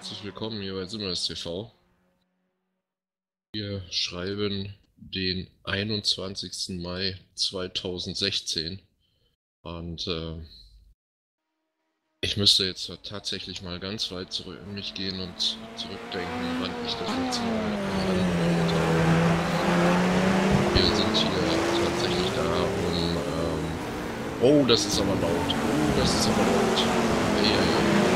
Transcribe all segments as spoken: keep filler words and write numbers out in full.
herzlich willkommen hier bei Simrace.T V. Wir schreiben den einundzwanzigsten Mai zweitausendsechzehn und äh, ich müsste jetzt tatsächlich mal ganz weit zurück in mich gehen und zurückdenken, wann ich das letzte Mal anmoderiert habe. Wir sind hier tatsächlich da, um... Ähm, oh, das ist aber laut. Oh, das ist aber laut. Hey, hey, hey.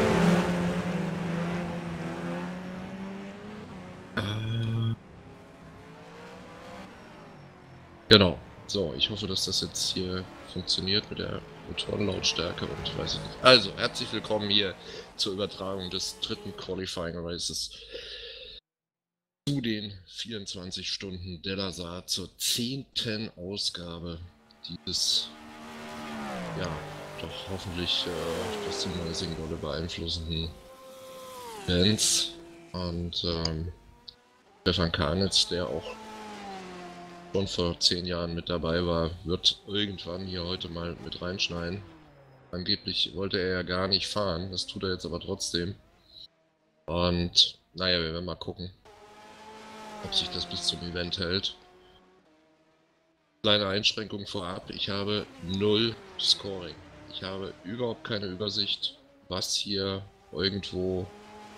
Genau. So, ich hoffe, dass das jetzt hier funktioniert mit der Motorenlautstärke und weiß ich nicht. Also, herzlich willkommen hier zur Übertragung des dritten Qualifying Races zu den vierundzwanzig Stunden de la Sarthe zur zehnten Ausgabe dieses, ja, doch hoffentlich äh, das Simracing dolle beeinflussenden Events. Und ähm, Stefan Karnitz, der auch schon vor zehn Jahren mit dabei war, wird irgendwann hier heute mal mit reinschneiden. Angeblich wollte er ja gar nicht fahren, das tut er jetzt aber trotzdem. Und naja, wir werden mal gucken, ob sich das bis zum Event hält. Kleine Einschränkung vorab, ich habe null Scoring. Ich habe überhaupt keine Übersicht, was hier irgendwo,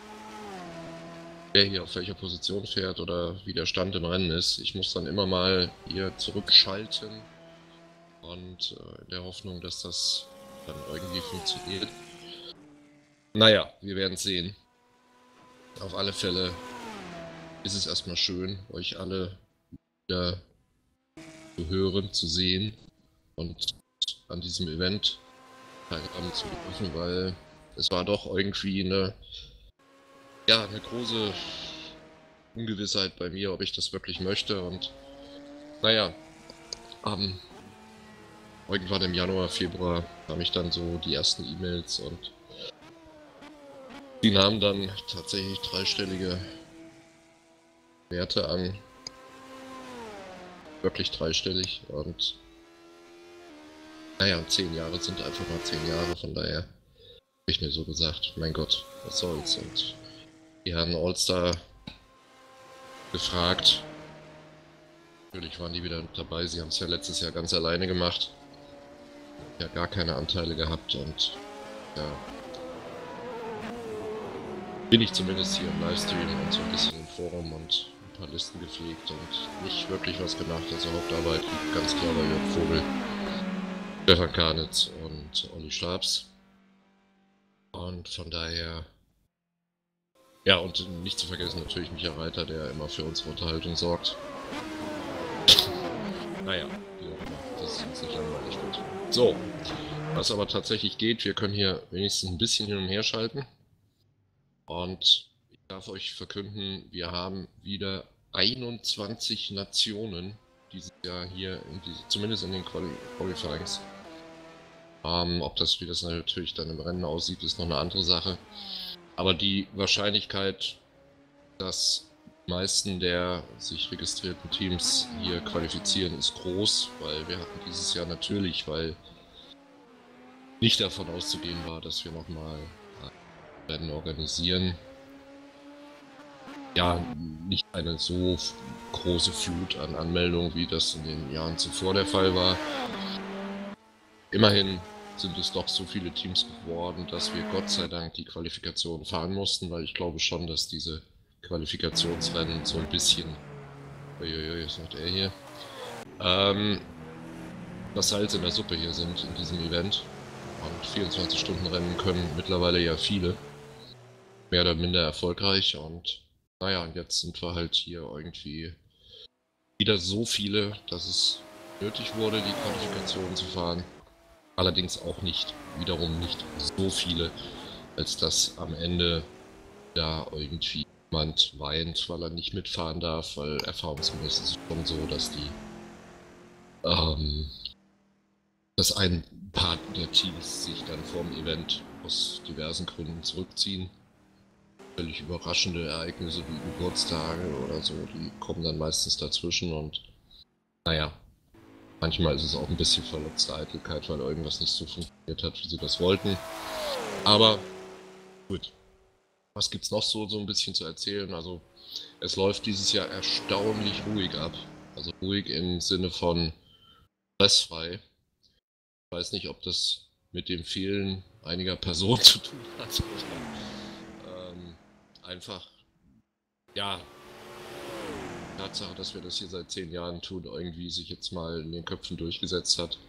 wer hier auf welcher Position fährt oder wie der Stand im Rennen ist. Ich muss dann immer mal hier zurückschalten und äh, in der Hoffnung, dass das dann irgendwie funktioniert. Naja, wir werden sehen. Auf alle Fälle ist es erstmal schön, euch alle wieder zu hören, zu sehen und an diesem Event teilhaben zu dürfen, weil es war doch irgendwie eine Ja, eine große Ungewissheit bei mir, ob ich das wirklich möchte. Und naja, ähm, irgendwann im Januar, Februar kam ich dann so die ersten E-Mails und die nahmen dann tatsächlich dreistellige Werte an. Wirklich dreistellig. Und naja, zehn Jahre sind einfach mal zehn Jahre, von daher habe ich mir so gesagt, mein Gott, was soll's. Und die Herren All-Star gefragt. Natürlich waren die wieder dabei, sie haben es ja letztes Jahr ganz alleine gemacht. Ja, gar keine Anteile gehabt und ja, bin ich zumindest hier im Livestream und so ein bisschen im Forum und ein paar Listen gepflegt und nicht wirklich was gemacht. Also Hauptarbeit liegt ganz klar bei Jörg Vogel, Stefan Karnitz und Olli Stabs. Und von daher... Ja, und nicht zu vergessen natürlich Micha Reiter, der immer für unsere Unterhaltung sorgt. Naja, wie auch immer, dass es uns nicht langweilig wird. So, was aber tatsächlich geht, wir können hier wenigstens ein bisschen hin und her schalten. Und ich darf euch verkünden, wir haben wieder einundzwanzig Nationen dieses Jahr hier, in diese, zumindest in den Quali Qualifyings. Ähm, ob das, wie das natürlich dann im Rennen aussieht, ist noch eine andere Sache. Aber die Wahrscheinlichkeit, dass die meisten der sich registrierten Teams hier qualifizieren, ist groß, weil wir hatten dieses Jahr natürlich, weil nicht davon auszugehen war, dass wir nochmal Rennen organisieren, ja, nicht eine so große Flut an Anmeldungen, wie das in den Jahren zuvor der Fall war. Immerhin sind es doch so viele Teams geworden, dass wir Gott sei Dank die Qualifikation fahren mussten, weil ich glaube schon, dass diese Qualifikationsrennen so ein bisschen, uiuiui, was macht er hier, ähm, das Salz in der Suppe hier sind in diesem Event. Und vierundzwanzig Stunden Rennen können mittlerweile ja viele, mehr oder minder erfolgreich. Und naja, und jetzt sind wir halt hier irgendwie wieder so viele, dass es nötig wurde, die Qualifikation zu fahren. Allerdings auch nicht, wiederum nicht so viele, als dass am Ende da irgendwie jemand weint, weil er nicht mitfahren darf, weil erfahrungsgemäß ist es schon so, dass die, ähm, dass ein paar der Teams sich dann vorm Event aus diversen Gründen zurückziehen. Völlig überraschende Ereignisse wie Geburtstage oder so, die kommen dann meistens dazwischen und naja. Manchmal ist es auch ein bisschen verletzte Eitelkeit, weil irgendwas nicht so funktioniert hat, wie sie das wollten. Aber gut, Was gibt's noch so, so ein bisschen zu erzählen? Also, es läuft dieses Jahr erstaunlich ruhig ab. Also ruhig im Sinne von stressfrei. Ich weiß nicht, ob das mit dem Fehlen einiger Personen zu tun hat. Oder, ähm, einfach, ja, die Tatsache, dass wir das hier seit zehn Jahren tun, irgendwie sich jetzt mal in den Köpfen durchgesetzt hat.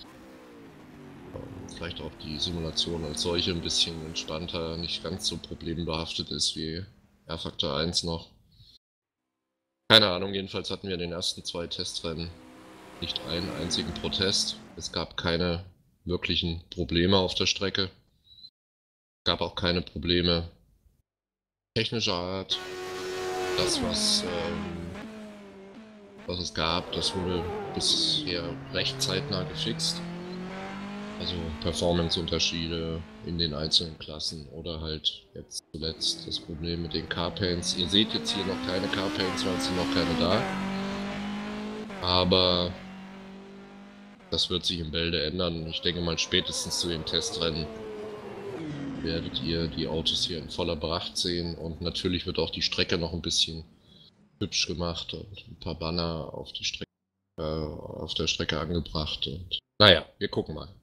Ähm, vielleicht auch die Simulation als solche ein bisschen entspannter, nicht ganz so problembehaftet ist wie R-Faktor eins noch. Keine Ahnung, jedenfalls hatten wir in den ersten zwei Testrennen nicht einen einzigen Protest. Es gab keine wirklichen Probleme auf der Strecke. Es gab auch keine Probleme technischer Art. Das, was, ähm, was es gab, das wurde bisher recht zeitnah gefixt. Also Performance-Unterschiede in den einzelnen Klassen oder halt jetzt zuletzt das Problem mit den Carpaints. Ihr seht jetzt hier noch keine Carpaints, weil es sind noch keine da. Aber das wird sich im Bälde ändern. Ich denke mal, spätestens zu den Testrennen werdet ihr die Autos hier in voller Pracht sehen. Und natürlich wird auch die Strecke noch ein bisschen hübsch gemacht und ein paar Banner auf, die Strecke, äh, auf der Strecke angebracht. Und naja, wir gucken mal.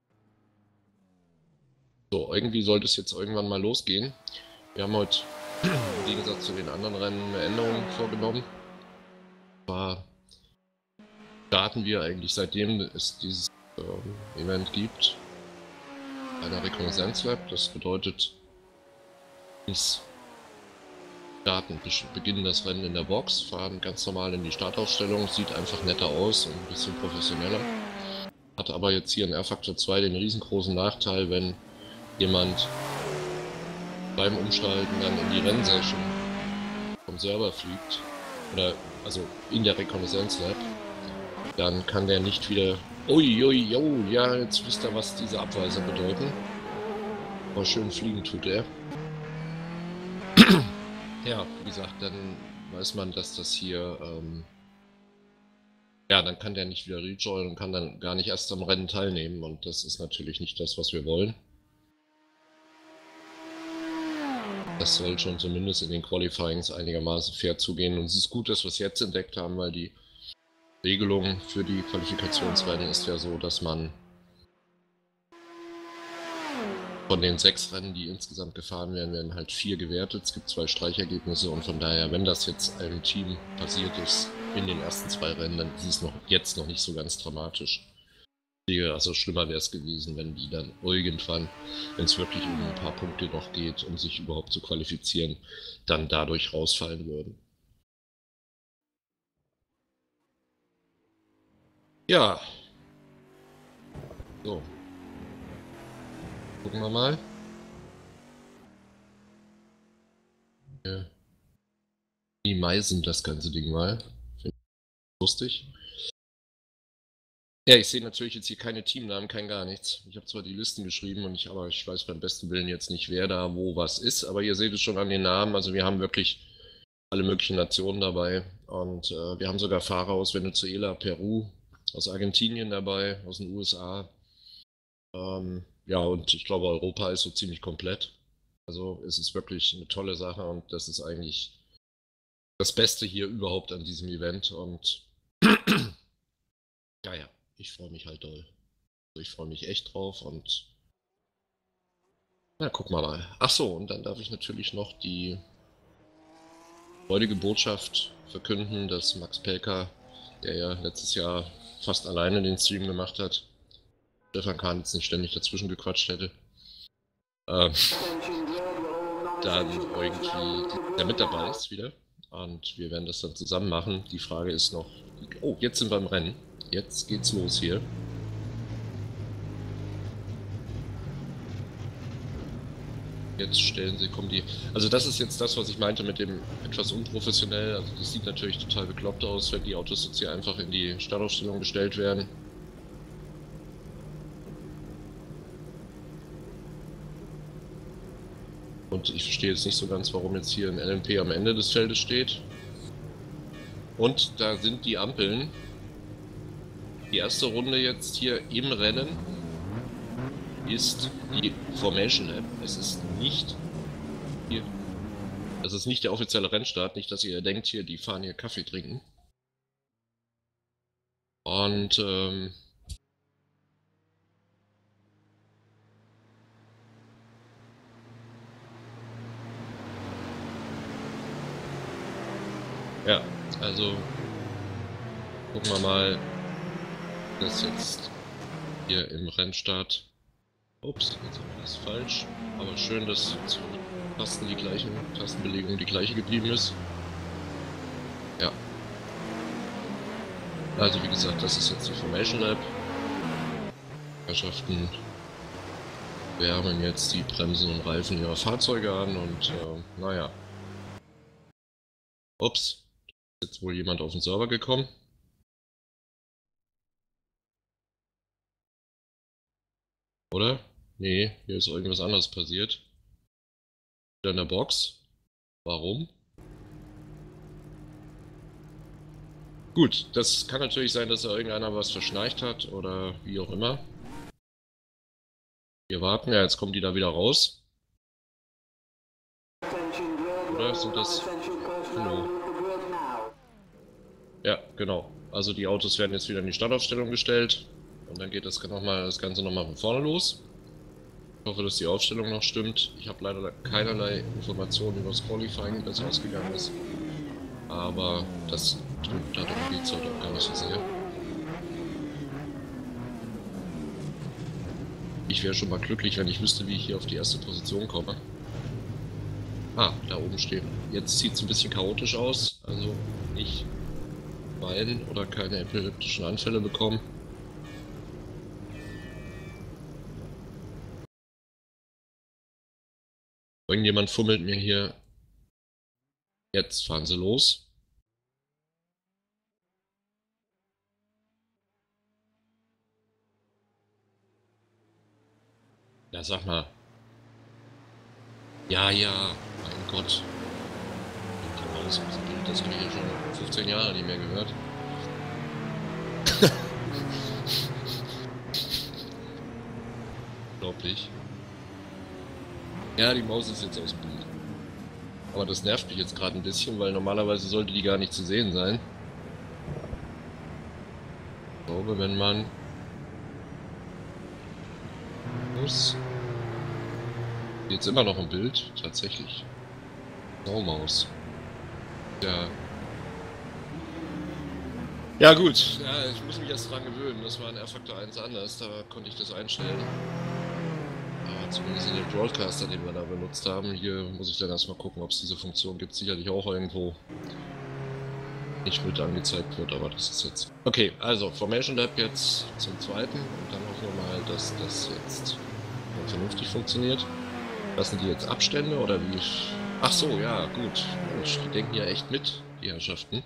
So, irgendwie sollte es jetzt irgendwann mal losgehen. Wir haben heute im Gegensatz zu den anderen Rennen eine Änderung vorgenommen. Zwar starten wir eigentlich, seitdem es dieses ähm, Event gibt, einer Rekonnaissance-Lab. Das bedeutet, wir starten, beginnen das Rennen in der Box, fahren ganz normal in die Startaufstellung, sieht einfach netter aus und ein bisschen professioneller. Hat aber jetzt hier in R-Faktor zwei den riesengroßen Nachteil, wenn jemand beim Umschalten dann in die Rennsession vom Server fliegt, oder also in der Rekonnaissance-Lab, dann kann der nicht wieder, uiuiui, ui, ja, jetzt wisst ihr, was diese Abweiser bedeuten. Aber schön fliegen tut er. Ja, wie gesagt, dann weiß man, dass das hier, ähm, ja, dann kann der nicht wieder rejoinen und kann dann gar nicht erst am Rennen teilnehmen und das ist natürlich nicht das, was wir wollen. Das soll schon zumindest in den Qualifyings einigermaßen fair zugehen. Und es ist gut, dass wir es jetzt entdeckt haben, weil die Regelung für die Qualifikationsrennen ist ja so, dass man von den sechs Rennen, die insgesamt gefahren werden, werden halt vier gewertet. Es gibt zwei Streichergebnisse und von daher, wenn das jetzt einem Team passiert ist in den ersten zwei Rennen, dann ist es noch jetzt noch nicht so ganz dramatisch. Also schlimmer wäre es gewesen, wenn die dann irgendwann, wenn es wirklich um ein paar Punkte noch geht, um sich überhaupt zu qualifizieren, dann dadurch rausfallen würden. Ja. So. Gucken wir mal. Wir meisen das ganze Ding mal. Finde ich lustig. Ja, ich sehe natürlich jetzt hier keine Teamnamen, kein gar nichts. Ich habe zwar die Listen geschrieben, und ich, aber ich weiß beim besten Willen jetzt nicht, wer da wo was ist. Aber ihr seht es schon an den Namen. Also wir haben wirklich alle möglichen Nationen dabei. Und äh, wir haben sogar Fahrer aus Venezuela, Peru, aus Argentinien dabei, aus den U S A. Ähm, ja, und ich glaube, Europa ist so ziemlich komplett. Also es ist wirklich eine tolle Sache und das ist eigentlich das Beste hier überhaupt an diesem Event. Und ja, ja. Ich freue mich halt doll. Also ich freue mich echt drauf und na, guck mal mal. Ach so, und dann darf ich natürlich noch die freudige Botschaft verkünden, dass Max Pelka, der ja letztes Jahr fast alleine den Stream gemacht hat, Stefan Kahn jetzt nicht ständig dazwischen gequatscht hätte, ähm, dann irgendwie der mit dabei ist wieder. Und wir werden das dann zusammen machen. Die Frage ist noch, oh, jetzt sind wir im Rennen. Jetzt geht's los hier. Jetzt stellen sie, kommen die... Also das ist jetzt das, was ich meinte mit dem etwas unprofessionell. Also das sieht natürlich total bekloppt aus, wenn die Autos jetzt hier einfach in die Startaufstellung gestellt werden. Und ich verstehe jetzt nicht so ganz, warum jetzt hier ein L M P am Ende des Feldes steht. Und da sind die Ampeln. Die erste Runde jetzt hier im Rennen ist die Formation Lab. Es ist nicht die Das ist nicht der offizielle Rennstart, nicht, dass ihr denkt, hier, die fahren hier Kaffee trinken. Und, ähm... ja, also... gucken wir mal, das jetzt hier im Rennstart... Ups, jetzt haben wir das falsch. Aber schön, dass zu Tasten die gleichen, Tastenbelegung die gleiche geblieben ist. Ja. Also wie gesagt, das ist jetzt die Formation Lab. Herrschaften wärmen jetzt die Bremsen und Reifen ihrer Fahrzeuge an und äh, naja. Ups, ist jetzt wohl jemand auf den Server gekommen. Oder? Nee, hier ist irgendwas anderes passiert. Wieder in der Box. Warum? Gut, das kann natürlich sein, dass da irgendeiner was verschnarcht hat oder wie auch immer. Wir warten, ja, jetzt kommen die da wieder raus. Oder sind das... Genau. Ja, genau. Also die Autos werden jetzt wieder in die Startaufstellung gestellt. Und dann geht das, noch mal, das Ganze nochmal von vorne los. Ich hoffe, dass die Aufstellung noch stimmt. Ich habe leider keinerlei Informationen über das Qualifying, wie das ausgegangen ist. Aber das, darum geht es heute auch gar nicht so sehr. Ich wäre schon mal glücklich, wenn ich wüsste, wie ich hier auf die erste Position komme. Ah, da oben stehen. Jetzt sieht es ein bisschen chaotisch aus. Also nicht weinen oder keine epileptischen Anfälle bekommen. Irgendjemand fummelt mir hier. Jetzt fahren sie los. Ja, sag mal. Ja, ja, mein Gott. Das habe ich ja schon fünfzehn Jahre nicht mehr gehört. Unglaublich. Ja, die Maus ist jetzt aus dem Bild. Aber das nervt mich jetzt gerade ein bisschen, weil normalerweise sollte die gar nicht zu sehen sein. Ich glaube, wenn man muss. Jetzt immer noch ein Bild, tatsächlich. Saumaus. Ja. Ja gut, ja, ich muss mich erst dran gewöhnen. Das war in R-Faktor eins anders, da konnte ich das einstellen. Aber zumindest in dem Broadcaster, den wir da benutzt haben, hier muss ich dann erstmal gucken, ob es diese Funktion gibt. Sicherlich auch irgendwo nicht mit angezeigt wird, aber das ist jetzt... Okay, also Formation Lab jetzt zum zweiten und dann hoffen wir mal, dass das jetzt vernünftig funktioniert. Lassen die jetzt Abstände oder wie? Ach so, ja, gut. Mensch, die denken ja echt mit, die Herrschaften.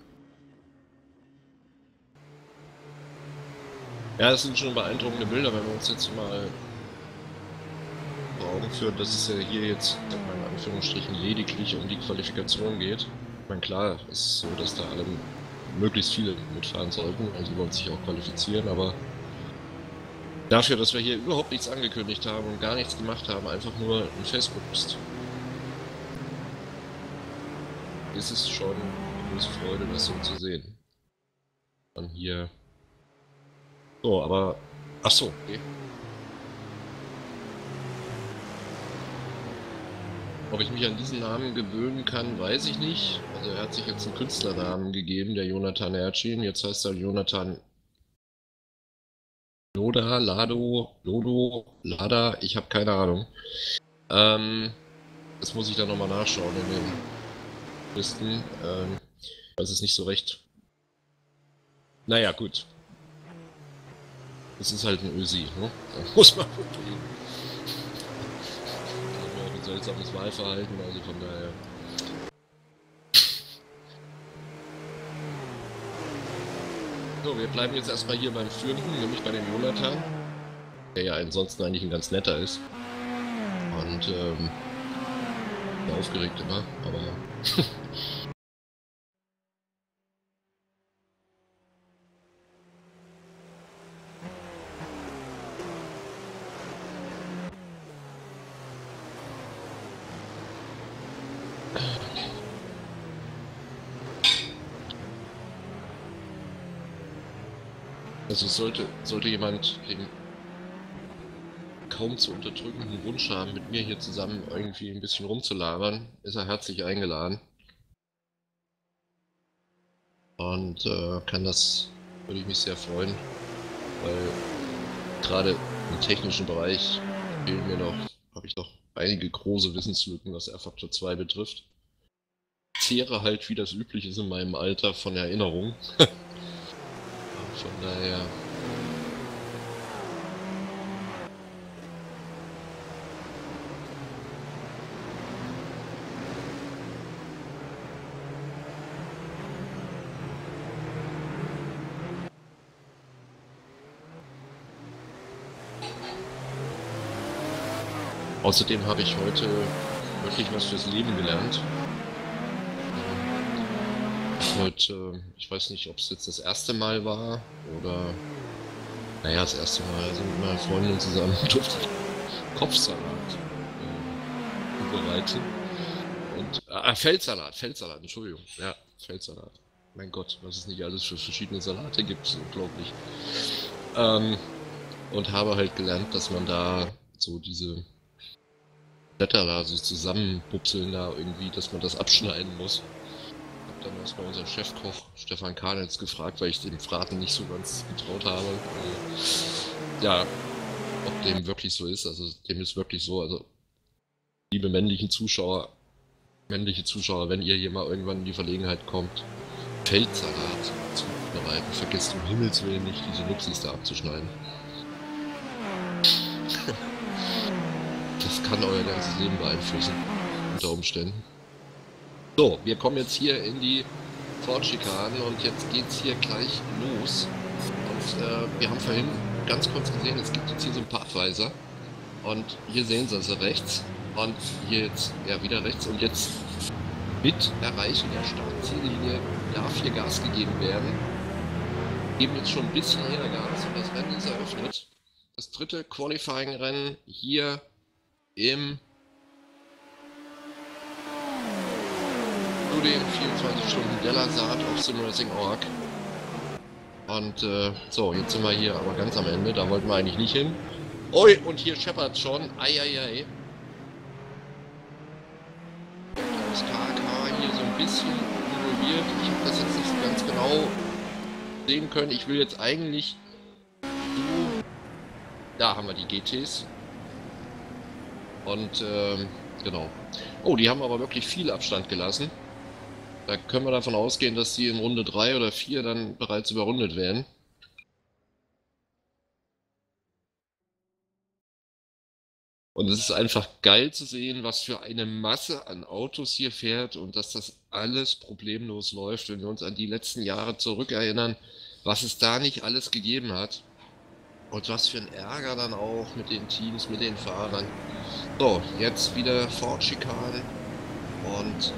Ja, das sind schon beeindruckende Bilder, wenn wir uns jetzt mal vor Augen führen, dass es ja hier jetzt in Anführungsstrichen lediglich um die Qualifikation geht. Ich meine, klar, es ist so, dass da alle möglichst viele mitfahren sollten, also die wollen sich auch qualifizieren, aber dafür, dass wir hier überhaupt nichts angekündigt haben und gar nichts gemacht haben, einfach nur ein Facebook-Post, ist es schon eine große Freude, das so zu sehen. Dann hier... So, aber... Ach so, okay. Ob ich mich an diesen Namen gewöhnen kann, weiß ich nicht. Also er hat sich jetzt einen Künstlernamen gegeben, der Jonathan Ercin. Jetzt heißt er Jonathan Loda, Lado, Lodo, Lada, ich habe keine Ahnung. Ähm, das muss ich dann nochmal nachschauen in den Listen. Ähm, das ist nicht so recht. Naja, gut. Das ist halt ein Ösi, ne? Da muss man wirklich. Da haben wir ein seltsames Wahlverhalten, also von daher. So, wir bleiben jetzt erstmal hier beim Führenden, nämlich bei dem Jonathan, der ja ansonsten eigentlich ein ganz netter ist. Und, ähm, sehr aufgeregt immer, aber... Also sollte, sollte jemand den kaum zu unterdrückenden Wunsch haben, mit mir hier zusammen irgendwie ein bisschen rumzulabern, ist er herzlich eingeladen. Und äh, kann das, würde ich mich sehr freuen, weil gerade im technischen Bereich fehlen mir noch, habe ich noch einige große Wissenslücken, was R-Faktor zwei betrifft. Ich zehre halt, wie das üblich ist in meinem Alter, von Erinnerung. Von daher... Außerdem habe ich heute wirklich was fürs Leben gelernt. Heute, ich weiß nicht, ob es jetzt das erste Mal war oder... Naja, das erste Mal, also mit meiner Freundin zusammen durfte ich Kopfsalat äh, zubereiten. Und, äh, Feldsalat, Feldsalat, Entschuldigung. Ja, Feldsalat. Mein Gott, was es nicht alles für verschiedene Salate gibt, ist unglaublich. Ähm, und habe halt gelernt, dass man da so diese Blätter da so zusammenpupseln da irgendwie, dass man das abschneiden muss. Hab dann erstmal unseren Chefkoch Stefan Karnitz gefragt, weil ich dem Fraten nicht so ganz getraut habe. Also, ja, ob dem wirklich so ist, also dem ist wirklich so, also liebe männlichen Zuschauer, männliche Zuschauer, wenn ihr hier mal irgendwann in die Verlegenheit kommt, Feldsalat zu bereiten, vergesst um Himmels Willen nicht, diese Nupsis da abzuschneiden. Das kann euer ganzes Leben beeinflussen, unter Umständen. So, wir kommen jetzt hier in die Ford-Schikanen und jetzt geht's hier gleich los. Und äh, wir haben vorhin ganz kurz gesehen, es gibt jetzt hier so einen Pathweiser. Und hier sehen Sie also rechts. Und hier jetzt, ja, wieder rechts. Und jetzt mit Erreichen der Startziellinie darf hier Gas gegeben werden. Geben jetzt schon ein bisschen eher Gas und das Rennen ist eröffnet. Das dritte Qualifying-Rennen hier im zu den vierundzwanzig Stunden Della Sarthe auf Simracing Punkt org. Und äh, so, jetzt sind wir hier aber ganz am Ende, da wollten wir eigentlich nicht hin. Ui, und hier scheppert schon, eieiei. Das K H K hier so ein bisschen involviert, ich habe das jetzt nicht ganz genau sehen können. Ich will jetzt eigentlich so, da haben wir die G Ts. Und ähm, genau. Oh, die haben aber wirklich viel Abstand gelassen. Da können wir davon ausgehen, dass die in Runde drei oder vier dann bereits überrundet werden. Und es ist einfach geil zu sehen, was für eine Masse an Autos hier fährt und dass das alles problemlos läuft, wenn wir uns an die letzten Jahre zurückerinnern, was es da nicht alles gegeben hat. Und was für ein Ärger dann auch mit den Teams, mit den Fahrern. So, jetzt wieder Ford-Schikanen und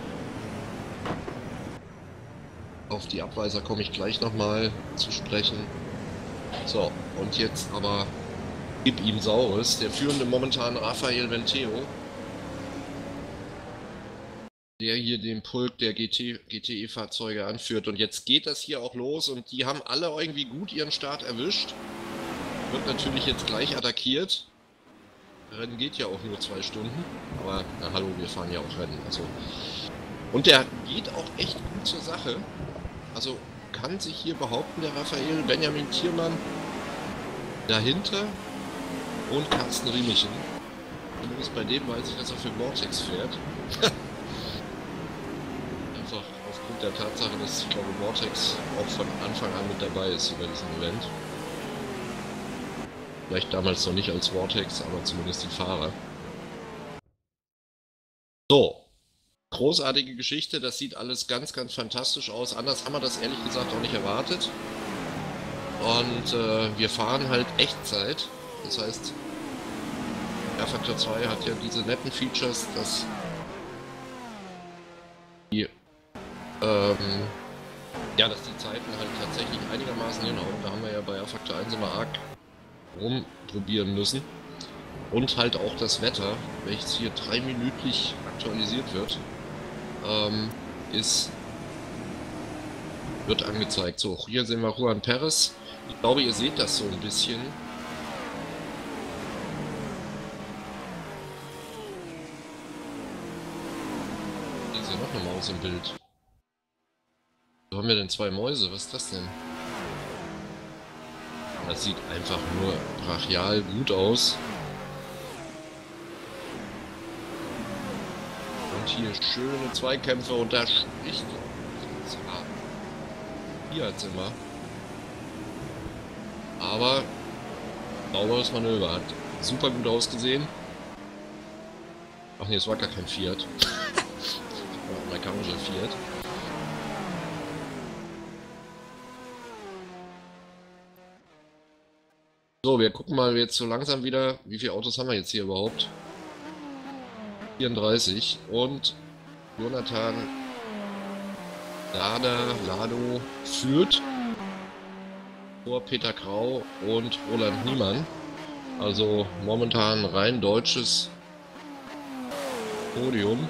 auf die Abweiser komme ich gleich nochmal zu sprechen. So, und jetzt aber gib ihm Saures, der führende momentan Rafael Venteo, der hier den Pulk der G T, G T E-Fahrzeuge anführt. Und jetzt geht das hier auch los und die haben alle irgendwie gut ihren Start erwischt. Wird natürlich jetzt gleich attackiert. Rennen geht ja auch nur zwei Stunden, aber na hallo, wir fahren ja auch Rennen. Also. Und der geht auch echt gut zur Sache. Also kann sich hier behaupten, der Raphael Benjamin Thiermann dahinter und Carsten Riemichen. Zumindest bei dem weiß ich, dass er für Vortex fährt. Einfach aufgrund der Tatsache, dass ich glaube Vortex auch von Anfang an mit dabei ist bei diesem Event. Vielleicht damals noch nicht als Vortex, aber zumindest die Fahrer. So. Großartige Geschichte, das sieht alles ganz, ganz fantastisch aus. Anders haben wir das ehrlich gesagt auch nicht erwartet. Und äh, wir fahren halt Echtzeit. Das heißt, R-Faktor zwei hat ja diese netten Features, dass die, ähm, ja, dass die Zeiten halt tatsächlich einigermaßen hinhauen. Da haben wir ja bei R-Faktor eins immer arg rumprobieren müssen. Und halt auch das Wetter, welches hier dreiminütlich aktualisiert wird. ähm, ist, wird angezeigt. So, hier sehen wir Juan Perez. Ich glaube, ihr seht das so ein bisschen. Hier ist ja noch eine Maus im Bild. Wo haben wir denn zwei Mäuse? Was ist das denn? Das sieht einfach nur brachial gut aus. Und hier schöne Zweikämpfe und da spricht hier als immer. Aber sauberes Manöver, hat super gut ausgesehen. Ach nee, es war gar kein Fiat. Ein amerikanischer Fiat. So, wir gucken mal jetzt so langsam wieder, wie viele Autos haben wir jetzt hier überhaupt? vierunddreißig und Jonathan Lada, Lado führt vor Peter Grau und Roland Niemann. Also momentan rein deutsches Podium.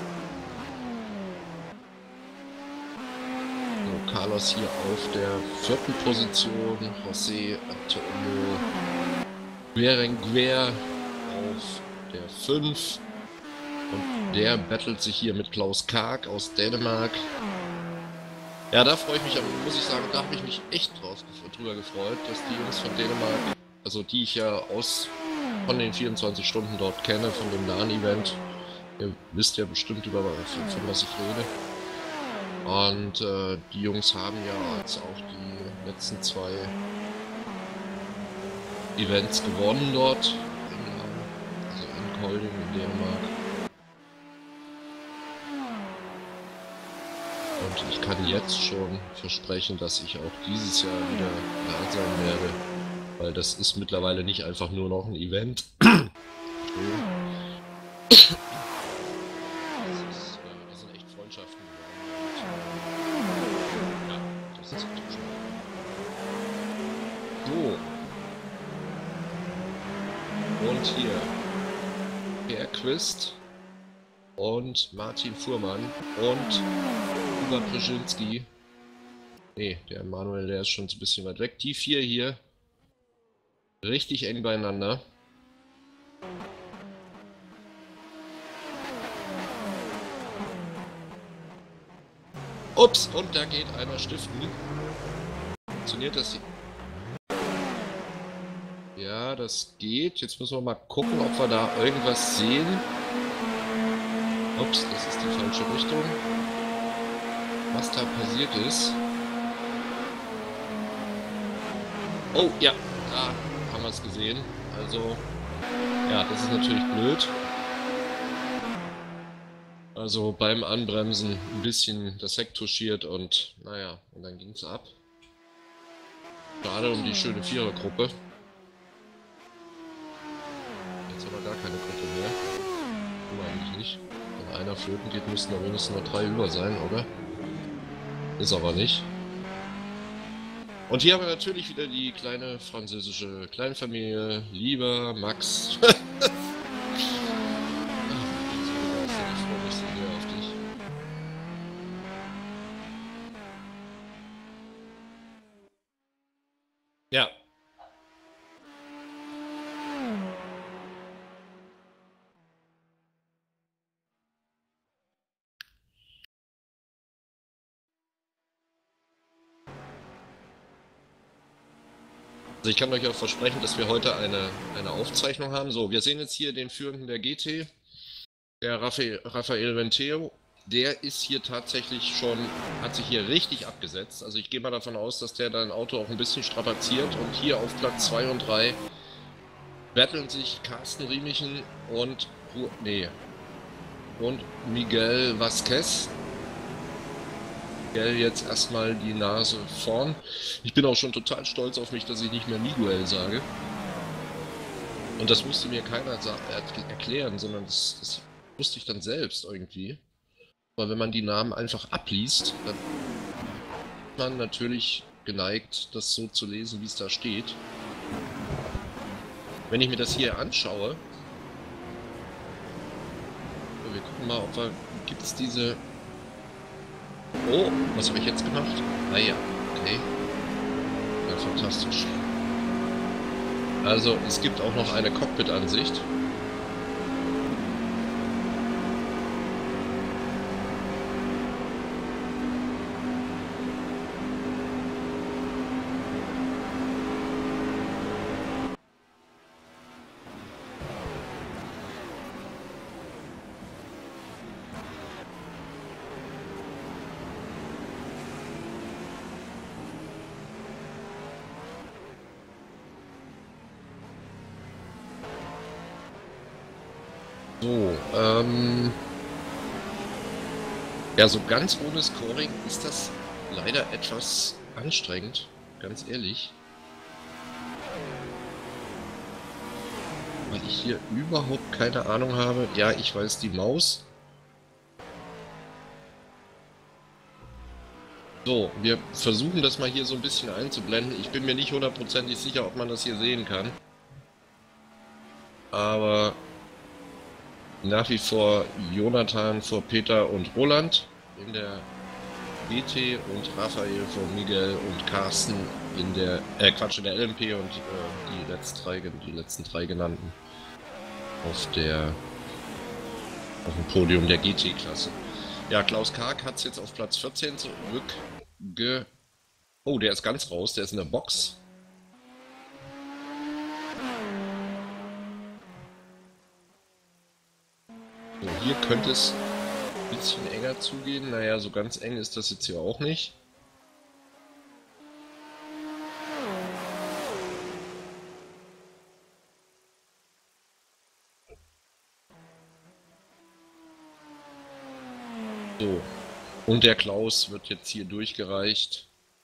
So, Carlos hier auf der vierten Position, José Antonio Berenguer auf der fünf. Und der battelt sich hier mit Klaus Karg aus Dänemark. Ja, da freue ich mich, aber muss ich sagen, da habe ich mich echt drauf, drüber gefreut, dass die Jungs von Dänemark, also die ich ja aus von den vierundzwanzig Stunden dort kenne, von dem LAN-Event, ihr wisst ja bestimmt über von, von was ich rede. Und äh, die Jungs haben ja jetzt auch die letzten zwei Events gewonnen dort, also in Kolding in Dänemark. Und ich kann jetzt schon versprechen, dass ich auch dieses Jahr wieder da sein werde, weil das ist mittlerweile nicht einfach nur noch ein Event. Das, ist, das sind echt Freundschaften geworden. Ja, das ist echt schön. So. Und hier Per Quist und Martin Fuhrmann und Uwe Brzezinski. Ne, der Manuel, der ist schon ein bisschen weit weg. Die vier hier richtig eng beieinander. Ups, und da geht einer stiften. Funktioniert das hier? Ja, das geht. Jetzt müssen wir mal gucken, ob wir da irgendwas sehen. Ups, das ist die falsche Richtung. Was da passiert ist. Oh, ja, da haben wir es gesehen. Also, ja, das ist natürlich blöd. Also beim Anbremsen ein bisschen das Heck touchiert und naja, und dann ging es ab. Schade um die schöne Vierergruppe. Jetzt haben wir gar keine Gruppe mehr. Tun wir eigentlich nicht. Wenn einer flöten geht, müssten da mindestens noch drei über sein, oder? Ist aber nicht. Und hier haben wir natürlich wieder die kleine französische Kleinfamilie. Lieber Max. Ja. Also ich kann euch auch versprechen, dass wir heute eine, eine Aufzeichnung haben. So, wir sehen jetzt hier den Führenden der G T, der Raphael, Raphael Venteo. Der ist hier tatsächlich schon, hat sich hier richtig abgesetzt. Also ich gehe mal davon aus, dass der dein Auto auch ein bisschen strapaziert. Und hier auf Platz zwei und drei battlen sich Carsten Riemichen und, nee, und Miguel Vázquez. Miguel jetzt erstmal die Nase vorn. Ich bin auch schon total stolz auf mich, dass ich nicht mehr Miguel sage. Und das musste mir keiner erklären, sondern das, das wusste ich dann selbst irgendwie. Aber wenn man die Namen einfach abliest, dann ist man natürlich geneigt, das so zu lesen, wie es da steht. Wenn ich mir das hier anschaue, wir gucken mal, ob wir, gibt es diese Oh, was habe ich jetzt gemacht? Ah ja, okay. Ja, fantastisch. Also, es gibt auch noch eine Cockpit-Ansicht. So, ähm... ja, so ganz ohne Scoring ist das leider etwas anstrengend, ganz ehrlich. Weil ich hier überhaupt keine Ahnung habe. Ja, ich weiß, die Maus. So, wir versuchen das mal hier so ein bisschen einzublenden. Ich bin mir nicht hundertprozentig sicher, ob man das hier sehen kann. Aber nach wie vor Jonathan vor Peter und Roland in der G T und Raphael vor Miguel und Carsten in der, äh Quatsch, in der L M P und äh, die, letzten drei, die letzten drei genannten auf der auf dem Podium der G T-Klasse. Ja, Klaus Karg hat es jetzt auf Platz vierzehn zurückge... Oh, der ist ganz raus, der ist in der Box. So, hier könnte es ein bisschen enger zugehen. Naja, so ganz eng ist das jetzt hier auch nicht. So, und der Klaus wird jetzt hier durchgereicht.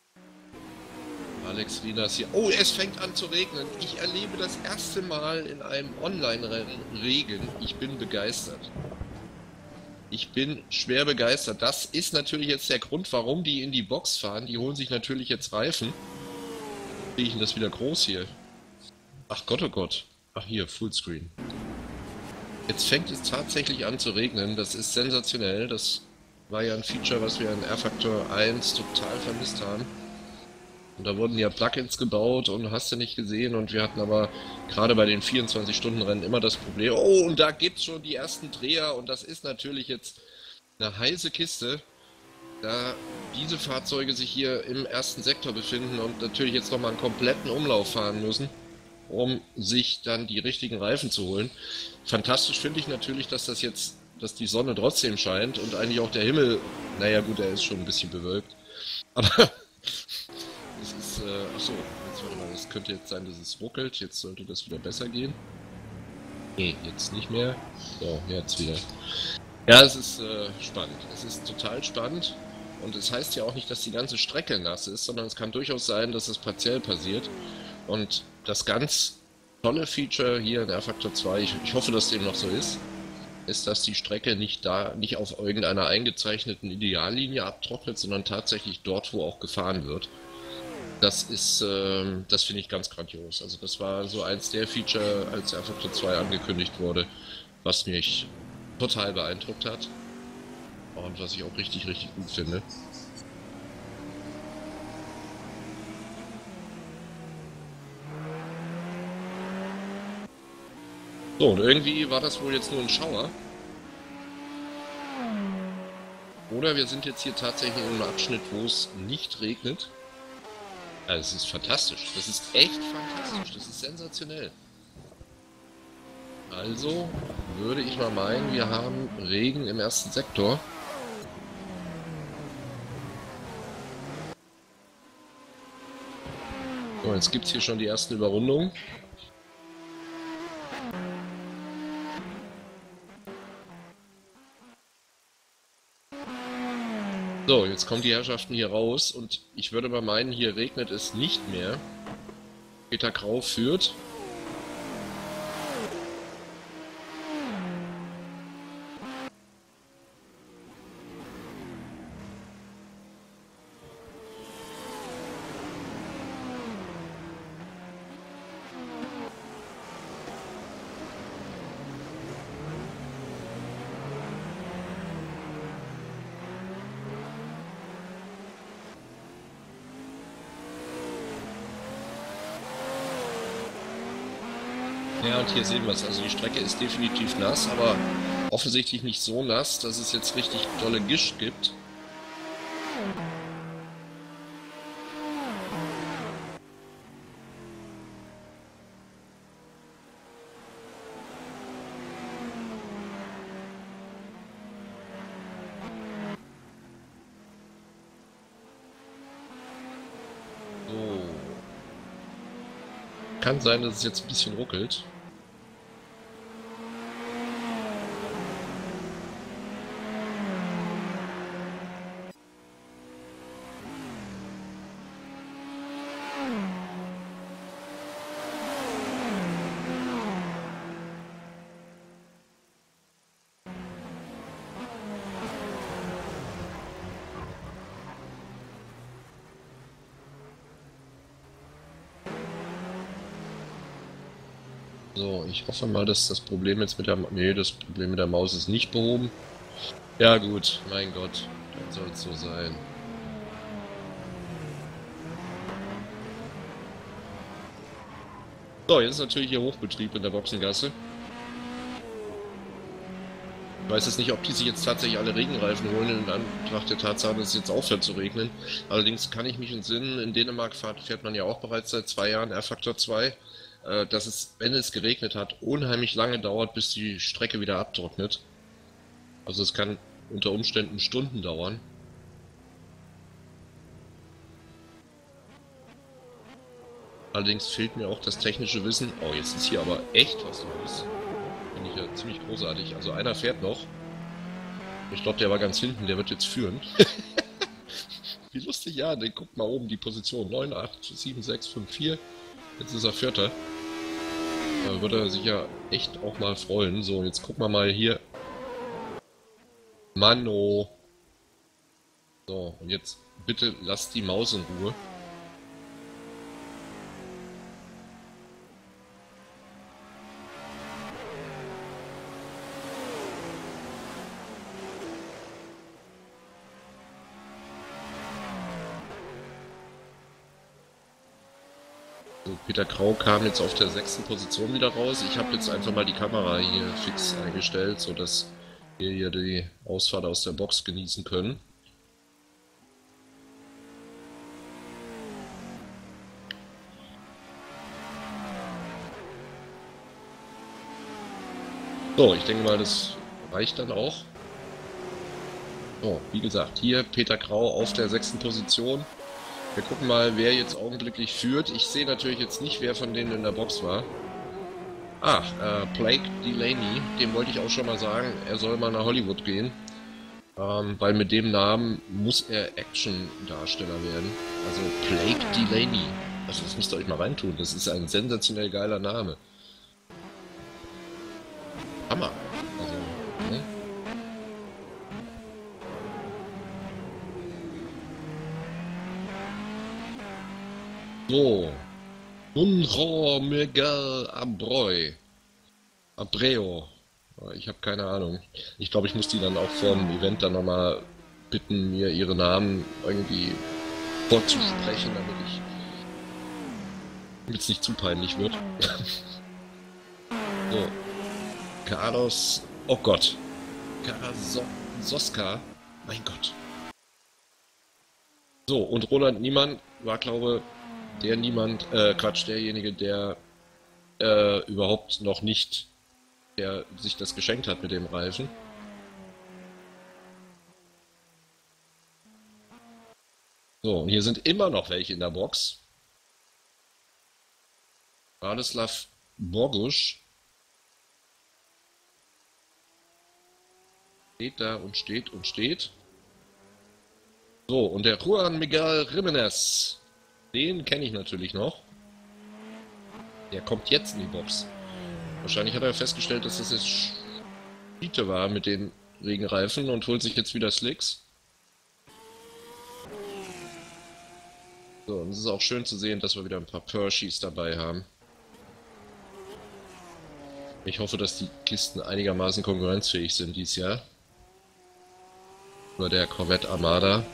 Alex Rinas hier. Oh, es fängt an zu regnen. Ich erlebe das erste Mal in einem Online-Rennen Regen. Ich bin begeistert. Ich bin schwer begeistert. Das ist natürlich jetzt der Grund, warum die in die Box fahren. Die holen sich natürlich jetzt Reifen. Wie sehe ich denn das wieder groß hier? Ach Gott, oh Gott. Ach hier, Fullscreen. Jetzt fängt es tatsächlich an zu regnen. Das ist sensationell. Das war ja ein Feature, was wir in R-Factor eins total vermisst haben. Und da wurden ja Plugins gebaut und hast du nicht gesehen. Und wir hatten aber gerade bei den vierundzwanzig-Stunden-Rennen immer das Problem, oh, und da gibt's schon die ersten Dreher. Und das ist natürlich jetzt eine heiße Kiste, da diese Fahrzeuge sich hier im ersten Sektor befinden und natürlich jetzt nochmal einen kompletten Umlauf fahren müssen, um sich dann die richtigen Reifen zu holen. Fantastisch finde ich natürlich, dass das jetzt, dass die Sonne trotzdem scheint und eigentlich auch der Himmel, naja gut, er ist schon ein bisschen bewölkt. Aber es ist, äh, achso, jetzt warte mal, es könnte jetzt sein, dass es ruckelt, jetzt sollte das wieder besser gehen. Nee, jetzt nicht mehr. So, jetzt wieder. Ja, es ist äh, spannend. Es ist total spannend. Und es heißt ja auch nicht, dass die ganze Strecke nass ist, sondern es kann durchaus sein, dass es partiell passiert. Und das ganz tolle Feature hier in R-Factor zwei, ich, ich hoffe, dass dem noch so ist, ist, dass die Strecke nicht da, nicht auf irgendeiner eingezeichneten Ideallinie abtrocknet, sondern tatsächlich dort, wo auch gefahren wird. Das ist, äh, das finde ich ganz grandios. Also das war so eins der Feature, als R-Factor zwei angekündigt wurde, was mich total beeindruckt hat. Und was ich auch richtig, richtig gut finde. So, und irgendwie war das wohl jetzt nur ein Schauer. Oder wir sind jetzt hier tatsächlich in einem Abschnitt, wo es nicht regnet. Also es ist fantastisch. Das ist echt fantastisch. Das ist sensationell. Also würde ich mal meinen, wir haben Regen im ersten Sektor. So, jetzt gibt es hier schon die ersten Überrundungen. So, jetzt kommen die Herrschaften hier raus und ich würde mal meinen, hier regnet es nicht mehr. Peter Grau führt. Ja, und hier sehen wir es. Also die Strecke ist definitiv nass, aber offensichtlich nicht so nass, dass es jetzt richtig dolle Gischt gibt. So. Kann sein, dass es jetzt ein bisschen ruckelt. So, ich hoffe mal, dass das Problem jetzt mit der... Nee, das Problem mit der Maus ist nicht behoben. Ja gut, mein Gott, dann soll es so sein. So, jetzt ist natürlich hier Hochbetrieb in der Boxengasse. Ich weiß jetzt nicht, ob die sich jetzt tatsächlich alle Regenreifen holen, in Anbetracht der Tatsache, dass es jetzt aufhört zu regnen. Allerdings kann ich mich entsinnen, in Dänemark fährt, fährt man ja auch bereits seit zwei Jahren R-Faktor zwei. Dass es, wenn es geregnet hat, unheimlich lange dauert, bis die Strecke wieder abtrocknet. Also es kann unter Umständen Stunden dauern. Allerdings fehlt mir auch das technische Wissen. Oh, jetzt ist hier aber echt was los. Finde ich ja ziemlich großartig. Also einer fährt noch. Ich glaube, der war ganz hinten, der wird jetzt führen. Wie lustig, ja, dann guckt mal oben die Position. neun, acht, sieben, sechs, fünf, vier. Jetzt ist er Vierter. Da würde er sich ja echt auch mal freuen. So, jetzt gucken wir mal hier. Mano. So, und jetzt bitte lasst die Maus in Ruhe. So, Peter Grau kam jetzt auf der sechsten Position wieder raus. Ich habe jetzt einfach mal die Kamera hier fix eingestellt, sodass wir hier die Ausfahrt aus der Box genießen können. So, ich denke mal, das reicht dann auch. So, wie gesagt, hier Peter Grau auf der sechsten Position. Wir gucken mal, wer jetzt augenblicklich führt. Ich sehe natürlich jetzt nicht, wer von denen in der Box war. Ah, äh, Blake Delaney, dem wollte ich auch schon mal sagen, er soll mal nach Hollywood gehen. Ähm, weil mit dem Namen muss er Action-Darsteller werden. Also Blake Delaney. Also das müsst ihr euch mal reintun, das ist ein sensationell geiler Name. Hammer. Also, ne? So. Unro Miguel Abreu. Abreu. Ich habe keine Ahnung. Ich glaube, ich muss die dann auch vorm Event dann nochmal bitten, mir ihre Namen irgendwie vorzusprechen, damit ich... damit es nicht zu peinlich wird. So. Carlos... Oh Gott. Karasoska. Mein Gott. So, und Roland Niemann war, glaube der Niemand, äh, Quatsch, derjenige, der äh, überhaupt noch nicht, der sich das geschenkt hat mit dem Reifen. So, und hier sind immer noch welche in der Box. Radoslav Bogusch steht da und steht und steht. So, und der Juan Miguel Jiménez, den kenne ich natürlich noch. Der kommt jetzt in die Box. Wahrscheinlich hat er festgestellt, dass das jetzt Schiete war mit den Regenreifen und holt sich jetzt wieder Slicks. So, und es ist auch schön zu sehen, dass wir wieder ein paar Pershies dabei haben. Ich hoffe, dass die Kisten einigermaßen konkurrenzfähig sind dieses Jahr. Über der Corvette Armada.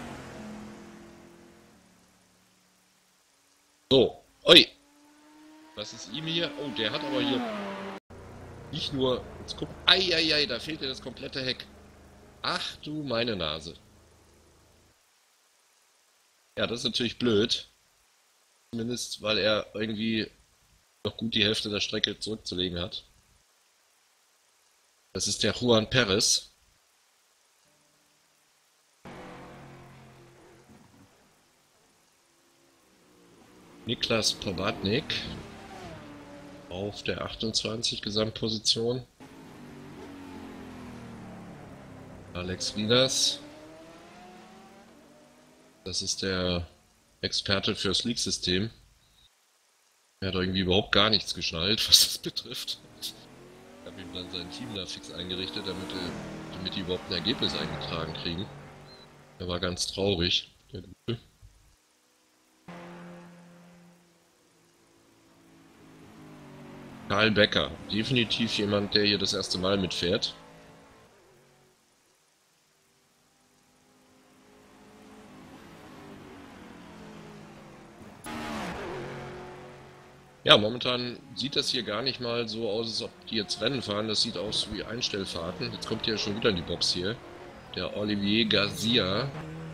So, oi! Was ist ihm hier? Oh, der hat aber hier nicht nur... Jetzt guck... Eieiei, da fehlt dir das komplette Heck. Ach du meine Nase. Ja, das ist natürlich blöd. Zumindest, weil er irgendwie noch gut die Hälfte der Strecke zurückzulegen hat. Das ist der Juan Perez. Niklas Pobatnik auf der achtundzwanzig Gesamtposition. Alex Linas. Das ist der Experte fürs League-System. Er hat irgendwie überhaupt gar nichts geschnallt, was das betrifft. Ich habe ihm dann sein Team da fix eingerichtet, damit, damit die überhaupt ein Ergebnis eingetragen kriegen. Er war ganz traurig, der Gute. Karl Becker, definitiv jemand, der hier das erste Mal mitfährt. Ja, momentan sieht das hier gar nicht mal so aus, als ob die jetzt Rennen fahren. Das sieht aus wie Einstellfahrten. Jetzt kommt ja schon wieder in die Box hier. Der Olivier Garcia.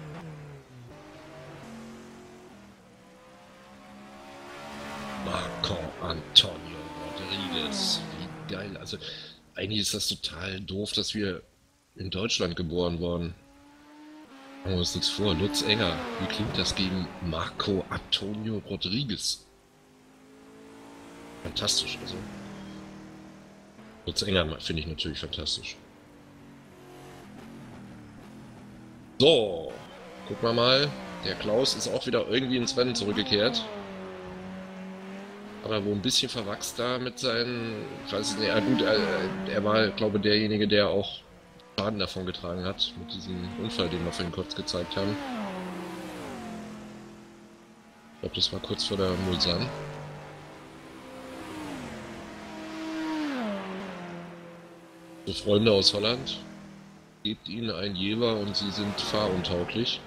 Marco Antonio Rodriguez. Wie geil. Also, eigentlich ist das total doof, dass wir in Deutschland geboren wurden. Machen wir uns nichts vor. Lutz Enger. Wie klingt das gegen Marco Antonio Rodriguez? Fantastisch, also. Lutz Enger finde ich natürlich fantastisch. So, gucken wir mal. Der Klaus ist auch wieder irgendwie ins Rennen zurückgekehrt. Aber wo ein bisschen verwachst da mit seinen... Ich weiß nicht, ja gut, er, er war, glaube ich, derjenige, der auch Schaden davon getragen hat. Mit diesem Unfall, den wir vorhin kurz gezeigt haben. Ich glaube, das war kurz vor der Mulsanne. So, Freunde aus Holland, gebt ihnen ein Jever und sie sind fahruntauglich.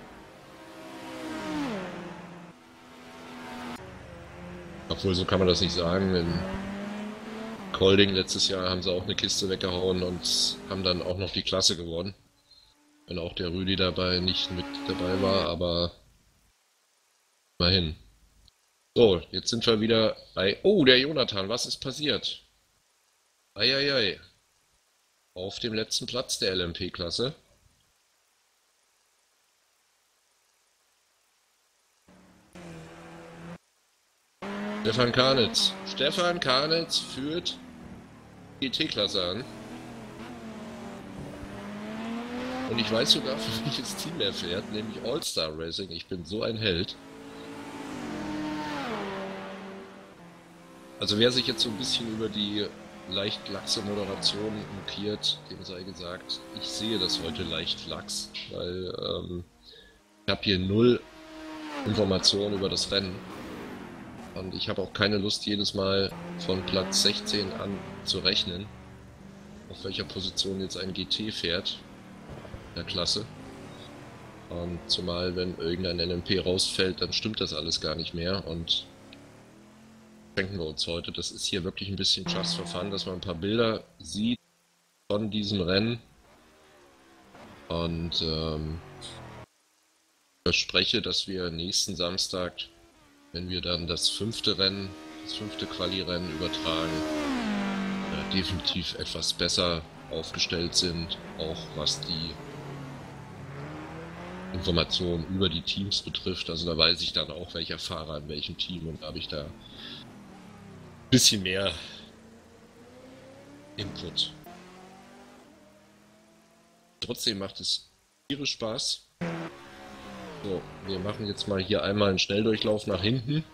Obwohl, so kann man das nicht sagen. In Kolding letztes Jahr haben sie auch eine Kiste weggehauen und haben dann auch noch die Klasse gewonnen. Wenn auch der Rüdi dabei nicht mit dabei war, aber immerhin. So, jetzt sind wir wieder bei... Oh, der Jonathan, was ist passiert? Eieiei. Auf dem letzten Platz der L M P-Klasse. Stefan Karnitz. Stefan Karnitz führt die G T-Klasse an. Und ich weiß sogar, für welches Team er fährt, nämlich All-Star Racing. Ich bin so ein Held. Also wer sich jetzt so ein bisschen über die leicht laxe Moderation mokiert, dem sei gesagt, ich sehe das heute leicht lax, weil ähm, ich habe hier null Informationen über das Rennen und ich habe auch keine Lust jedes Mal von Platz sechzehn an zu rechnen, auf welcher Position jetzt ein G T fährt, der Klasse. Und zumal wenn irgendein N M P rausfällt, dann stimmt das alles gar nicht mehr und schenken wir uns heute. Das ist hier wirklich ein bisschen just for fun, dass man ein paar Bilder sieht von diesem Rennen. Und ähm, ich verspreche, dass wir nächsten Samstag, wenn wir dann das fünfte Rennen, das fünfte Quali-Rennen übertragen, äh, definitiv etwas besser aufgestellt sind, auch was die Informationen über die Teams betrifft. Also da weiß ich dann auch, welcher Fahrer in welchem Team, und da habe ich da bisschen mehr Input. Trotzdem macht es tierisch Spaß. So, wir machen jetzt mal hier einmal einen Schnelldurchlauf nach hinten.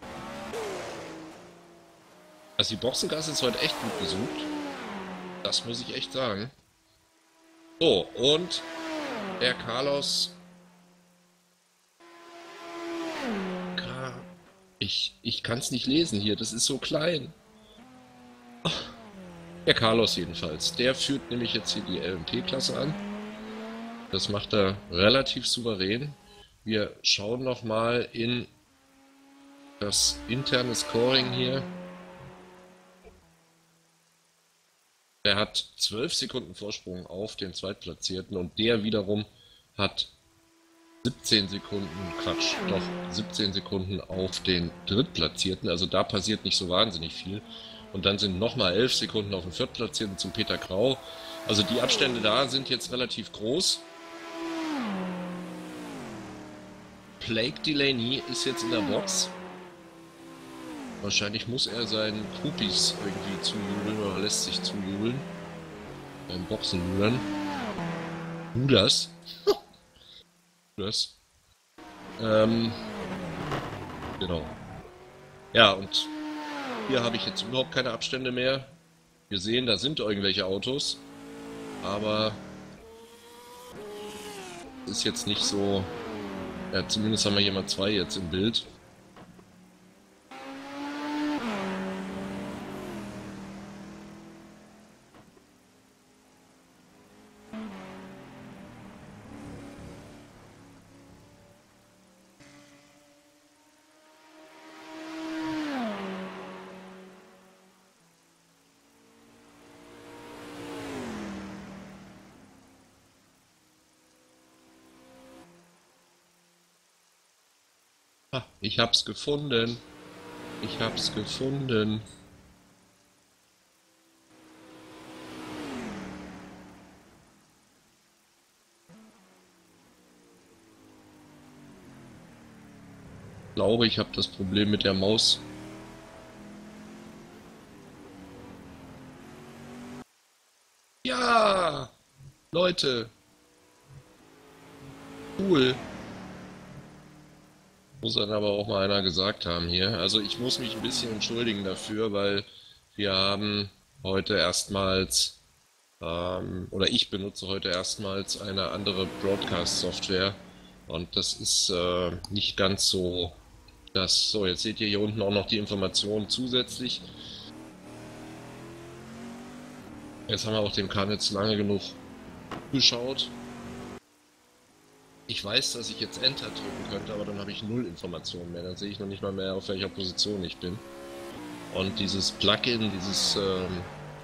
Also die Boxengasse ist heute echt gut besucht. Das muss ich echt sagen. So, und der Carlos... Ich, ich kann es nicht lesen hier, das ist so klein. Der Carlos jedenfalls, der führt nämlich jetzt hier die L M P-Klasse an. Das macht er relativ souverän. Wir schauen nochmal in das interne Scoring hier. Der hat zwölf Sekunden Vorsprung auf den Zweitplatzierten und der wiederum hat siebzehn Sekunden, Quatsch, doch siebzehn Sekunden auf den Drittplatzierten. Also da passiert nicht so wahnsinnig viel. Und dann sind nochmal elf Sekunden auf den Viertplatzierten zum Peter Grau. Also die Abstände da sind jetzt relativ groß. Plague Delaney ist jetzt in der Box. Wahrscheinlich muss er seinen Groupies irgendwie zujubeln oder lässt sich zujubeln. Beim Boxenludern. Luders. Luders. Ähm. Genau. Ja, und hier habe ich jetzt überhaupt keine Abstände mehr. Wir sehen, da sind irgendwelche Autos. Aber ist jetzt nicht so. Ja, zumindest haben wir hier mal zwei jetzt im Bild. Ah, ich hab's gefunden. Ich hab's gefunden. Ich glaube, ich habe das Problem mit der Maus. Ja! Leute! Cool! Muss dann aber auch mal einer gesagt haben hier. Also ich muss mich ein bisschen entschuldigen dafür, weil wir haben heute erstmals, ähm, oder ich benutze heute erstmals eine andere Broadcast-Software. Und das ist äh, nicht ganz so das. So, jetzt seht ihr hier unten auch noch die Informationen zusätzlich. Jetzt haben wir auch dem Kahn jetzt lange genug geschaut. Ich weiß, dass ich jetzt Enter drücken könnte, aber dann habe ich null Informationen mehr. Dann sehe ich noch nicht mal mehr, auf welcher Position ich bin. Und dieses Plugin, dieses ähm,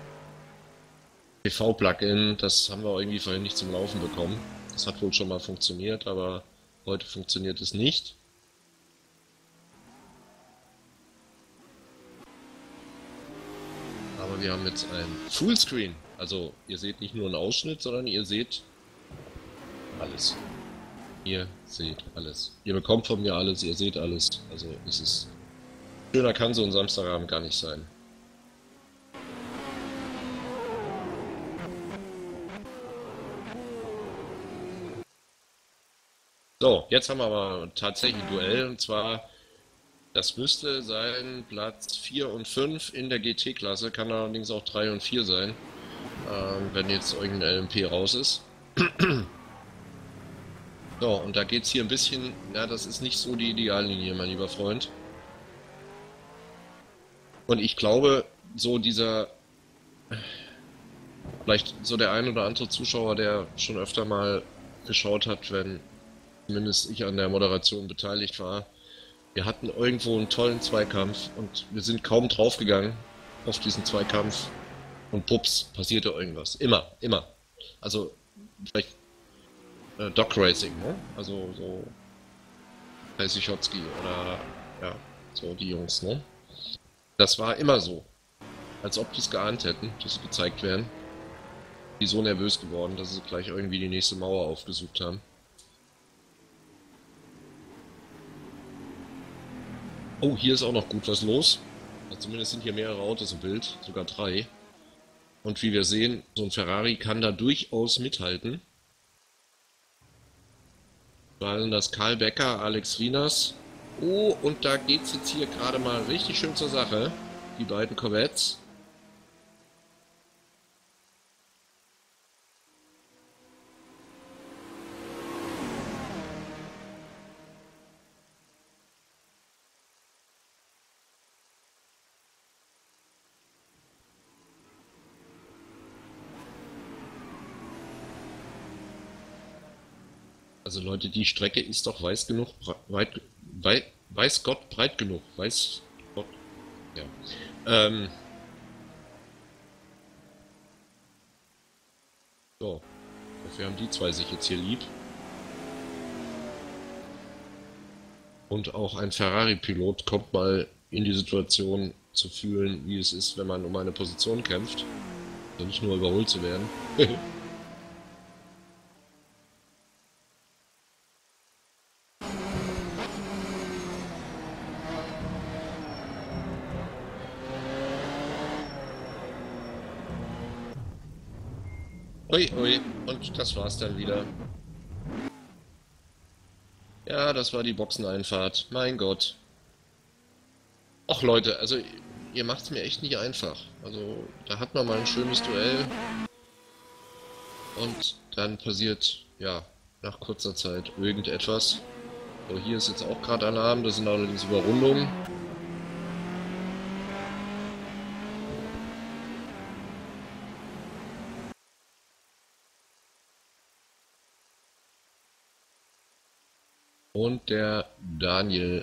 T V-Plugin, das haben wir irgendwie vorhin nicht zum Laufen bekommen. Das hat wohl schon mal funktioniert, aber heute funktioniert es nicht. Aber wir haben jetzt ein Fullscreen. Also ihr seht nicht nur einen Ausschnitt, sondern ihr seht alles. Ihr seht alles. Ihr bekommt von mir alles, ihr seht alles. Also es ist... Schöner kann so ein Samstagabend gar nicht sein. So, jetzt haben wir aber tatsächlich ein Duell. Und zwar, das müsste sein Platz vier und fünf in der G T-Klasse. Kann allerdings auch drei und vier sein, ähm, wenn jetzt irgendein L M P raus ist. So, und da geht es hier ein bisschen, ja, das ist nicht so die Ideallinie, mein lieber Freund. Und ich glaube, so dieser, vielleicht so der ein oder andere Zuschauer, der schon öfter mal geschaut hat, wenn zumindest ich an der Moderation beteiligt war, wir hatten irgendwo einen tollen Zweikampf und wir sind kaum draufgegangen auf diesen Zweikampf und pups, passierte irgendwas. Immer, immer. Also, vielleicht Dog Racing, ne? Also so Sichotzky oder ja, so die Jungs, ne? Das war immer so. Als ob die es geahnt hätten, dass sie gezeigt werden. Die so nervös geworden, dass sie gleich irgendwie die nächste Mauer aufgesucht haben. Oh, hier ist auch noch gut was los. Also zumindest sind hier mehrere Autos im Bild, sogar drei. Und wie wir sehen, so ein Ferrari kann da durchaus mithalten. Weil das Karl Becker, Alex Rinas. Oh, und da geht es jetzt hier gerade mal richtig schön zur Sache. Die beiden Corvettes. Also Leute, die Strecke ist doch weiß genug, weit, weit, weiß Gott breit genug, weiß Gott, ja. Ähm, So, dafür haben die zwei sich jetzt hier lieb. Und auch ein Ferrari-Pilot kommt mal in die Situation zu fühlen, wie es ist, wenn man um eine Position kämpft. Also nicht nur überholt zu werden. Ui, ui, und das war's dann wieder. Ja, das war die Boxeneinfahrt. Mein Gott. Och Leute, also ihr macht's mir echt nicht einfach. Also da hat man mal ein schönes Duell und dann passiert, ja, nach kurzer Zeit irgendetwas. So, hier ist jetzt auch gerade Alarm, das sind allerdings Überrundungen. Und der Daniel,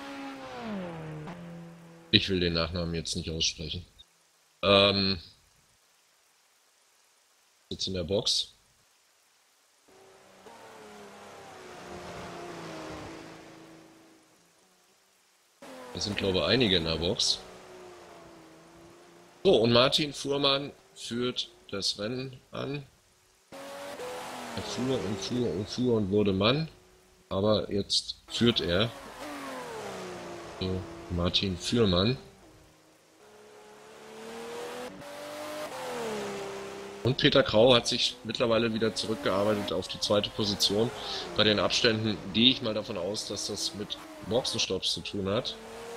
ich will den Nachnamen jetzt nicht aussprechen, ähm, sitzt in der Box. Es sind, glaube ich, einige in der Box. So, und Martin Fuhrmann führt das Rennen an. Er fuhr und fuhr und fuhr und wurde Mann. Aber jetzt führt er. So, Martin Fuhrmann. Und Peter Grau hat sich mittlerweile wieder zurückgearbeitet auf die zweite Position. Bei den Abständen gehe ich mal davon aus, dass das mit Boxenstopps zu tun hat.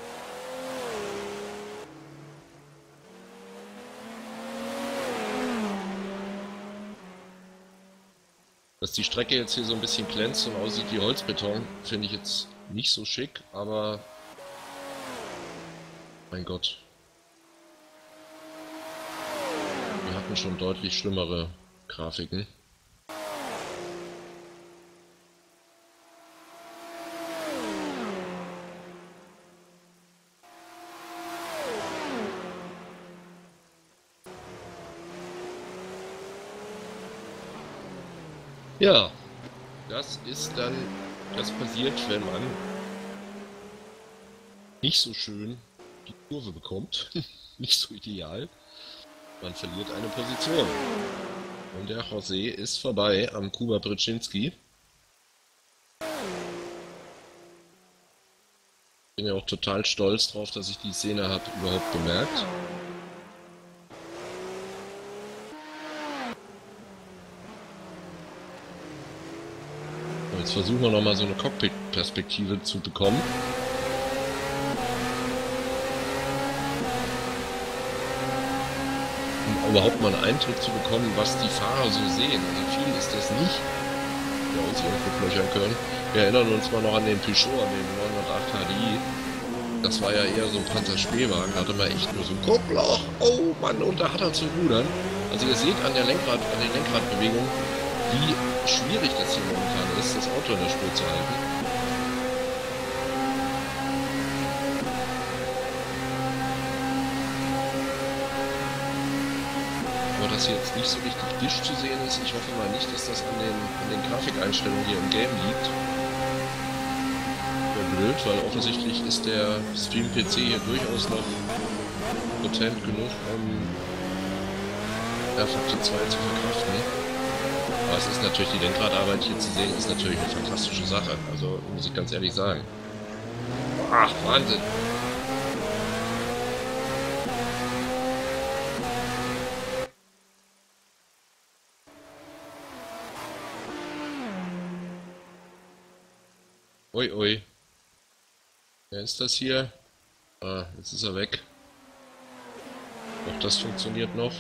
Dass die Strecke jetzt hier so ein bisschen glänzt und aussieht wie Holzbeton, finde ich jetzt nicht so schick, aber mein Gott. Wir hatten schon deutlich schlimmere Grafiken. Ja, das ist dann, das passiert, wenn man nicht so schön die Kurve bekommt, nicht so ideal, man verliert eine Position. Und der José ist vorbei am Kuba Brzezinski. Bin ja auch total stolz drauf, dass ich die Szene habe überhaupt bemerkt. Jetzt versuchen wir nochmal so eine Cockpit-Perspektive zu bekommen. Um überhaupt mal einen Eindruck zu bekommen, was die Fahrer so sehen. Also viel ist das nicht, wir uns irgendwo löchern können. Wir erinnern uns mal noch an den Peugeot, an den neunhundertacht H D I. Das war ja eher so ein Panzerspielwagen, da hatte man echt nur so ein Guckloch. Oh Mann, und da hat er zu rudern. Also ihr seht an der Lenkrad, an den Lenkradbewegungen, wie schwierig das hier momentan ist, das Auto in der Spur zu halten. Aber dass hier jetzt nicht so richtig dicht zu sehen ist, ich hoffe mal nicht, dass das an den, an den Grafikeinstellungen hier im Game liegt. Wäre blöd, weil offensichtlich ist der Stream-P C hier durchaus noch potent genug, um der Faktor zwei zu verkraften. Aber es ist natürlich, die Lenkradarbeit hier zu sehen, ist natürlich eine fantastische Sache. Also, muss ich ganz ehrlich sagen. Ach, Wahnsinn! Ui, ui. Wer ist das hier? Ah, jetzt ist er weg. Auch das funktioniert noch.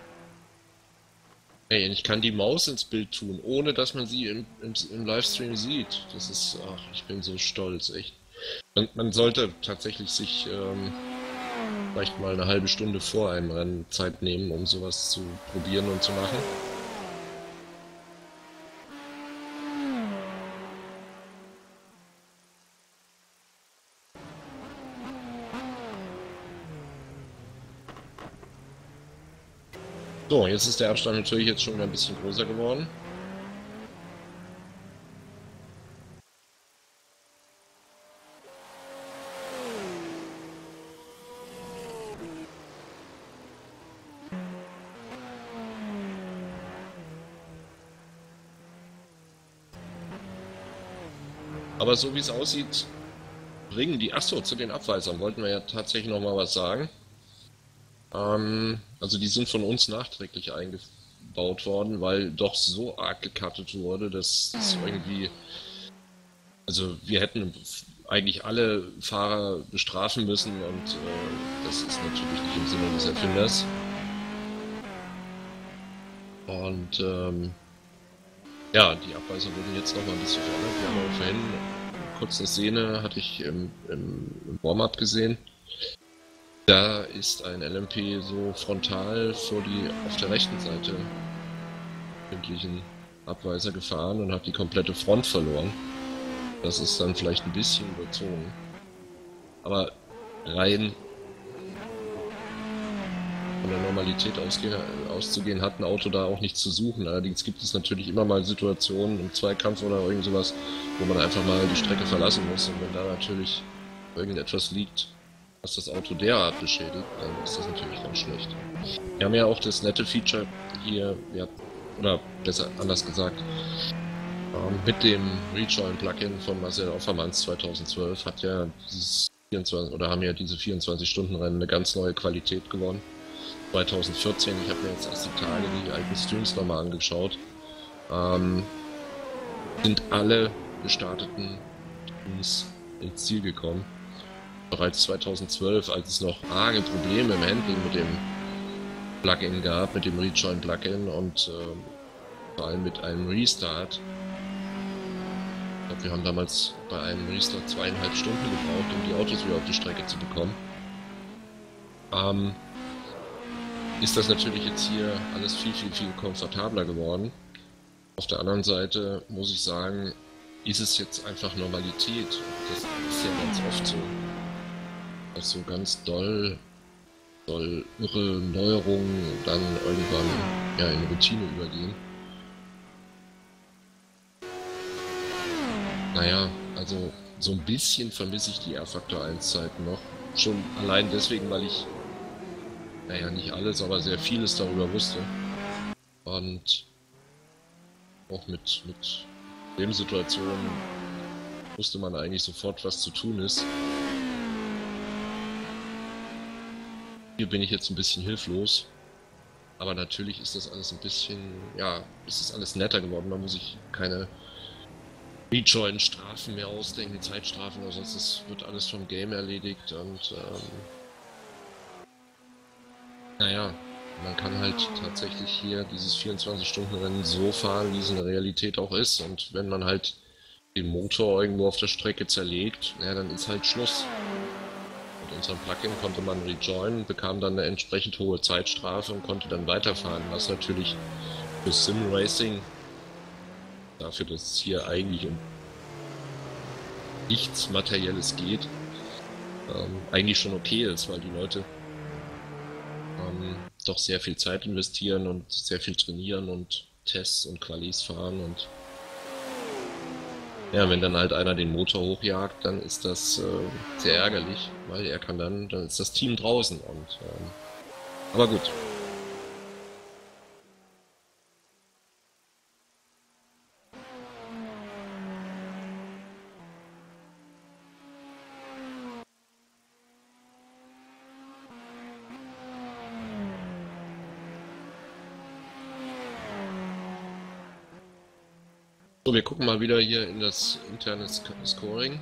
Ey, ich kann die Maus ins Bild tun, ohne dass man sie im, im, im Livestream sieht. Das ist, ach, ich bin so stolz, echt. Man, man sollte tatsächlich sich ähm, vielleicht mal eine halbe Stunde vor einem Rennen Zeit nehmen, um sowas zu probieren und zu machen. So, jetzt ist der Abstand natürlich jetzt schon wieder ein bisschen größer geworden. Aber so wie es aussieht, bringen die... Achso, zu den Abweisern wollten wir ja tatsächlich noch mal was sagen. Ähm, also die sind von uns nachträglich eingebaut worden, weil doch so arg gecuttet wurde, dass es irgendwie... Also wir hätten eigentlich alle Fahrer bestrafen müssen und äh, das ist natürlich nicht im Sinne des Erfinders. Und ähm, ja, die Abweiser wurden jetzt noch mal ein bisschen verändert. Wir haben auch vorhin kurz eine Szene, hatte ich im, im, im Warm-up gesehen. Da ist ein L M P so frontal vor die auf der rechten Seite befindlichen Abweiser gefahren und hat die komplette Front verloren. Das ist dann vielleicht ein bisschen überzogen. Aber rein von der Normalität auszugehen, hat ein Auto da auch nichts zu suchen. Allerdings gibt es natürlich immer mal Situationen im Zweikampf oder irgend sowas, wo man einfach mal die Strecke verlassen muss. Und wenn da natürlich irgendetwas liegt, was das Auto derart beschädigt, dann ist das natürlich ganz schlecht. Wir haben ja auch das nette Feature hier, ja, oder besser anders gesagt, ähm, mit dem Rejoin-Plugin von Marcel Offermanns zweitausendzwölf hat ja dieses vierundzwanzig oder haben ja diese vierundzwanzig-Stunden-Rennen eine ganz neue Qualität gewonnen. zweitausendvierzehn, ich habe mir jetzt erst die Tage die alten Streams nochmal angeschaut, ähm, sind alle gestarteten Teams ins Ziel gekommen. Bereits zweitausendzwölf, als es noch arge Probleme im Handling mit dem Plugin gab, mit dem Rejoin-Plugin und äh, vor allem mit einem Restart. Ich glaube, wir haben damals bei einem Restart zweieinhalb Stunden gebraucht, um die Autos wieder auf die Strecke zu bekommen. Ähm, ist das natürlich jetzt hier alles viel, viel, viel komfortabler geworden. Auf der anderen Seite muss ich sagen, ist es jetzt einfach Normalität. Das ist ja ganz oft so. Dass so ganz doll, doll irre Neuerungen dann irgendwann ja, in Routine übergehen. Naja, also so ein bisschen vermisse ich die R-Faktor eins Zeiten noch. Schon allein deswegen, weil ich naja, nicht alles, aber sehr vieles darüber wusste. Und auch mit, mit Lebenssituationen wusste man eigentlich sofort, was zu tun ist. Hier bin ich jetzt ein bisschen hilflos. Aber natürlich ist das alles ein bisschen, ja, ist das alles netter geworden. Man muss sich keine Rejoin-Strafen mehr ausdenken, Zeitstrafen oder sonst. Das wird alles vom Game erledigt und ähm, naja, man kann halt tatsächlich hier dieses vierundzwanzig-Stunden-Rennen so fahren, wie es in der Realität auch ist. Und wenn man halt den Motor irgendwo auf der Strecke zerlegt, ja, dann ist halt Schluss. Mit unserem Plugin konnte man rejoinen, bekam dann eine entsprechend hohe Zeitstrafe und konnte dann weiterfahren, was natürlich für Simracing, dafür, dass es hier eigentlich um nichts Materielles geht, ähm, eigentlich schon okay ist, weil die Leute ähm, doch sehr viel Zeit investieren und sehr viel trainieren und Tests und Qualis fahren und ja, wenn dann halt einer den Motor hochjagt, dann ist das äh, sehr ärgerlich, weil er kann dann, dann ist das Team draußen und ähm, aber gut. So, wir gucken mal wieder hier in das interne Scoring.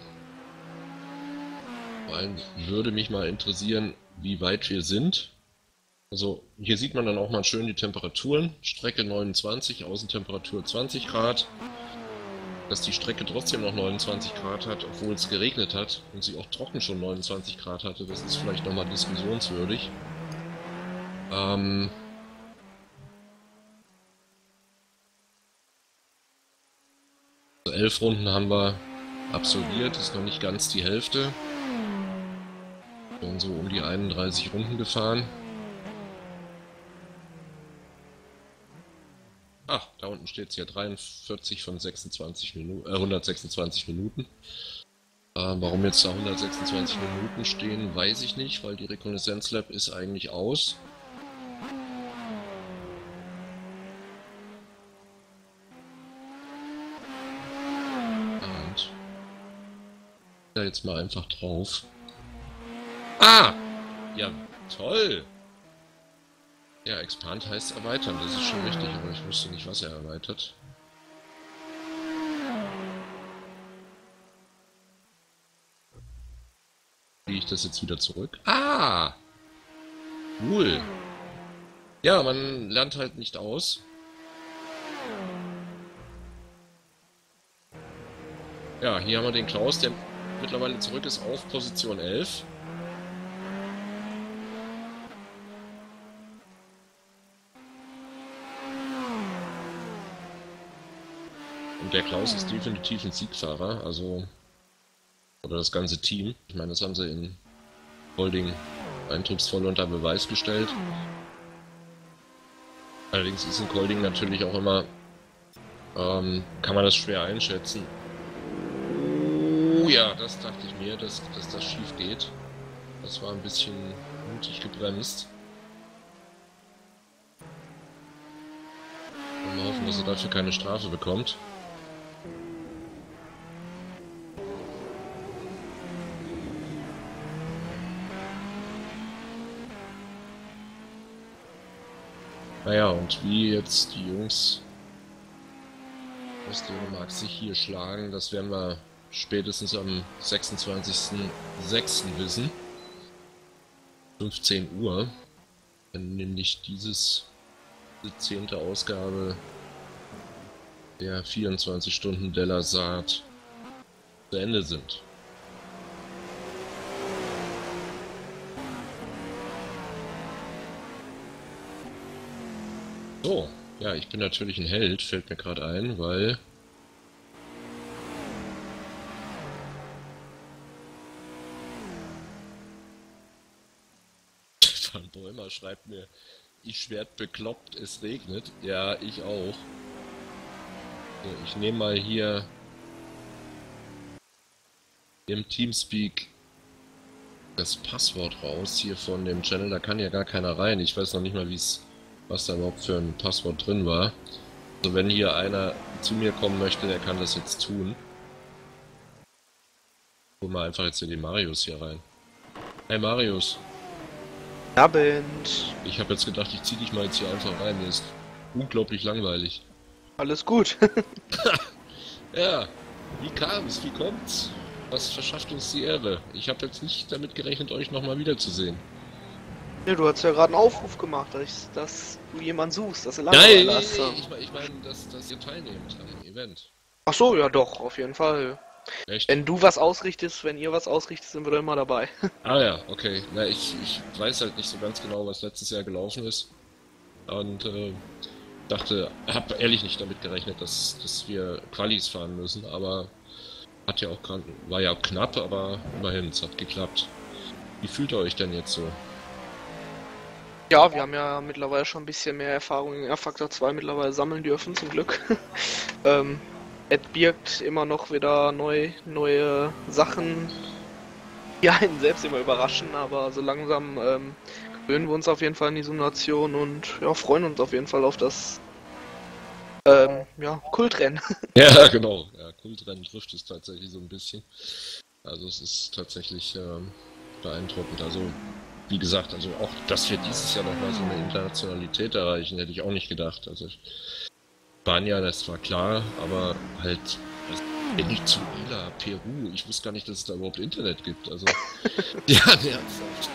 Vor allem würde mich mal interessieren, wie weit wir sind. Also hier sieht man dann auch mal schön die Temperaturen. Strecke neunundzwanzig, Außentemperatur zwanzig Grad. Dass die Strecke trotzdem noch neunundzwanzig Grad hat, obwohl es geregnet hat und sie auch trocken schon neunundzwanzig Grad hatte, das ist vielleicht nochmal diskussionswürdig. Ähm... Elf Runden haben wir absolviert, ist noch nicht ganz die Hälfte. Wir sind so um die einunddreißig Runden gefahren. Ach, da unten steht es hier, dreiundvierzig von sechsundzwanzig Minuten, äh, hundertsechsundzwanzig Minuten. Äh, warum jetzt da hundertsechsundzwanzig Minuten stehen, weiß ich nicht, weil die Reconnaissance Lab ist eigentlich aus. Und da jetzt mal einfach drauf. Ah! Ja, toll! Ja, Expand heißt erweitern, das ist schon richtig, aber ich wusste nicht, was er erweitert. Kriege ich das jetzt wieder zurück? Ah! Cool! Ja, man lernt halt nicht aus. Ja, hier haben wir den Klaus, der mittlerweile zurück ist auf Position elf. Und der Klaus ist definitiv ein Siegfahrer, also... Oder das ganze Team. Ich meine, das haben sie in Holding eindrucksvoll unter Beweis gestellt. Allerdings ist in Holding natürlich auch immer... Ähm, kann man das schwer einschätzen. Oh ja, das dachte ich mir, dass, dass das schief geht. Das war ein bisschen mutig gebremst. Und wir hoffen, dass er dafür keine Strafe bekommt. Naja, und wie jetzt die Jungs aus Dänemark sich hier schlagen, das werden wir spätestens am sechsundzwanzigsten sechsten wissen. fünfzehn Uhr. Wenn nämlich dieses die zehnte Ausgabe der vierundzwanzig Stunden de la Sarthe zu Ende sind. So, ja, ich bin natürlich ein Held, fällt mir gerade ein, weil... Van Bäumer schreibt mir, ich werd bekloppt, es regnet. Ja, ich auch. So, ich nehme mal hier im Teamspeak das Passwort raus, hier von dem Channel, da kann ja gar keiner rein. Ich weiß noch nicht mal, wie es... was da überhaupt für ein Passwort drin war. Also wenn hier einer zu mir kommen möchte, der kann das jetzt tun. Holen wir einfach jetzt in den Marius hier rein. Hey Marius. Abend. Ich habe jetzt gedacht, ich zieh dich mal jetzt hier einfach rein. Mir ist unglaublich langweilig. Alles gut. Ja, wie kam's? Wie kommt's? Was verschafft uns die Ehre? Ich habe jetzt nicht damit gerechnet, euch nochmal wiederzusehen. Ja, du hast ja gerade einen Aufruf gemacht, dass, ich, dass du jemanden suchst, dass du Nein, Langeweile nein, hast. nein, ich meine, ich mein, dass, dass ihr teilnehmt am Event. Ach so, ja doch, auf jeden Fall. Echt? Wenn du was ausrichtest, wenn ihr was ausrichtet, sind wir da immer dabei. Ah ja, okay. Na, ich, ich weiß halt nicht so ganz genau, was letztes Jahr gelaufen ist. Und äh, dachte, hab ehrlich nicht damit gerechnet, dass, dass wir Qualis fahren müssen, aber hat ja auch grad, war ja auch knapp, aber immerhin, es hat geklappt. Wie fühlt ihr euch denn jetzt so? Ja, wir haben ja mittlerweile schon ein bisschen mehr Erfahrung in R-Faktor zwei mittlerweile sammeln dürfen, zum Glück. ähm, es birgt immer noch wieder neu, neue Sachen, die einen selbst immer überraschen, aber so langsam ähm, gewöhnen wir uns auf jeden Fall an die Simulation und ja, freuen uns auf jeden Fall auf das ähm, ja, Kultrennen. Ja, genau. Ja, Kultrennen trifft es tatsächlich so ein bisschen. Also es ist tatsächlich ähm, beeindruckend. Also wie gesagt, also auch, dass wir dieses Jahr nochmal so eine Internationalität erreichen, hätte ich auch nicht gedacht. Also Spanier, das war klar, aber halt Venezuela, Peru, ich wusste gar nicht, dass es da überhaupt Internet gibt. Also ja, ernsthaft.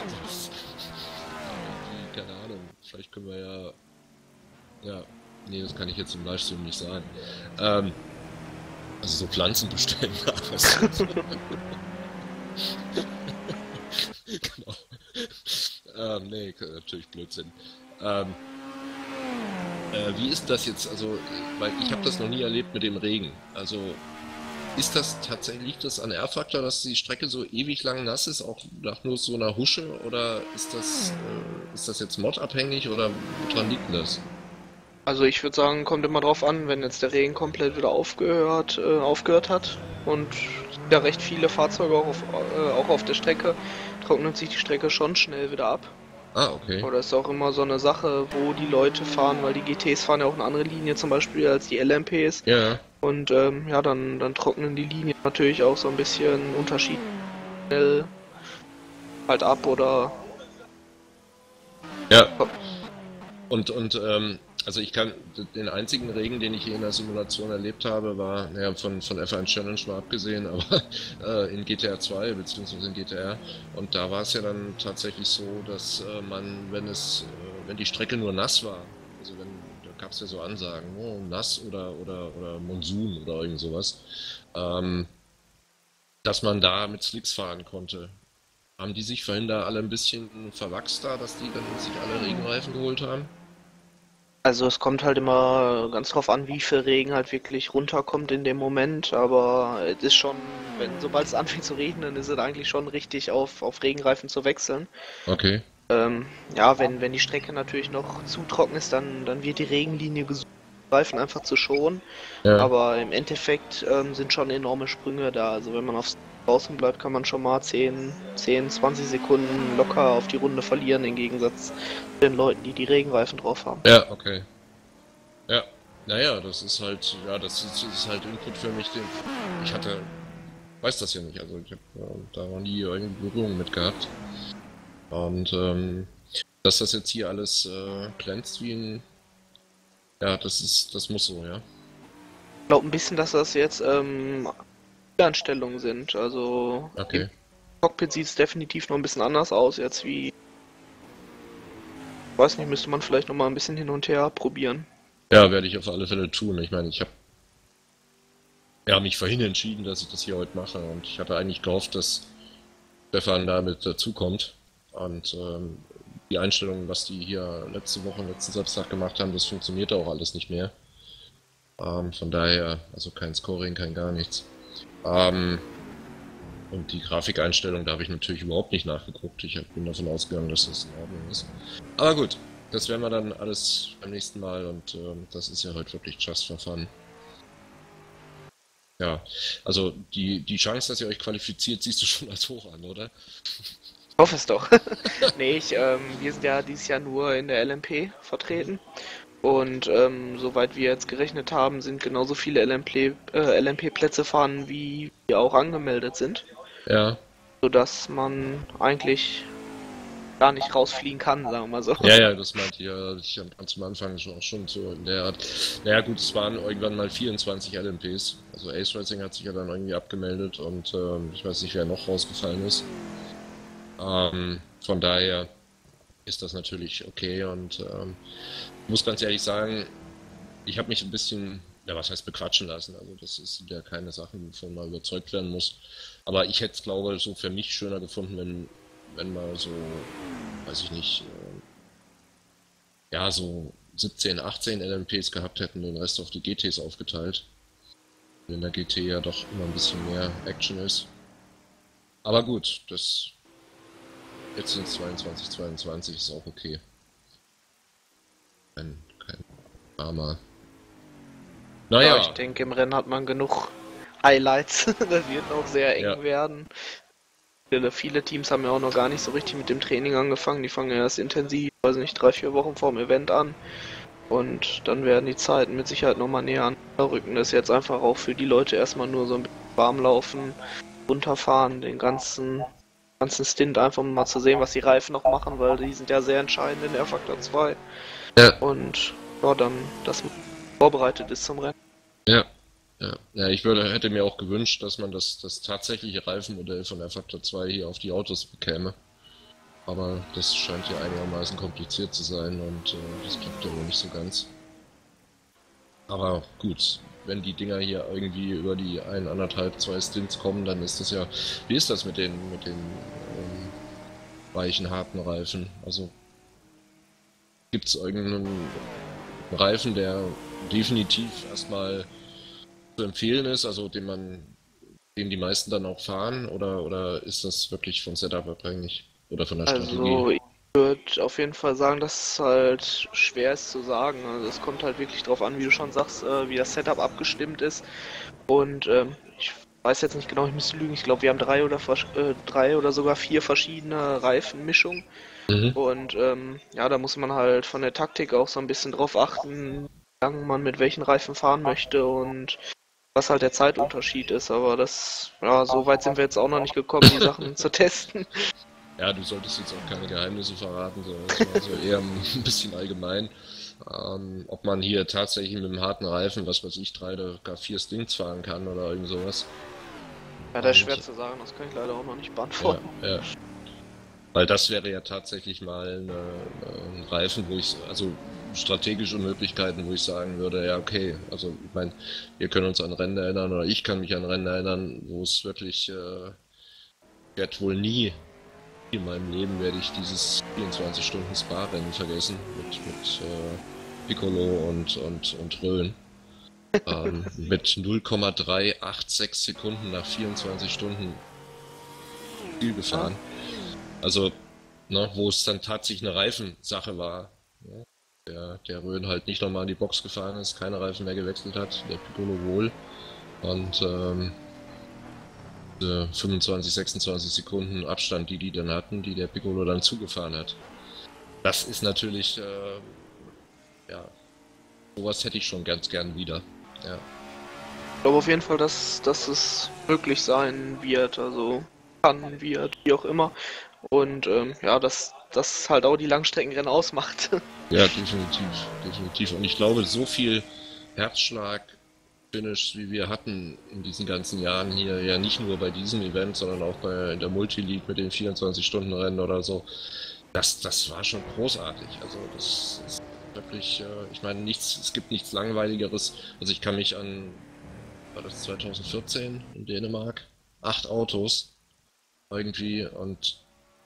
Keine Ahnung, vielleicht können wir ja... Ja, nee, das kann ich jetzt im Livestream nicht sagen. Ähm, also so Pflanzen bestellen. Genau. Ähm, nee, natürlich Blödsinn. Ähm, äh, wie ist das jetzt? Also, weil ich habe das noch nie erlebt mit dem Regen. Also, ist das tatsächlich, liegt das an R-Faktor, dass die Strecke so ewig lang nass ist, auch nach nur so einer Husche? Oder ist das, äh, ist das jetzt modabhängig oder woran liegt denn das? Also ich würde sagen, kommt immer drauf an, wenn jetzt der Regen komplett wieder aufgehört, äh, aufgehört hat und ja recht viele Fahrzeuge auch auf, äh, auch auf der Strecke, trocknet sich die Strecke schon schnell wieder ab. Ah, okay. Oder ist auch immer so eine Sache, wo die Leute fahren, weil die G Ts fahren ja auch eine andere Linie zum Beispiel als die L M Ps. Ja, Und ähm, ja, dann, dann trocknen die Linien natürlich auch so ein bisschen unterschiedlich schnell halt ab oder ja. Und, und ähm, also ich kann, den einzigen Regen, den ich hier in der Simulation erlebt habe, war, naja, von, von F eins Challenge mal abgesehen, aber äh, in G T R zwei beziehungsweise in G T R. Und da war es ja dann tatsächlich so, dass äh, man, wenn es, äh, wenn die Strecke nur nass war, also wenn, da gab es ja so Ansagen, oh, nass oder, oder, oder Monsun oder irgend sowas, ähm, dass man da mit Slicks fahren konnte. Haben die sich vorhin da alle ein bisschen verwachst da, dass die dann sich alle Regenreifen geholt haben? also es kommt halt immer ganz drauf an, wie viel Regen halt wirklich runterkommt in dem Moment, aber es ist schon, wenn sobald es anfängt zu regnen, ist es eigentlich schon richtig auf, auf Regenreifen zu wechseln. Okay. Ähm, ja, wenn, wenn die Strecke natürlich noch zu trocken ist, dann, dann wird die Regenlinie gesucht, Reifen einfach zu schonen. Ja. Aber im Endeffekt ähm, sind schon enorme Sprünge da. Also wenn man aufs draußen bleibt, kann man schon mal zehn, zehn, zwanzig Sekunden locker auf die Runde verlieren, im Gegensatz zu den Leuten, die die Regenreifen drauf haben. Ja, okay. Ja. Naja, das ist halt, ja, das ist, ist halt Input für mich, den ich hatte, weiß das ja nicht, also ich habe äh, da noch nie irgendwie Berührung mit gehabt. Und ähm, dass das jetzt hier alles äh, glänzt wie ein, ja, das ist, das muss so, ja. Ich glaube ein bisschen, dass das jetzt ähm, Einstellungen sind. Also im Okay. Cockpit sieht es definitiv noch ein bisschen anders aus jetzt wie, weiß nicht, müsste man vielleicht noch mal ein bisschen hin und her probieren. Ja, werde ich auf alle Fälle tun. Ich meine, ich habe ja mich vorhin entschieden, dass ich das hier heute mache und ich hatte eigentlich gehofft, dass Stefan damit dazukommt. Und ähm, die Einstellungen, was die hier letzte Woche, letzten Samstag gemacht haben, das funktioniert auch alles nicht mehr. Ähm, von daher, also kein Scoring, kein gar nichts. Ähm, und die Grafikeinstellung, da habe ich natürlich überhaupt nicht nachgeguckt. Ich bin davon ausgegangen, dass das in Ordnung ist. Aber gut, das werden wir dann alles beim nächsten Mal und ähm, das ist ja heute wirklich just for fun. Ja, also die, die Chance, dass ihr euch qualifiziert, siehst du schon als hoch an, oder? Ich hoffe es doch. Nee, ich, ähm, wir sind ja dieses Jahr nur in der L M P vertreten. Und ähm, soweit wir jetzt gerechnet haben, sind genauso viele L M P, äh, L M P-Plätze fahren, wie wir auch angemeldet sind. Ja. Sodass man eigentlich gar nicht rausfliegen kann, sagen wir mal so. Ja, ja, das meinte ich ja ich ganz am Anfang schon auch schon so in der Art. Naja gut, es waren irgendwann mal vierundzwanzig L M Ps. Also Ace Racing hat sich ja dann irgendwie abgemeldet und ähm, ich weiß nicht, wer noch rausgefallen ist. Ähm, von daher ist das natürlich okay und ähm, muss ganz ehrlich sagen, ich habe mich ein bisschen, ja was heißt bequatschen lassen, also das ist ja keine Sachen, wovon man überzeugt werden muss. Aber ich hätte es, glaube ich, so für mich schöner gefunden, wenn, wenn mal so, weiß ich nicht, äh, ja so siebzehn, achtzehn L M Ps gehabt hätten, den Rest auf die G Ts aufgeteilt. In der G T ja doch immer ein bisschen mehr Action ist. Aber gut, das jetzt sind es zweiundzwanzig, zweiundzwanzig, ist auch okay. Kein, kein Drama. Ja, Naja, ich denke, im Rennen hat man genug Highlights. Das wird auch sehr eng ja, werden. Viele, viele Teams haben ja auch noch gar nicht so richtig mit dem Training angefangen. Die fangen ja erst intensiv, weiß nicht, drei, vier Wochen vor dem Event an. Und dann werden die Zeiten mit Sicherheit nochmal näher anrücken. Das ist jetzt einfach auch für die Leute erstmal nur so ein bisschen warm laufen, runterfahren, den ganzen, ganzen Stint einfach mal zu sehen, was die Reifen noch machen, weil die sind ja sehr entscheidend in der Faktor zwei. ja, Und ja, dann, dass man vorbereitet ist zum Rennen. ja, ja. Ja, ich würde, hätte mir auch gewünscht, dass man das, das tatsächliche Reifenmodell von der Faktor zwei hier auf die Autos bekäme. Aber das scheint ja einigermaßen kompliziert zu sein und äh, das klappt ja wohl nicht so ganz. Aber gut, wenn die Dinger hier irgendwie über die ein, anderthalb, zwei Stints kommen, dann ist das ja. Wie ist das mit den mit den ähm, weichen, harten Reifen? Also gibt es irgendeinen Reifen, der definitiv erstmal zu empfehlen ist, also den man, den die meisten dann auch fahren, oder oder ist das wirklich vom Setup abhängig oder von der Also Strategie? Ich würde auf jeden Fall sagen, dass es halt schwer ist zu sagen. Also es kommt halt wirklich drauf an, wie du schon sagst, äh, wie das Setup abgestimmt ist. Und ähm, ich weiß jetzt nicht genau, ich müsste lügen. Ich glaube, wir haben drei oder vers- äh, drei oder sogar vier verschiedene Reifenmischungen. Mhm. Und ähm, ja, da muss man halt von der Taktik auch so ein bisschen drauf achten, wie lange man mit welchen Reifen fahren möchte und was halt der Zeitunterschied ist. Aber das, ja, so weit sind wir jetzt auch noch nicht gekommen, die Sachen zu testen. Ja, du solltest jetzt auch keine Geheimnisse verraten, sondern das war so eher ein bisschen allgemein. Ähm, ob man hier tatsächlich mit einem harten Reifen, was weiß ich, drei oder gar vier Stings fahren kann oder irgend sowas. Ja, das ist schwer Und, zu sagen, das kann ich leider auch noch nicht ja, beantworten. ja. Weil das wäre ja tatsächlich mal eine, ein Reifen, wo ich, also strategische Möglichkeiten, wo ich sagen würde, ja okay, also ich meine, wir können uns an Rennen erinnern oder ich kann mich an Rennen erinnern, wo es wirklich, äh, ich werde wohl nie in meinem Leben werde ich dieses vierundzwanzig Stunden Spa-Rennen vergessen mit, mit äh, Piccolo und, und, und Rhön. ähm, mit null Komma drei acht sechs Sekunden nach vierundzwanzig Stunden Ziel gefahren. Also, ne, wo es dann tatsächlich eine Reifensache war. Ja, der, der Rhön halt nicht nochmal in die Box gefahren ist, keine Reifen mehr gewechselt hat, der Piccolo wohl. Und ähm, fünfundzwanzig, sechsundzwanzig Sekunden Abstand, die die dann hatten, die der Piccolo dann zugefahren hat. Das ist natürlich, äh, ja, sowas hätte ich schon ganz gern wieder. Ja. Ich glaube auf jeden Fall, dass, dass es möglich sein wird, also kann, wird, wie auch immer. Und ähm, ja, dass das halt auch die Langstreckenrennen ausmacht. Ja, definitiv, definitiv. Und ich glaube, so viel Herzschlag-Finish, wie wir hatten in diesen ganzen Jahren hier, ja nicht nur bei diesem Event, sondern auch bei der Multileague mit den vierundzwanzig-Stunden-Rennen oder so, das, das war schon großartig. Also das ist wirklich, äh, ich meine, nichts, es gibt nichts Langweiligeres. Also ich kann mich an, war das zwanzig vierzehn in Dänemark? Acht Autos irgendwie und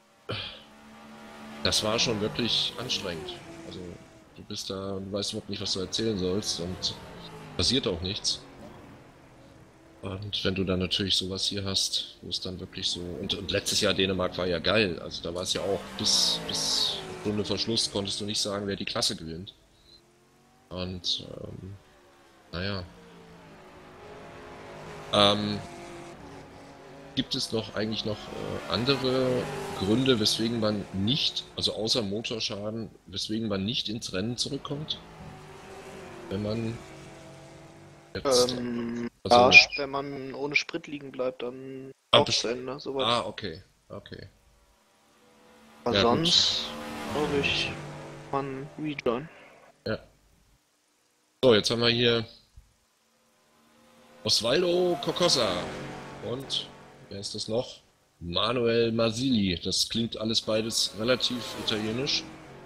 das war schon wirklich anstrengend. Also du bist da und weißt überhaupt nicht, was du erzählen sollst und passiert auch nichts. Und wenn du dann natürlich sowas hier hast, wo es dann wirklich so... Und, und letztes Jahr Dänemark war ja geil. Also da war es ja auch bis, bis Runde vor Schluss konntest du nicht sagen, wer die Klasse gewinnt. Und ähm, naja. Ähm, gibt es noch eigentlich noch äh, andere Gründe, weswegen man nicht, also außer Motorschaden, weswegen man nicht ins Rennen zurückkommt? Wenn man jetzt... ähm, Also, ja, wenn man ohne Sprit liegen bleibt, dann ah, auch zu Ende, sowas. ah, okay, okay. Aber Ja, sonst, glaube ich, man rejoin. Ja. So, jetzt haben wir hier Osvaldo Cocosa und wer ist das noch? Manuel Masili. Das klingt alles beides relativ italienisch.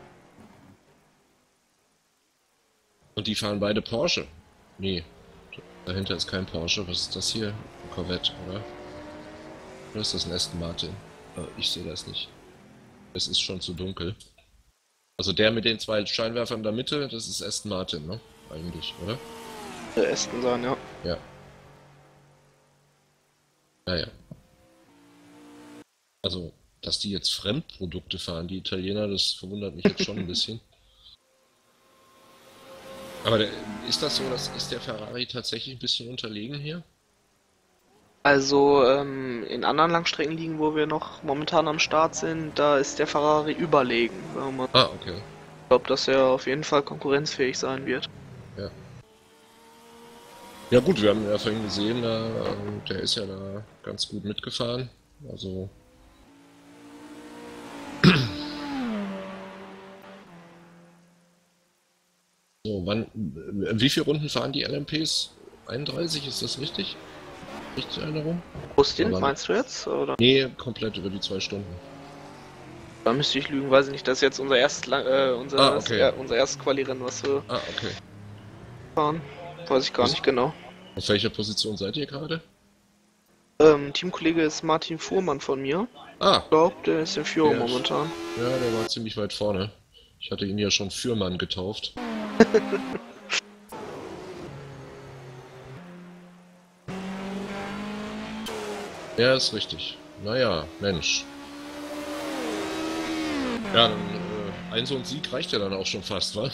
Und die fahren beide Porsche. Nee, dahinter ist kein Porsche. Was ist das hier? Ein Corvette, oder? Oder ist das ein Aston Martin? Ich sehe das nicht. Es ist schon zu dunkel. Also der mit den zwei Scheinwerfern in der Mitte, das ist Aston Martin, ne? Eigentlich, oder? Der Aston sein, ja. Ja. Naja. Also, dass die jetzt Fremdprodukte fahren, die Italiener, das verwundert mich jetzt schon ein bisschen. Aber der, ist das so, dass ist der Ferrari tatsächlich ein bisschen unterlegen hier? Also ähm, in anderen Langstreckenligen, wo wir noch momentan am Start sind, da ist der Ferrari überlegen. Sagen wir mal. Ah, okay. Ich glaube, dass er auf jeden Fall konkurrenzfähig sein wird. Ja. Ja gut, wir haben ja vorhin gesehen, da, der ist ja da ganz gut mitgefahren. Also... So, wann, wie viele Runden fahren die L M Ps? einunddreißig, ist das richtig? Richtig Erinnerung? Austin, Aber- meinst du jetzt? Oder? Nee, komplett über die zwei Stunden. Da müsste ich lügen, weiß ich nicht. Das ist jetzt unser erstes, Lang- äh, unser, Ah, okay. ja, unser erstes Quali-Rennen, was wir Ah, okay. fahren. Weiß ich gar Was- nicht genau. Auf welcher Position seid ihr gerade? Ähm, Teamkollege ist Martin Fuhrmann von mir. Ah, Ich glaube, der ist in Führung Der ist- momentan. ja, der war ziemlich weit vorne. Ich hatte ihn ja schon Fürmann getauft. Ja, ist richtig. Naja, Mensch. Ja, dann, äh, ein so ein Sieg reicht ja dann auch schon fast, wa?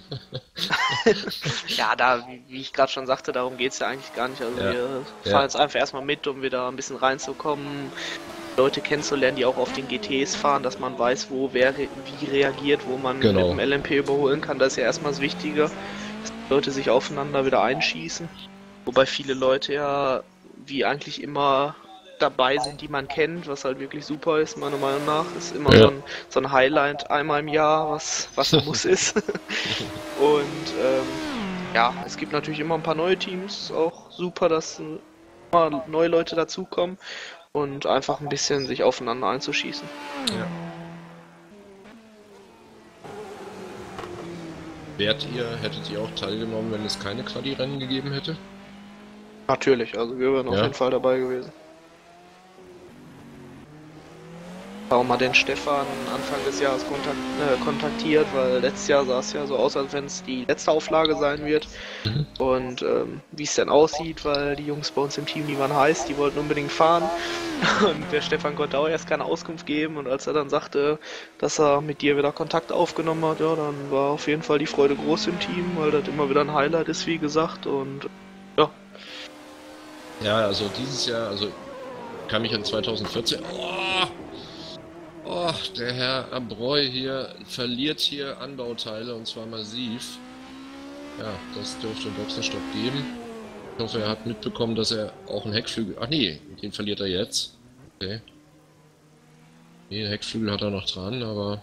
Ja, da, wie, wie ich gerade schon sagte, darum geht's ja eigentlich gar nicht. Also Ja, wir fahren ja, jetzt einfach erstmal mit, um wieder ein bisschen reinzukommen, Leute kennenzulernen, die auch auf den G Ts fahren, dass man weiß, wo wer re wie reagiert, wo man mit dem genau. L M P überholen kann. Das ist ja erstmal das Wichtige, dass die Leute sich aufeinander wieder einschießen. Wobei viele Leute ja, wie eigentlich immer, dabei sind, die man kennt, was halt wirklich super ist, meiner Meinung nach. Ist immer so Ja. ein, so ein Highlight einmal im Jahr, was, was ein Muss ist. Und ähm, ja, es gibt natürlich immer ein paar neue Teams. Ist auch super, dass äh, immer neue Leute dazukommen und einfach ein bisschen sich aufeinander einzuschießen. Ja. Wärt ihr, hättet ihr auch teilgenommen, wenn es keine Quali-Rennen gegeben hätte? Natürlich, also wir wären auf Ja. jeden Fall dabei gewesen. Auch mal den Stefan Anfang des Jahres kontakt, äh, kontaktiert, weil letztes Jahr sah es ja so aus, als wenn es die letzte Auflage sein wird. Mhm. Und ähm, wie es denn aussieht, weil die Jungs bei uns im Team, die waren heiß, die wollten unbedingt fahren. Und der Stefan konnte auch erst keine Auskunft geben. Und als er dann sagte, dass er mit dir wieder Kontakt aufgenommen hat, ja, dann war auf jeden Fall die Freude groß im Team, weil das immer wieder ein Highlight ist, wie gesagt. Und ja. Ja, also dieses Jahr, also kann mich an zweitausendvierzehn. Oh, oh, der Herr Abreu hier verliert hier Anbauteile und zwar massiv. Ja, das dürfte einen Boxenstopp geben. Ich hoffe, er hat mitbekommen, dass er auch einen Heckflügel. Ach nee, den verliert er jetzt. Okay. Nee, den Heckflügel hat er noch dran, aber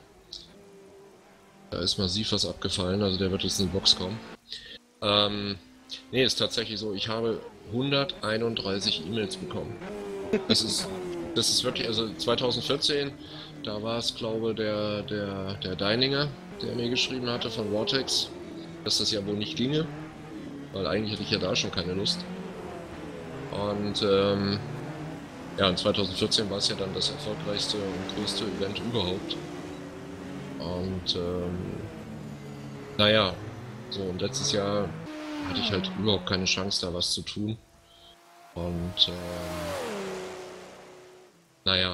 da ist massiv was abgefallen, also der wird jetzt in die Box kommen. Ähm, nee, ist tatsächlich so, ich habe hunderteinunddreißig E-Mails bekommen. Das ist, das ist wirklich, also zweitausendvierzehn, da war es, glaube der, der, der Deininger, der mir geschrieben hatte von Vortex, dass das ja wohl nicht ginge, weil eigentlich hatte ich ja da schon keine Lust. Und ähm, ja, in zweitausendvierzehn war es ja dann das erfolgreichste und größte Event überhaupt. Und ähm, naja, so und letztes Jahr hatte ich halt überhaupt keine Chance, da was zu tun. Und ähm, naja,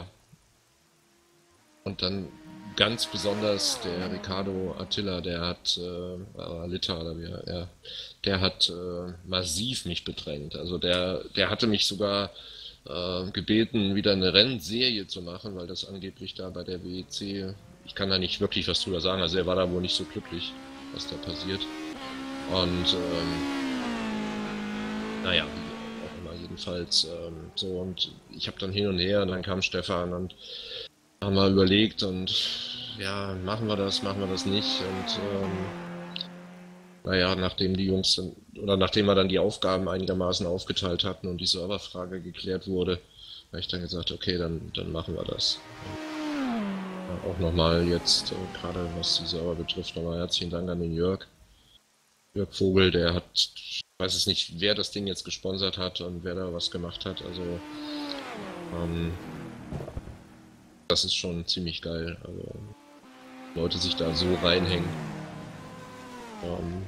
und dann ganz besonders der Ricardo Attila, der hat, äh, Alitta oder wie er, ja, der hat äh, massiv mich bedrängt. Also der, der hatte mich sogar äh, gebeten, wieder eine Rennserie zu machen, weil das angeblich da bei der W E C, ich kann da nicht wirklich was drüber sagen, also er war da wohl nicht so glücklich, was da passiert. Und ähm, naja, wie auch immer, jedenfalls ähm, so und ich habe dann hin und her und dann kam Stefan und haben wir überlegt und ja, machen wir das, machen wir das nicht und ähm, naja, nachdem die Jungs dann, oder nachdem wir dann die Aufgaben einigermaßen aufgeteilt hatten und die Serverfrage geklärt wurde, habe ich dann gesagt, okay, dann, dann machen wir das. Ja, auch nochmal jetzt, äh, gerade was die Server betrifft, nochmal herzlichen Dank an den Jörg. Jörg Vogel, der hat, ich weiß es nicht, wer das Ding jetzt gesponsert hat und wer da was gemacht hat, also ähm, das ist schon ziemlich geil, also Leute sich da so reinhängen, ähm,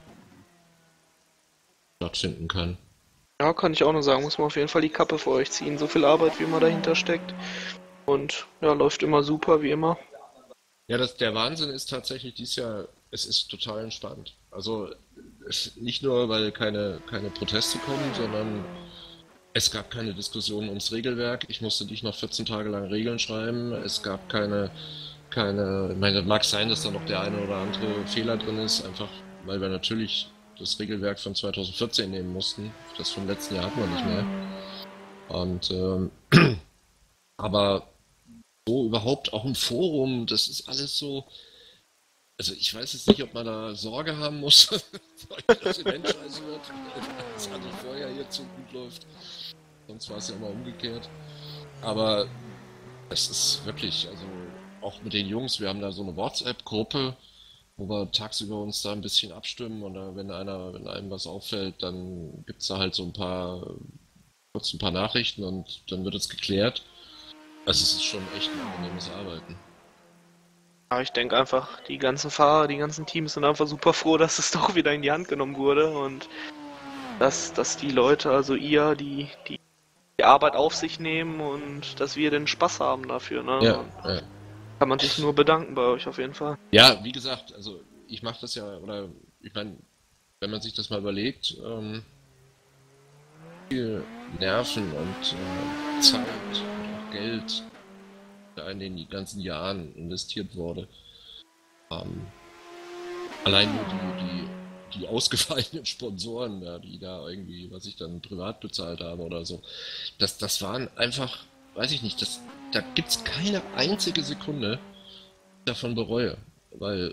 stattfinden kann. Ja, kann ich auch nur sagen, muss man auf jeden Fall die Kappe für euch ziehen. So viel Arbeit, wie immer dahinter steckt. Und ja, läuft immer super, wie immer. Ja, das, der Wahnsinn ist tatsächlich dieses Jahr, es ist total entspannt. Also es, nicht nur, weil keine, keine Proteste kommen, sondern es gab keine Diskussionen ums Regelwerk. Ich musste nicht noch vierzehn Tage lang Regeln schreiben. Es gab keine, keine, ich meine, mag sein, dass da noch der eine oder andere Fehler drin ist, einfach weil wir natürlich das Regelwerk von zweitausendvierzehn nehmen mussten. Das vom letzten Jahr hatten wir nicht mehr. Und ähm, aber so überhaupt auch im Forum, das ist alles so. Also ich weiß jetzt nicht, ob man da Sorge haben muss, weil das Event scheiße wird, das andere vorher jetzt so gut läuft. Sonst war es ja immer umgekehrt. Aber es ist wirklich, also auch mit den Jungs, wir haben da so eine WhatsApp-Gruppe, wo wir tagsüber uns da ein bisschen abstimmen und da, wenn einer, wenn einem was auffällt, dann gibt es da halt so ein paar, kurz ein paar Nachrichten und dann wird es geklärt. Also es ist schon echt ein angenehmes Arbeiten. Aber ich denke einfach, die ganzen Fahrer, die ganzen Teams sind einfach super froh, dass es doch wieder in die Hand genommen wurde und dass, dass die Leute, also ihr, die, die, die Arbeit auf sich nehmen und dass wir den Spaß haben dafür, ne? Ja, Und ja. Kann man sich nur bedanken bei euch auf jeden Fall. Ja, wie gesagt, also ich mache das ja, oder ich meine, wenn man sich das mal überlegt, ähm, viel Nerven und äh, Zeit und auch Geld da in den ganzen Jahren investiert wurde. Ähm, allein nur die, die, die ausgefallenen Sponsoren, ja, die da irgendwie, was ich dann privat bezahlt habe oder so, das, das waren einfach, weiß ich nicht, das, da gibt's keine einzige Sekunde, die ich davon bereue, weil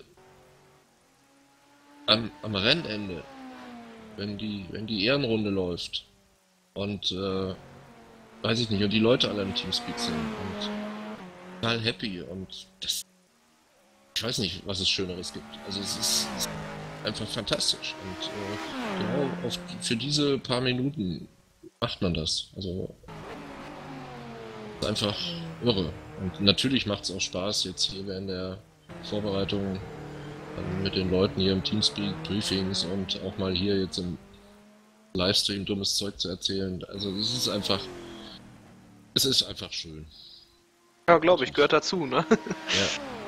am, am Rennende, wenn die, wenn die Ehrenrunde läuft und äh, weiß ich nicht, und die Leute alle im Teamspeak sind und total happy und das, ich weiß nicht, was es Schöneres gibt. Also es ist, es ist einfach fantastisch und äh, genau auf, für diese paar Minuten macht man das. Also es ist einfach irre. Und natürlich macht es auch Spaß, jetzt hier während der Vorbereitung dann mit den Leuten hier im Teamspeak, Briefings und auch mal hier jetzt im Livestream dummes Zeug zu erzählen. Also es ist einfach, es ist einfach schön. Ja, glaube ich, gehört dazu, ne? Ja.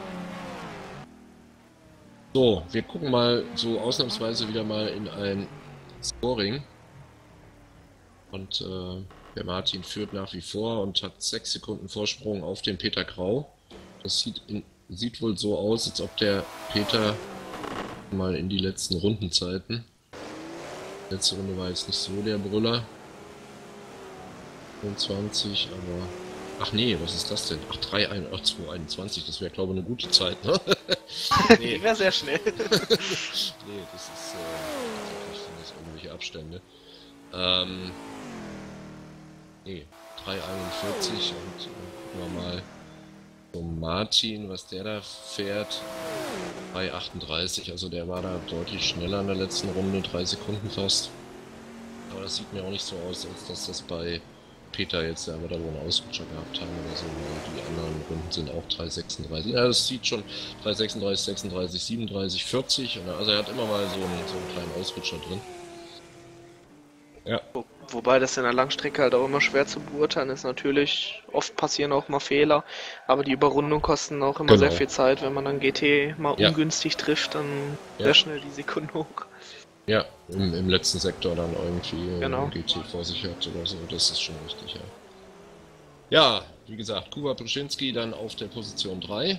So, wir gucken mal so ausnahmsweise wieder mal in ein Scoring. Und äh, der Martin führt nach wie vor und hat sechs Sekunden Vorsprung auf den Peter Grau. Das sieht, in, sieht wohl so aus, als ob der Peter mal in die letzten Rundenzeiten. Letzte Runde war jetzt nicht so der Brüller. fünfundzwanzig, aber... Ach nee, was ist das denn? Ach, drei, zwei einundzwanzig, das wäre glaube ich eine gute Zeit, ne? Nee. Die wäre sehr schnell. Nee, das ist äh, sind das irgendwelche Abstände. Ähm, nee, drei einundvierzig und äh, gucken wir mal zum Martin, was der da fährt. drei achtunddreißig, also der war da deutlich schneller in der letzten Runde, drei Sekunden fast. Aber das sieht mir auch nicht so aus, als dass das bei Peter jetzt aber da wohl einen Ausrutscher gehabt haben oder so, weil die anderen Runden sind auch drei sechsunddreißig. Ja, das sieht schon drei sechsunddreißig, sechsunddreißig, siebenunddreißig, vierzig. Also er hat immer mal so einen, so einen kleinen Ausrutscher drin. Ja. Wo, wobei das in der Langstrecke halt auch immer schwer zu beurteilen ist. Natürlich, oft passieren auch mal Fehler, aber die Überrundung kosten auch immer Genau. sehr viel Zeit. Wenn man dann G T mal Ja. ungünstig trifft, dann Ja. sehr schnell die Sekunden hoch. Ja, im, im letzten Sektor dann irgendwie Genau. G T vor sich hat oder so, das ist schon richtig, ja. Ja, wie gesagt, Kuba Brzezinski dann auf der Position drei.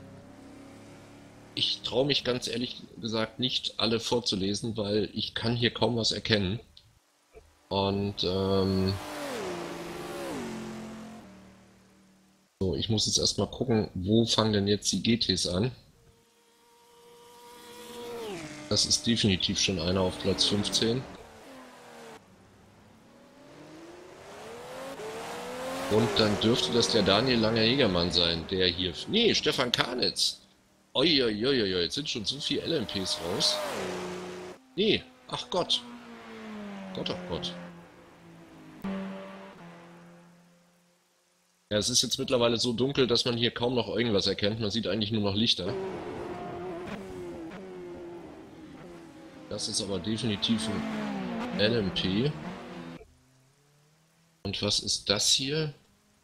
Ich traue mich ganz ehrlich gesagt nicht alle vorzulesen, weil ich kann hier kaum was erkennen. Und ähm, so, ich muss jetzt erstmal gucken, wo fangen denn jetzt die G Ts an? Das ist definitiv schon einer auf Platz fünfzehn. Und dann dürfte das der Daniel Langer-Jägermann sein, der hier... Nee, Stefan Karnitz. Uiuiuiui, jetzt sind schon so viele L M Ps raus. Nee, ach Gott. Gott, ach Gott. Ja, es ist jetzt mittlerweile so dunkel, dass man hier kaum noch irgendwas erkennt. Man sieht eigentlich nur noch Lichter. Das ist aber definitiv ein L M P. Und was ist das hier?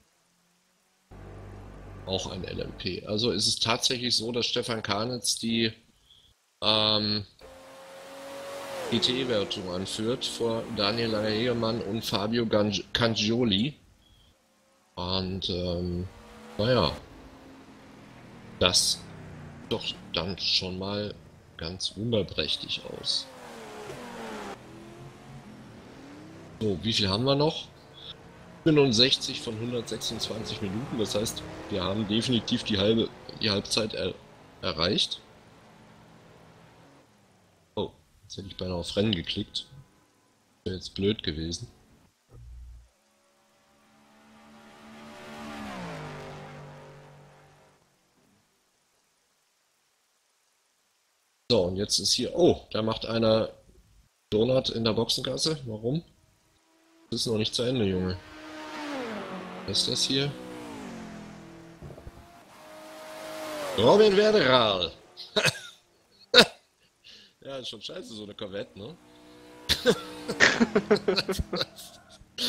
Auch ein L M P. Also ist es tatsächlich so, dass Stefan Karnitz die ähm, G T-Wertung anführt vor Daniel Langer-Jägermann und Fabio Cangioli. Und ähm, naja, das sieht doch dann schon mal ganz wunderprächtig aus. So, wie viel haben wir noch? fünfundsechzig von hundertsechsundzwanzig Minuten, das heißt, wir haben definitiv die halbe die Halbzeit er, erreicht. Oh, jetzt hätte ich beinahe auf Rennen geklickt. Das wäre jetzt blöd gewesen. So, und jetzt ist hier... Oh, da macht einer Donut in der Boxengasse. Warum? Das ist noch nicht zu Ende, Junge. Was ist das hier? Robin Werderal. Ja, ist schon scheiße, so eine Corvette, ne?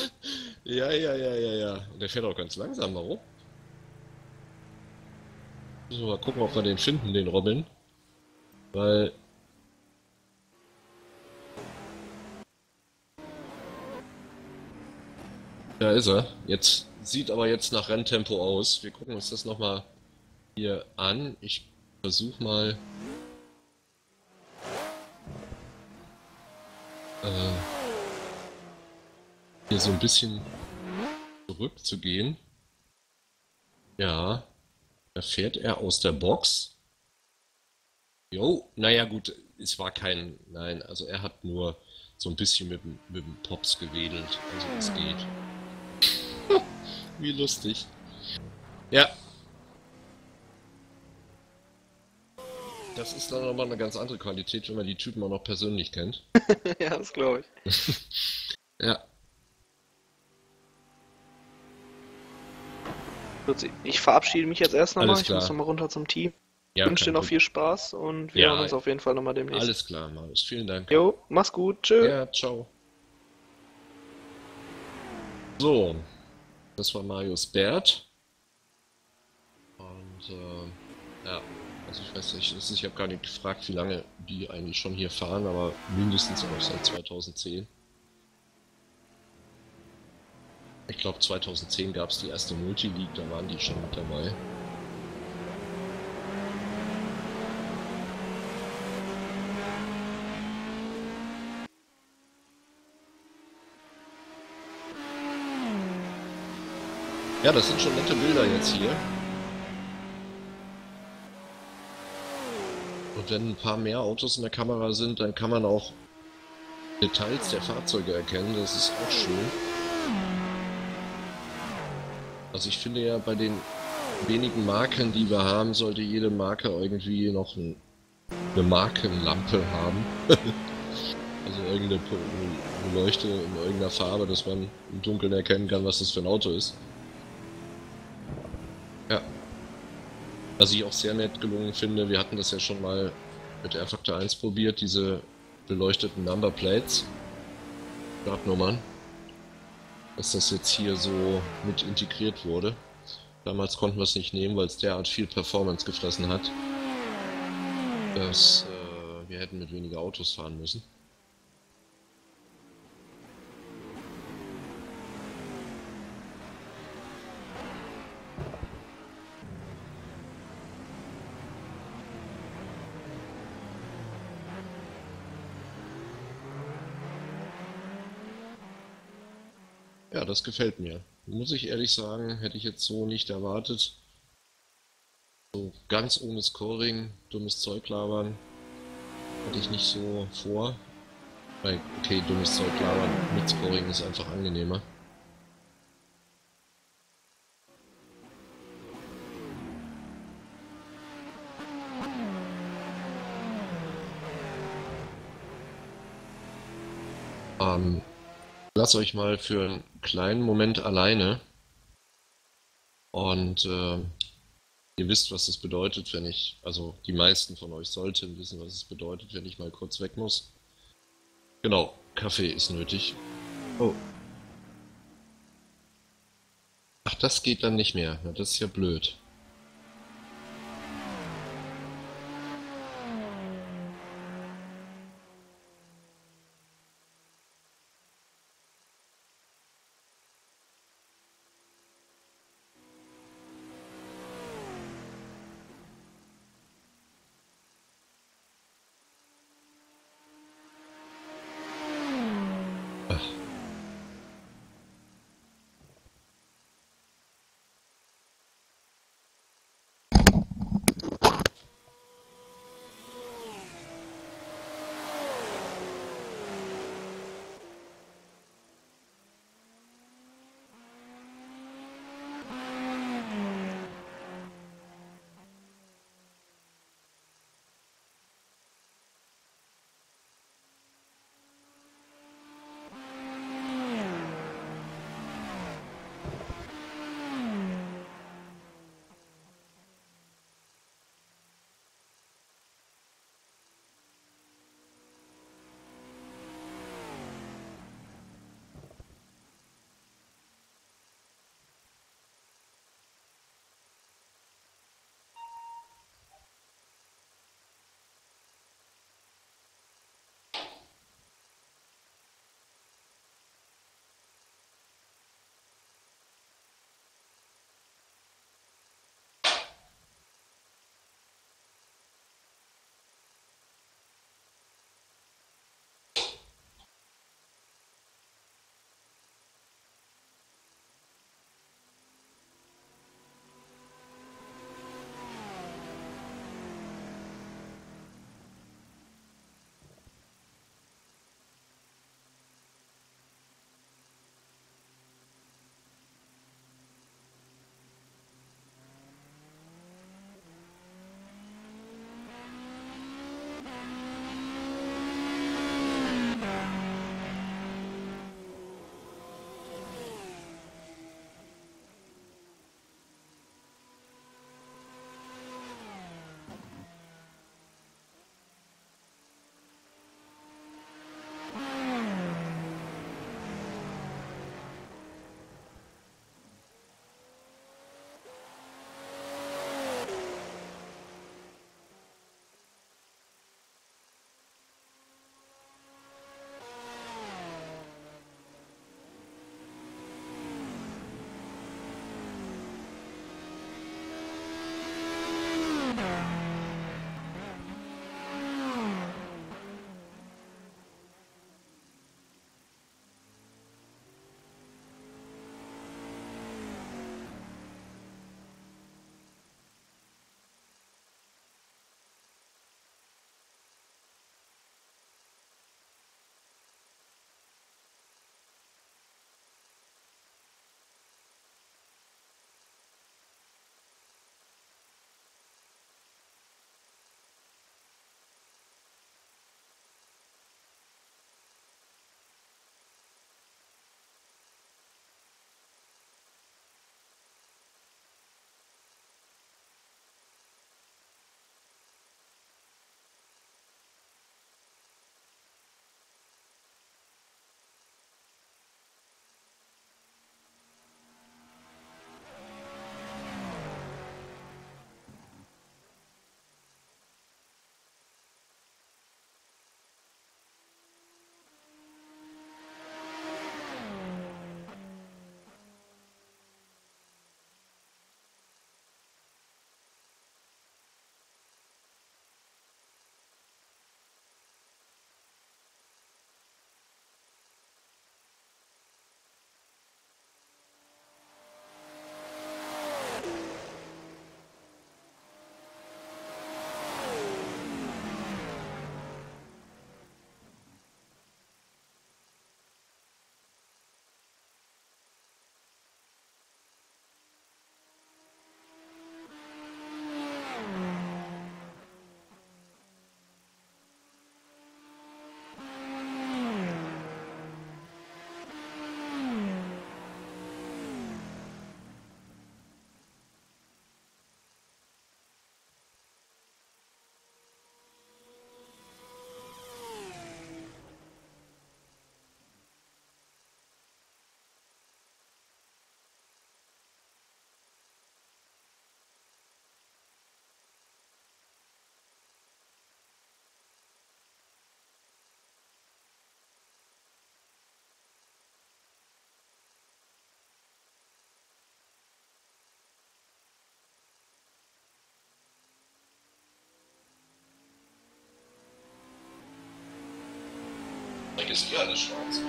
Ja, ja, ja, ja, ja. Und der fährt auch ganz langsam, warum? Müssen wir mal gucken, ob wir den finden, den Robin. Weil... Da ist er. Jetzt sieht aber jetzt nach Renntempo aus. Wir gucken uns das nochmal hier an. Ich versuche mal... Äh, hier so ein bisschen zurückzugehen. Ja, da fährt er aus der Box. Jo, naja gut, es war kein, nein, also er hat nur so ein bisschen mit, dem- mit dem Pops gewedelt, also es geht. Wie lustig. Ja, das ist dann nochmal eine ganz andere Qualität, wenn man die Typen auch noch persönlich kennt. Ja, das glaube ich. Ja, Gut, ich verabschiede mich jetzt erst nochmal. alles Ich muss klar. nochmal runter zum Team. Ich Ja, wünsche dir kein noch Problem. viel Spaß und wir hören Ja, uns auf jeden Fall nochmal demnächst. alles klar, Marius. Vielen Dank. Jo, mach's gut. Tschö. Ja, ciao. So, das war Marius Bert. Und äh, ja, also ich weiß nicht, ich habe gar nicht gefragt, wie lange die eigentlich schon hier fahren, aber mindestens auch seit zweitausendzehn. Ich glaube zweitausendzehn gab es die erste Multi-League, da waren die schon mit dabei. Ja, das sind schon nette Bilder jetzt hier. Und wenn ein paar mehr Autos in der Kamera sind, dann kann man auch Details der Fahrzeuge erkennen, das ist auch schön. Also ich finde ja, bei den wenigen Marken, die wir haben, sollte jede Marke irgendwie noch ein, eine Markenlampe haben. Also irgendeine eine Leuchte in irgendeiner Farbe, dass man im Dunkeln erkennen kann, was das für ein Auto ist. Ja. Was ich auch sehr nett gelungen finde, wir hatten das ja schon mal mit R Faktor eins probiert, diese beleuchteten Number Plates, Startnummern, dass das jetzt hier so mit integriert wurde. Damals konnten wir es nicht nehmen, weil es derart viel Performance gefressen hat, dass äh, wir hätten mit weniger Autos fahren müssen. Ja, das gefällt mir. Muss ich ehrlich sagen, hätte ich jetzt so nicht erwartet. So ganz ohne Scoring, dummes Zeug labern, hatte ich nicht so vor. Weil, okay, dummes Zeug labern mit Scoring ist einfach angenehmer. Ähm, Lasst euch mal für einen kleinen Moment alleine und äh, ihr wisst, was das bedeutet, wenn ich, also die meisten von euch sollten wissen, was es bedeutet, wenn ich mal kurz weg muss. Genau, Kaffee ist nötig. Oh. Ach, das geht dann nicht mehr. Na, das ist ja blöd. Ach. Vielleicht ist hier alles schwarz.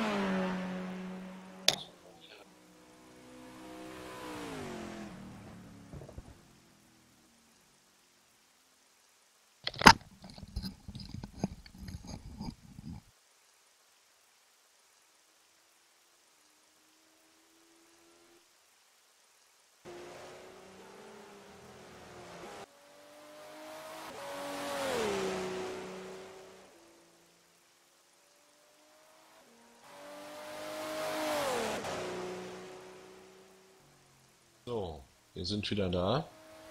So, wir sind wieder da.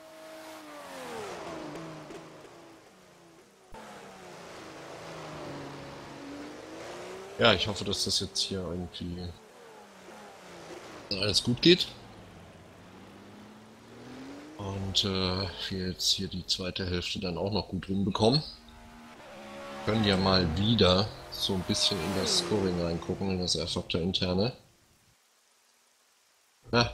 Ja, ich hoffe, dass das jetzt hier irgendwie alles gut geht. Und äh, wir jetzt hier die zweite Hälfte dann auch noch gut rumbekommen. Wir können ja mal wieder so ein bisschen in das Scoring reingucken, in das R-Faktor interne. Ja.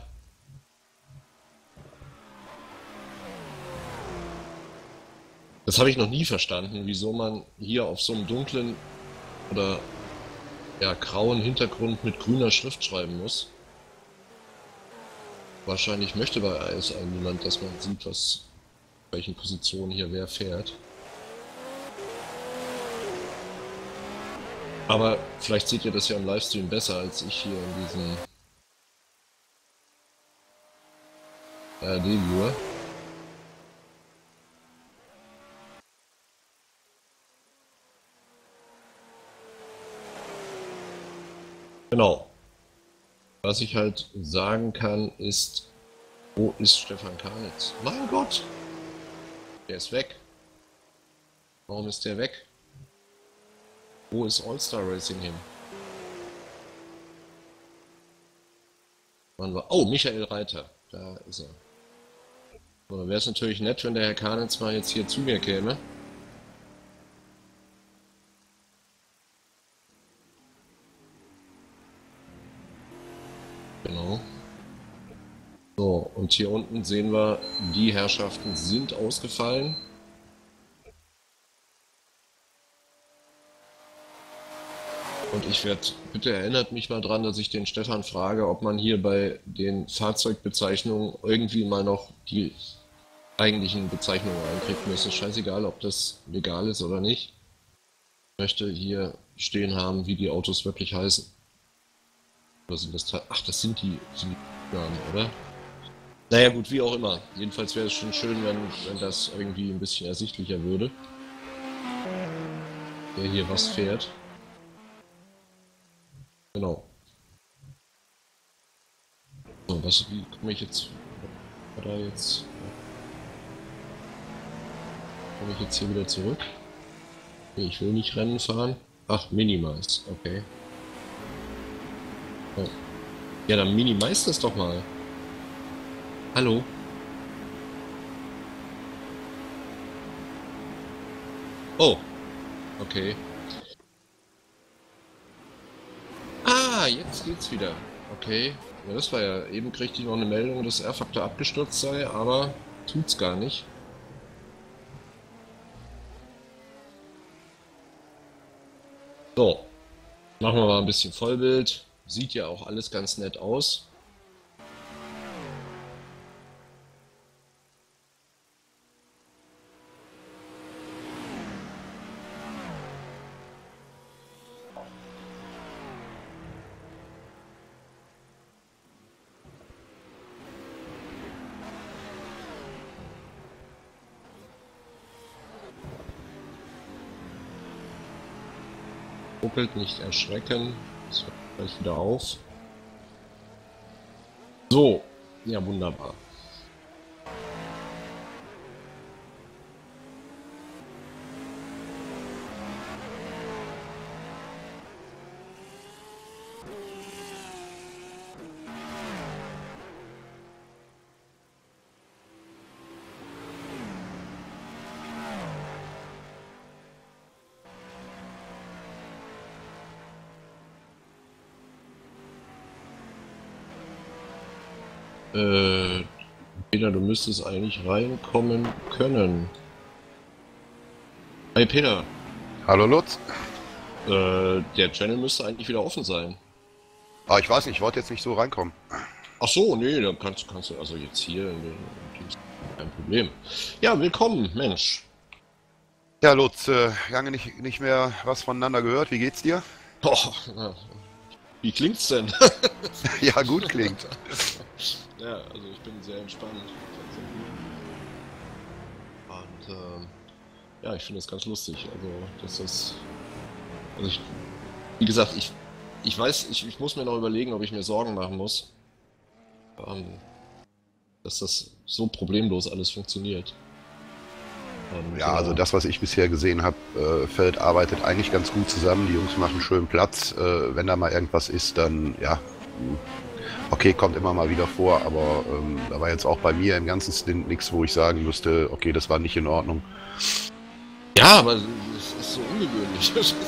Das habe ich noch nie verstanden, wieso man hier auf so einem dunklen oder ja, grauen Hintergrund mit grüner Schrift schreiben muss. Wahrscheinlich möchte bei I S I niemand, dass man sieht, was welchen Positionen hier wer fährt. Aber vielleicht seht ihr das ja im Livestream besser als ich hier in diesem R D-Viewer. Genau. Was ich halt sagen kann, ist, wo ist Stefan Karnitz? Mein Gott! Der ist weg. Warum ist der weg? Wo ist All-Star Racing hin? Wann war? Oh, Michael Reiter. Da ist er. So, dann wäre es natürlich nett, wenn der Herr Karnitz mal jetzt hier zu mir käme. Genau. So, und hier unten sehen wir, die Herrschaften sind ausgefallen. Und ich werde, bitte erinnert mich mal dran, dass ich den Stefan frage, ob man hier bei den Fahrzeugbezeichnungen irgendwie mal noch die eigentlichen Bezeichnungen einkriegt. Mir ist es scheißegal, ob das legal ist oder nicht. Ich möchte hier stehen haben, wie die Autos wirklich heißen. Oder sind das, ach, das sind die, sind die Namen, oder? Naja gut, wie auch immer. Jedenfalls wäre es schon schön, wenn, wenn das irgendwie ein bisschen ersichtlicher würde. Wer hier was fährt. Genau. So, was, wie komme ich jetzt, da jetzt, komme ich jetzt hier wieder zurück? Okay, ich will nicht Rennen fahren. Ach, Minimize, okay. Oh. Ja, dann minimize das doch mal. Hallo? Oh, okay. Ah, jetzt geht's wieder. Okay. Ja, das war ja, eben kriegte ich noch eine Meldung, dass R-Faktor abgestürzt sei, aber tut's gar nicht. So. Machen wir mal ein bisschen Vollbild. Sieht ja auch alles ganz nett aus. Ruckelt, nicht erschrecken. Das hört gleich wieder auf. So, ja wunderbar. Äh, Peter, du müsstest eigentlich reinkommen können. Hey Peter. Hallo Lutz. Äh, der Channel müsste eigentlich wieder offen sein. Ah, ich weiß nicht, ich wollte jetzt nicht so reinkommen. Ach so, nee, dann kannst, kannst du, also jetzt hier, nee, kein Problem. Ja, willkommen, Mensch. Ja, Lutz, äh, lange nicht, nicht mehr was voneinander gehört. Wie geht's dir? Boah, na, wie klingt's denn? Ja, gut klingt. Ja, also ich bin sehr entspannt. Und ähm, ja, ich finde das ganz lustig. Also, dass das. Also ich, wie gesagt, ich, ich weiß, ich, ich muss mir noch überlegen, ob ich mir Sorgen machen muss. Ähm, dass das so problemlos alles funktioniert. Und, Ja, also äh, das, was ich bisher gesehen habe, äh, Feld arbeitet eigentlich ganz gut zusammen. Die Jungs machen schön Platz. Äh, wenn da mal irgendwas ist, dann ja, okay, kommt immer mal wieder vor, aber ähm, da war jetzt auch bei mir im ganzen Stint nichts, wo ich sagen müsste, okay, das war nicht in Ordnung. ja, aber es ist so ungewöhnlich.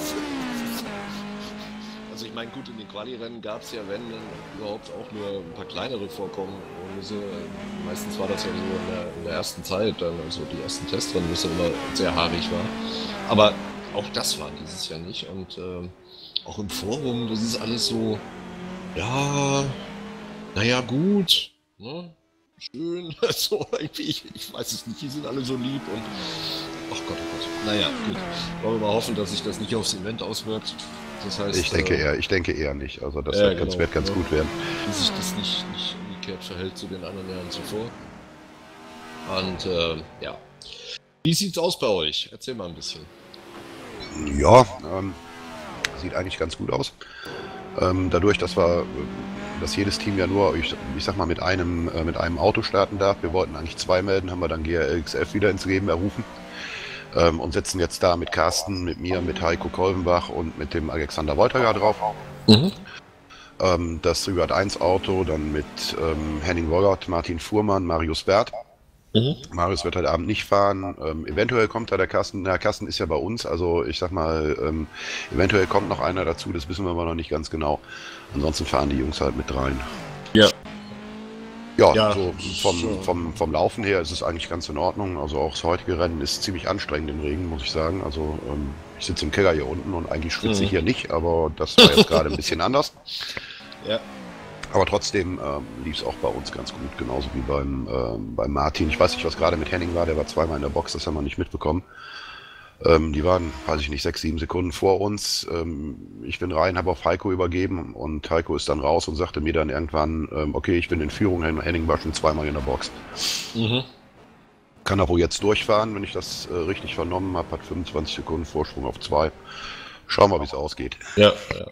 Also ich meine, gut, in den Quali-Rennen gab es ja, wenn, dann überhaupt auch nur ein paar kleinere Vorkommen. Meistens war das ja so in der, in der ersten Zeit, dann also die ersten Testrennen, wo es dann immer sehr haarig war. Aber auch das war dieses Jahr nicht. Und ähm, auch im Forum, das ist alles so, ja, naja, gut, ne? Schön, so irgendwie, ich, ich weiß es nicht, die sind alle so lieb und ach Gott, oh Gott. Naja, gut. Wollen wir mal hoffen, dass sich das nicht aufs Event auswirkt. Das heißt, Ich denke äh, eher, ich denke eher nicht. Also das ja, wird, ganz, genau, wird ganz ja. gut werden. Wie sich das nicht, nicht umgekehrt verhält zu den anderen Jahren zuvor. Und äh, ja. Wie sieht's aus bei euch? Erzähl mal ein bisschen. Ja, ähm, sieht eigentlich ganz gut aus. Ähm, dadurch, dass wir, dass jedes Team ja nur, ich, ich sag mal, mit einem, äh, mit einem Auto starten darf. Wir wollten eigentlich zwei melden, haben wir dann G R L X F wieder ins Leben errufen. Ähm, und sitzen jetzt da mit Carsten, mit mir, mit Heiko Kolvenbach und mit dem Alexander Wolterger drauf. Mhm. Ähm, das SRorg eins Auto, dann mit ähm, Henning Wollert, Martin Fuhrmann, Marius Bert. Mhm. Marius wird heute Abend nicht fahren. Ähm, eventuell kommt da der Carsten. Der Carsten ist ja bei uns, also ich sag mal, ähm, eventuell kommt noch einer dazu, das wissen wir aber noch nicht ganz genau. Ansonsten fahren die Jungs halt mit rein. Ja. Ja, Ja, so vom, schon. vom, vom Laufen her ist es eigentlich ganz in Ordnung. Also auch das heutige Rennen ist ziemlich anstrengend im Regen, muss ich sagen. Also ähm, ich sitze im Keller hier unten und eigentlich schwitze ich Mhm. hier nicht, aber das war jetzt gerade ein bisschen anders. Ja. Aber trotzdem ähm, lief es auch bei uns ganz gut, genauso wie beim, ähm, beim Martin. Ich weiß nicht, was gerade mit Henning war, der war zweimal in der Box, das haben wir nicht mitbekommen. Ähm, die waren, weiß ich nicht, sechs, sieben Sekunden vor uns. Ähm, ich bin rein, habe auf Heiko übergeben und Heiko ist dann raus und sagte mir dann irgendwann, ähm, okay, ich bin in Führung, Henning war schon zweimal in der Box. Mhm. Kann er wohl jetzt durchfahren, wenn ich das äh, richtig vernommen habe, hat fünfundzwanzig Sekunden Vorsprung auf zwei. Schauen wir, wie es ausgeht. Ja, ja.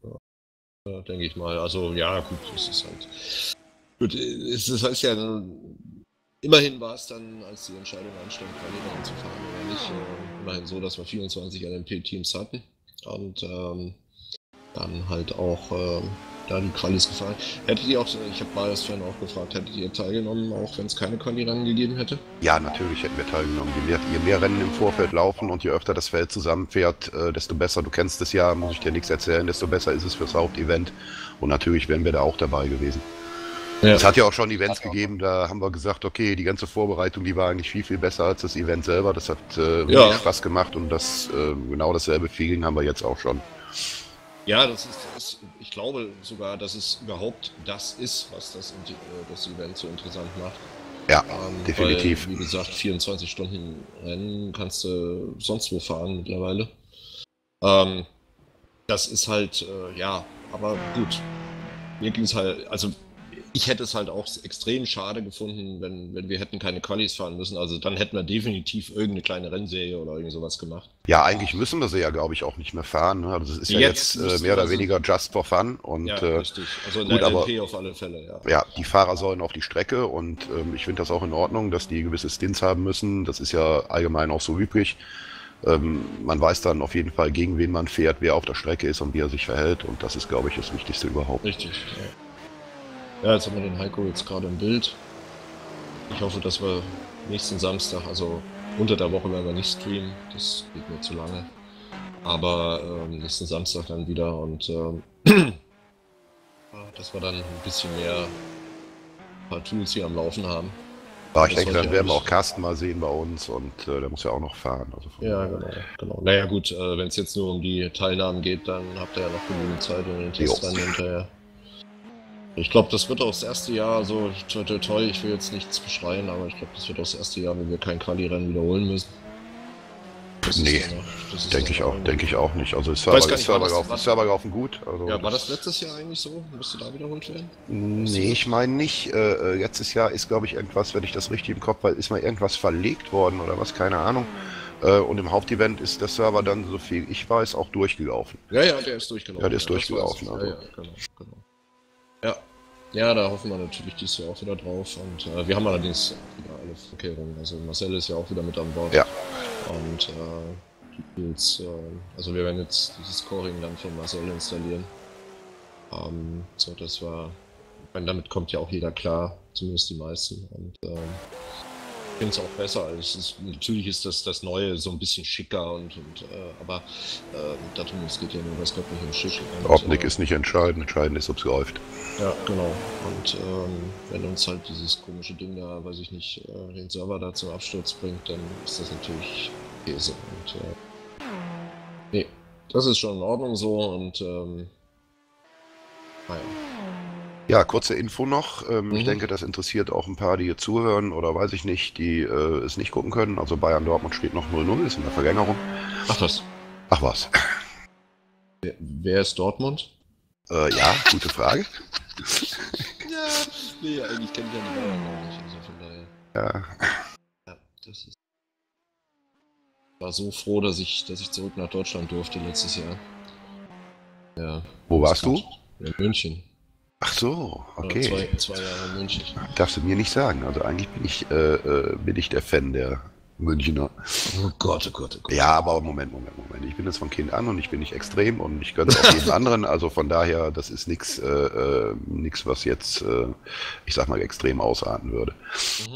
Ja, denke ich mal. Also ja, gut, es ist halt. Gut, es ist, heißt ja, immerhin war es dann, als die Entscheidung anstand, Quali zu fahren oder nicht, äh, immerhin so, dass wir vierundzwanzig L M P-Teams hatten und ähm, dann halt auch ähm, da die Qualis gefahren. Hättet ihr auch, ich habe Marius vorhin auch gefragt, hättet ihr teilgenommen, auch wenn es keine Quali-Rennen gegeben hätte? Ja, natürlich hätten wir teilgenommen. Je mehr, je mehr Rennen im Vorfeld laufen und je öfter das Feld zusammenfährt, äh, desto besser. Du kennst es ja, muss ich dir nichts erzählen, desto besser ist es fürs Hauptevent. Und natürlich wären wir da auch dabei gewesen. Ja. Es hat ja auch schon Events gegeben, da haben wir gesagt, okay, die ganze Vorbereitung, die war eigentlich viel, viel besser als das Event selber. Das hat äh, richtig ja. Spaß gemacht und das äh, genau dasselbe Feeling haben wir jetzt auch schon. Ja, das ist, das, ich glaube sogar, dass es überhaupt das ist, was das, das Event so interessant macht. Ja, ähm, definitiv. Weil, wie gesagt, vierundzwanzig Stunden Rennen kannst du sonst wo fahren mittlerweile. Ähm, das ist halt, äh, ja, aber gut. Mir ging es halt, also ich hätte es halt auch extrem schade gefunden, wenn, wenn wir hätten keine Qualis fahren müssen. Also dann hätten wir definitiv irgendeine kleine Rennserie oder irgend sowas gemacht. Ja, eigentlich müssen wir sie ja, glaube ich, auch nicht mehr fahren. Also das ist ja jetzt, jetzt äh, mehr oder also, weniger just for fun. Und, ja, äh, richtig. Also in gut, der L M P aber, auf alle Fälle, ja. Ja, die Fahrer sollen auf die Strecke und ähm, ich finde das auch in Ordnung, dass die gewisse Stints haben müssen. Das ist ja allgemein auch so üblich. Ähm, man weiß dann auf jeden Fall, gegen wen man fährt, wer auf der Strecke ist und wie er sich verhält. Und das ist, glaube ich, das Wichtigste überhaupt. Richtig, ja. Ja, jetzt haben wir den Heiko jetzt gerade im Bild. Ich hoffe, dass wir nächsten Samstag, also unter der Woche werden wir nicht streamen, das geht mir zu lange. Aber ähm, nächsten Samstag dann wieder und ähm, dass wir dann ein bisschen mehr ein paar Tools hier am Laufen haben. Ja, ich denke, dann werden wir auch Carsten mal sehen bei uns und äh, der muss ja auch noch fahren. Also ja, genau, genau. Naja gut, äh, wenn es jetzt nur um die Teilnahmen geht, dann habt ihr ja noch genügend Zeit in den Testrennen hinterher. Ich glaube, das wird auch das erste Jahr, so toi toi toi, ich will jetzt nichts beschreien, aber ich glaube, das wird auch das erste Jahr, wo wir kein Quali-Rennen wiederholen müssen. Das nee, denke ich auch, denke ich auch nicht. Also Server, nicht, Server, das, laufen, Server laufen gut. Also ja, war das letztes Jahr eigentlich so? Musste da wiederholt werden? Nee, ich meine nicht. Äh, letztes Jahr ist, glaube ich, irgendwas, wenn ich das richtig im Kopf habe, ist mal irgendwas verlegt worden oder was, keine Ahnung. Äh, und im Hauptevent ist der Server dann, so viel ich weiß, auch durchgelaufen. Ja, ja, der ist durchgelaufen. Ja, der ist ja, durchgelaufen. Also. Ja, ja, genau, genau. Ja. Ja, da hoffen wir natürlich dieses Jahr auch wieder drauf. Und äh, wir haben allerdings wieder alle Vorkehrungen. Also Marcel ist ja auch wieder mit an Bord. Ja. Und äh, Tools, äh, also wir werden jetzt dieses Scoring dann von Marcel installieren. Ähm, so, das war, ich meine, damit kommt ja auch jeder klar, zumindest die meisten. Und ähm, ich finde es auch besser. Also es ist, natürlich ist das, das Neue so ein bisschen schicker und, und äh, aber äh, darum, es geht ja nur das göttliche im Schick. Und, Optik äh, ist nicht entscheidend, entscheidend ist, ob es läuft. Ja, genau. Und ähm, wenn uns halt dieses komische Ding da, weiß ich nicht, äh, den Server da zum Absturz bringt, dann ist das natürlich Käse. Und äh, nee, das ist schon in Ordnung so und ähm, naja. Ja, kurze Info noch. Ähm, Mhm. Ich denke, das interessiert auch ein paar, die hier zuhören oder weiß ich nicht, die äh, es nicht gucken können. Also Bayern Dortmund steht noch null null, ist in der Verlängerung. Ach was. Ach was. Wer, wer ist Dortmund? Äh, ja, gute Frage. Ja, nee, eigentlich kenne ich ja die Bayern noch nicht, also von daher. Ja. Ja, das ist. Ich war so froh, dass ich, dass ich zurück nach Deutschland durfte letztes Jahr. Ja. Wo warst du? In München. Ach so, okay. Ja, zwei, zwei Jahre in München. Darfst du mir nicht sagen. Also eigentlich bin ich, äh, äh, bin ich der Fan der Münchner. Oh Gott, oh Gott, oh Gott. Ja, aber Moment, Moment, Moment. Ich bin jetzt von Kind an und ich bin nicht extrem und ich gönne es auch jedem anderen. Also von daher, das ist nichts, äh, äh, nix, was jetzt, äh, ich sag mal, extrem ausarten würde. Mhm.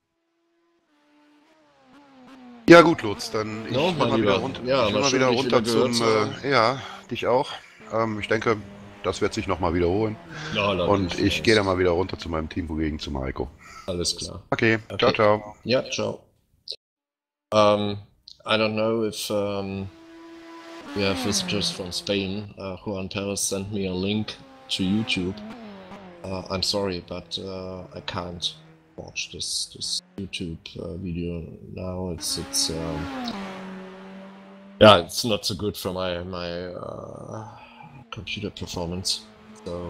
Ja gut, Lutz, dann ich no, will mal wieder runter, ja, ich will mal wieder runter wieder zum, äh, ja, dich auch. Ähm, ich denke, das wird sich nochmal wiederholen. Ja, und ich gehe dann mal wieder runter zu meinem Teamkollegen, zu Maiko. Alles klar. Okay, okay. Ciao, ciao. Ja, ciao. Um, I don't know if um, we have visitors from Spain. Uh, Juan Perez sent me a link to YouTube. Uh, I'm sorry, but uh, I can't watch this this YouTube uh, video now. It's it's um, yeah, it's not so good for my my uh, computer performance. So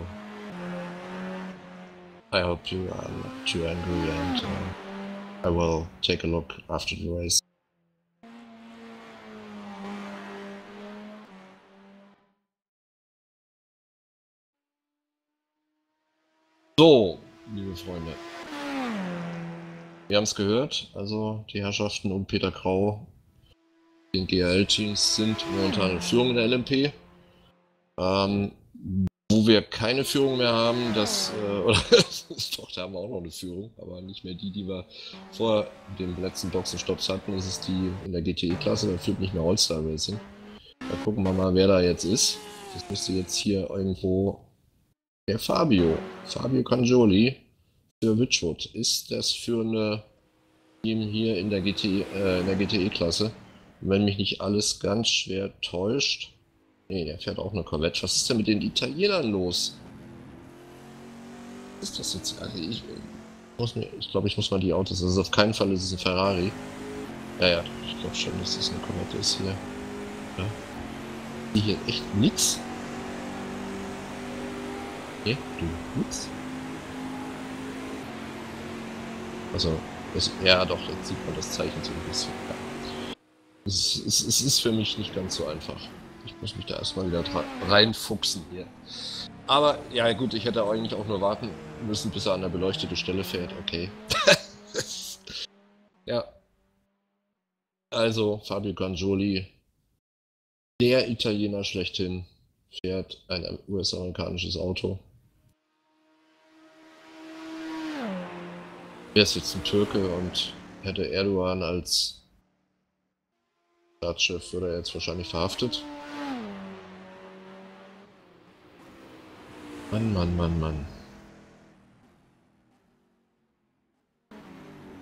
I hope you are not too angry, and uh, I will take a look after the race. So, liebe Freunde, wir haben es gehört, also die Herrschaften um Peter Grau, den G R L-Teams sind momentan in Führung in der L M P. Ähm, wo wir keine Führung mehr haben, das, äh, oder, doch, da haben wir auch noch eine Führung, aber nicht mehr die, die wir vor den letzten Boxenstopps hatten, das ist die in der G T E-Klasse, da führt nicht mehr All-Star Racing. Da gucken wir mal, wer da jetzt ist. Das müsste jetzt hier irgendwo der Fabio, Fabio Cangioli für Witchwood ist das führende Team hier in der G T E, äh, in der G T E-Klasse. Wenn mich nicht alles ganz schwer täuscht. Ne, der fährt auch eine Corvette. Was ist denn mit den Italienern los? Was ist das jetzt? Also ich, muss mir, ich glaube, ich muss mal die Autos. Also auf keinen Fall ist es ein Ferrari. Ja, ja, ich glaube schon, dass das eine Corvette ist hier. Ja. Die hier echt nix. Okay, du nix. Also, es, ja doch, jetzt sieht man das Zeichen so ein bisschen. Ja. Es, es, es ist für mich nicht ganz so einfach. Ich muss mich da erstmal wieder reinfuchsen hier. Aber, ja gut, ich hätte eigentlich auch nur warten müssen, bis er an der beleuchtete Stelle fährt. Okay. Ja. Also, Fabio Cangioli, der Italiener schlechthin, fährt ein U S-amerikanisches Auto. Er ist jetzt ein Türke und hätte Erdogan als Staatschef, würde er jetzt wahrscheinlich verhaftet. Mann, Mann, Mann, Mann.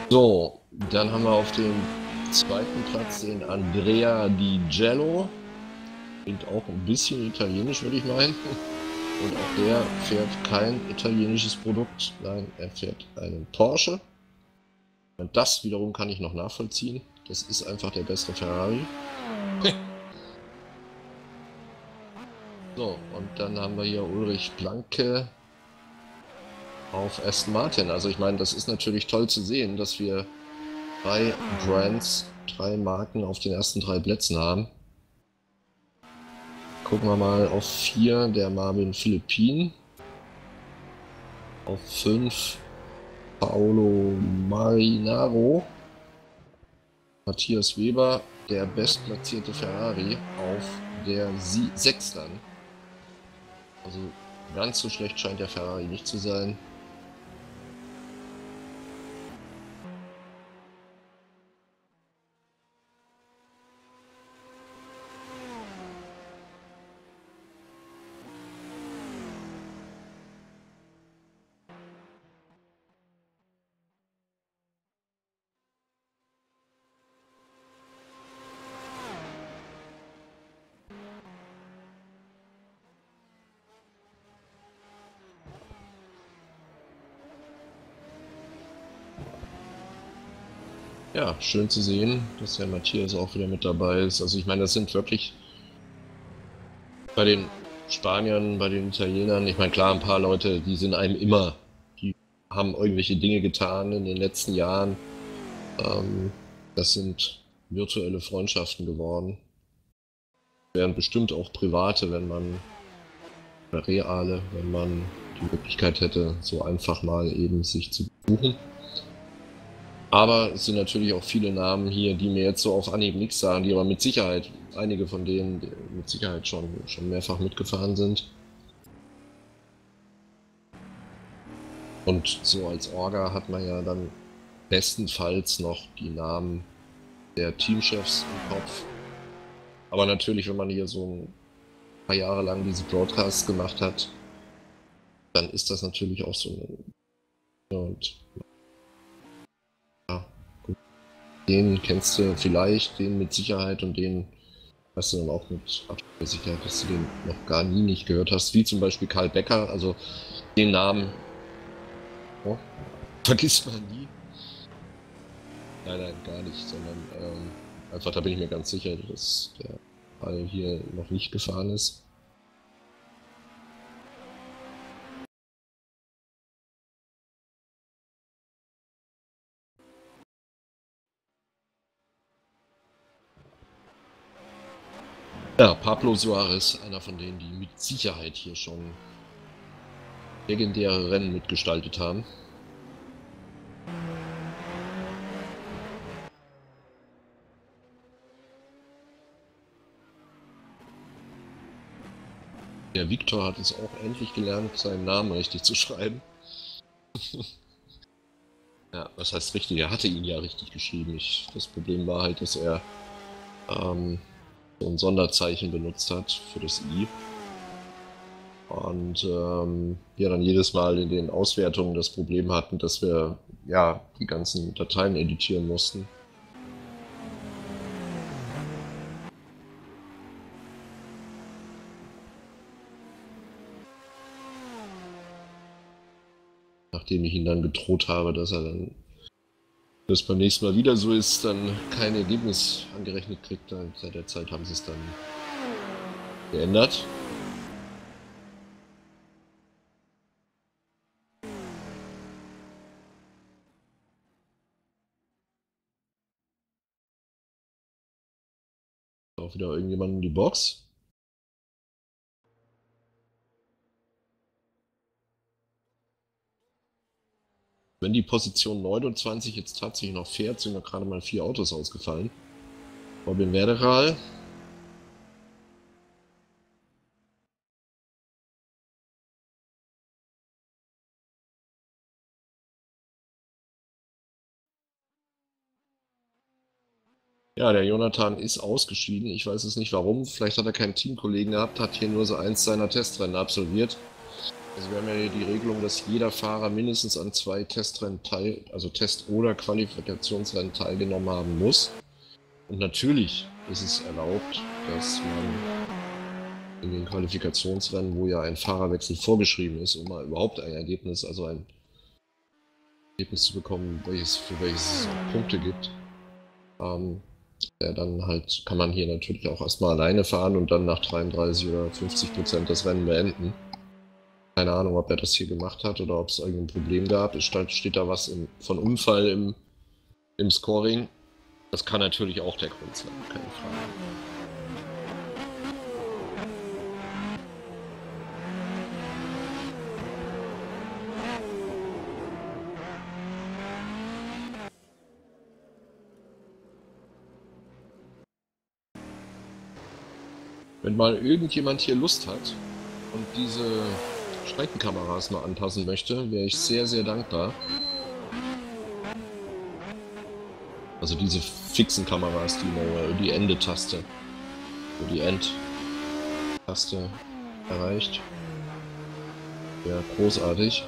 So, dann haben wir auf dem zweiten Platz den Andrea Di Gello. Klingt auch ein bisschen italienisch, würde ich meinen. Und auch der fährt kein italienisches Produkt. Nein, er fährt einen Porsche. Und das wiederum kann ich noch nachvollziehen. Das ist einfach der bessere Ferrari. So, und dann haben wir hier Ulrich Blanke auf Aston Martin. Also ich meine, das ist natürlich toll zu sehen, dass wir drei Brands, drei Marken auf den ersten drei Plätzen haben. Gucken wir mal auf vier, der Marvin Philippin. Auf fünf Paolo Marinaro. Matthias Weber, der bestplatzierte Ferrari, auf der sechs dann. Also ganz so schlecht scheint der Ferrari nicht zu sein. Ja, schön zu sehen, dass der Matthias auch wieder mit dabei ist. Also ich meine, das sind wirklich bei den Spaniern, bei den Italienern, ich meine klar, ein paar Leute, die sind einem immer, die haben irgendwelche Dinge getan in den letzten Jahren. Ähm, das sind virtuelle Freundschaften geworden. Wären bestimmt auch private, wenn man, oder reale, wenn man die Möglichkeit hätte, so einfach mal eben sich zu buchen. Aber es sind natürlich auch viele Namen hier, die mir jetzt so auf Anhieb nichts sagen, die aber mit Sicherheit, einige von denen mit Sicherheit schon, schon mehrfach mitgefahren sind. Und so als Orga hat man ja dann bestenfalls noch die Namen der Teamchefs im Kopf. Aber natürlich, wenn man hier so ein paar Jahre lang diese Broadcasts gemacht hat, dann ist das natürlich auch so eine... Und ja, gut. Den kennst du vielleicht, den mit Sicherheit, und den hast du dann auch mit absoluter Sicherheit, dass du den noch gar nie nicht gehört hast, wie zum Beispiel Karl Becker, also den Namen oh, vergisst man nie. Nein, nein, gar nicht, sondern ähm, einfach, da bin ich mir ganz sicher, dass der Karl hier noch nicht gefahren ist. Ja, Pablo Suarez, einer von denen, die mit Sicherheit hier schon legendäre Rennen mitgestaltet haben. Der Victor hat es auch endlich gelernt, seinen Namen richtig zu schreiben. Ja, was heißt richtig? Er hatte ihn ja richtig geschrieben. Ich, das Problem war halt, dass er ähm, so ein Sonderzeichen benutzt hat für das I. Und ähm, wir dann jedes Mal in den Auswertungen das Problem hatten, dass wir ja die ganzen Dateien editieren mussten. Nachdem ich ihn dann gedroht habe, dass er dann, dass beim nächsten Mal wieder so ist, dann kein Ergebnis angerechnet kriegt. Seit der Zeit haben sie es dann geändert. Auch wieder irgendjemand in die Box. Wenn die Position neunundzwanzig jetzt tatsächlich noch fährt, sind mir gerade mal vier Autos ausgefallen. Robin Werderal. Ja, der Jonathan ist ausgeschieden. Ich weiß es nicht warum. Vielleicht hat er keinen Teamkollegen gehabt, hat hier nur so eins seiner Testrennen absolviert. Also wir haben ja hier die Regelung, dass jeder Fahrer mindestens an zwei Testrennen teil, also Test- oder Qualifikationsrennen teilgenommen haben muss. Und natürlich ist es erlaubt, dass man in den Qualifikationsrennen, wo ja ein Fahrerwechsel vorgeschrieben ist, um mal überhaupt ein Ergebnis, also ein Ergebnis zu bekommen, welches, für welches es auch Punkte gibt, ähm, ja, dann halt kann man hier natürlich auch erstmal alleine fahren und dann nach dreiunddreißig oder fünfzig Prozent das Rennen beenden. Keine Ahnung, ob er das hier gemacht hat oder ob es irgendein Problem gab. Es steht, steht da was im, von Unfall im, im Scoring. Das kann natürlich auch der Grund sein, keine Frage. Wenn mal irgendjemand hier Lust hat und diese Streckenkameras noch anpassen möchte, wäre ich sehr, sehr dankbar. Also diese fixen Kameras, die nur die Ende-Taste, wo die End-Taste erreicht. Ja, großartig.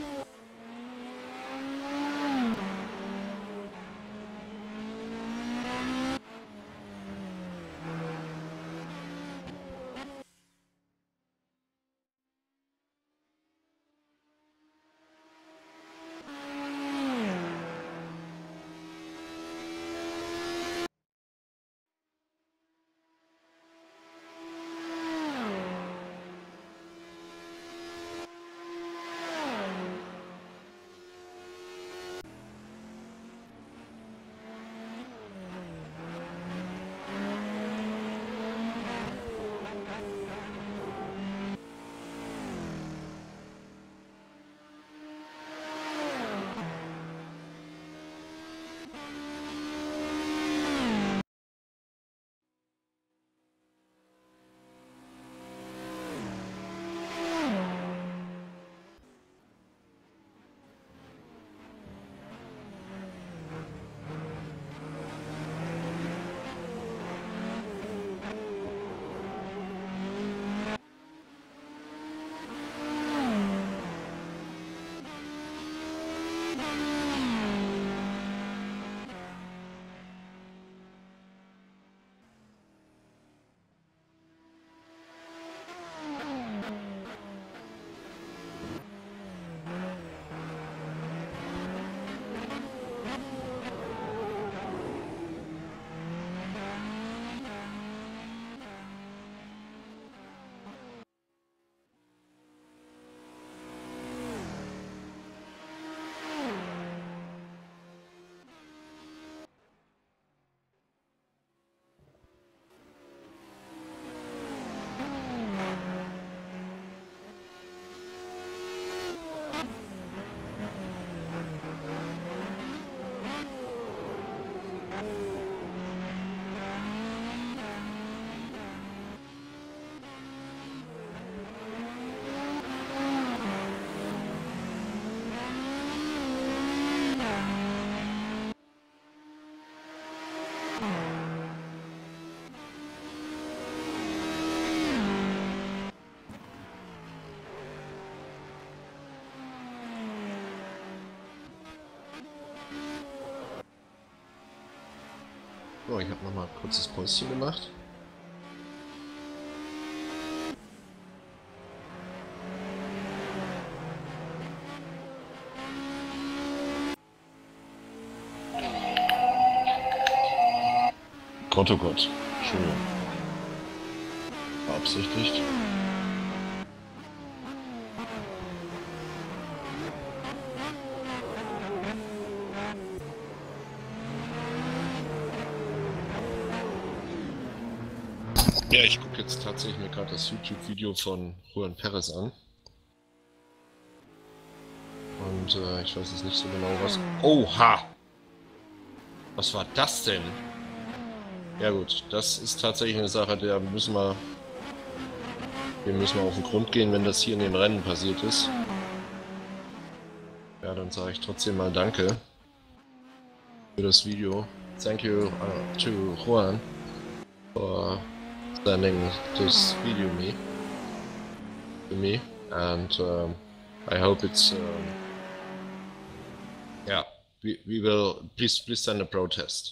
So, ich habe nochmal ein kurzes Päuschen gemacht. Gott, oh Gott. Entschuldigung. Beabsichtigt. Ja, ich gucke jetzt tatsächlich mir gerade das YouTube-Video von Juan Perez an. Und äh, ich weiß jetzt nicht so genau was... Oha! Was war das denn? Ja gut, das ist tatsächlich eine Sache, der müssen wir... Dem müssen wir auf den Grund gehen, wenn das hier in den Rennen passiert ist. Ja, dann sage ich trotzdem mal Danke für das Video. Thank you uh, to Juan for sending this video me to me. and um, I hope it's um, yeah. We we will please please send a protest.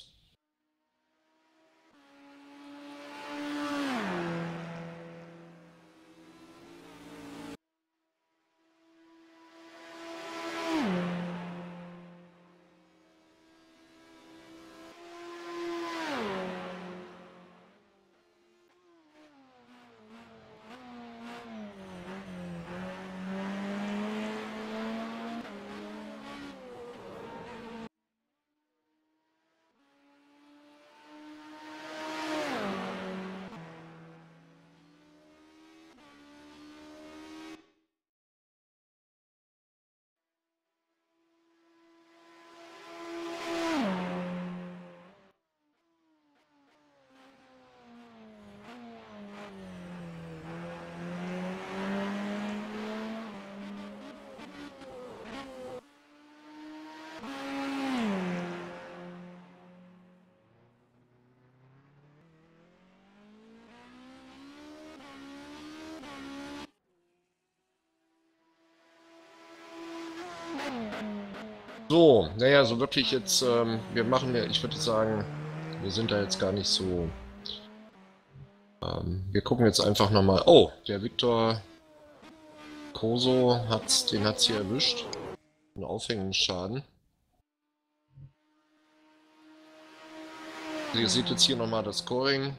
So, naja, so wirklich jetzt, ähm, wir machen ja, ich würde sagen, wir sind da jetzt gar nicht so, ähm, wir gucken jetzt einfach nochmal, oh, der Victor Koso hat's, den hat's hier erwischt, einen Aufhängungsschaden. Ihr seht jetzt hier nochmal das Scoring.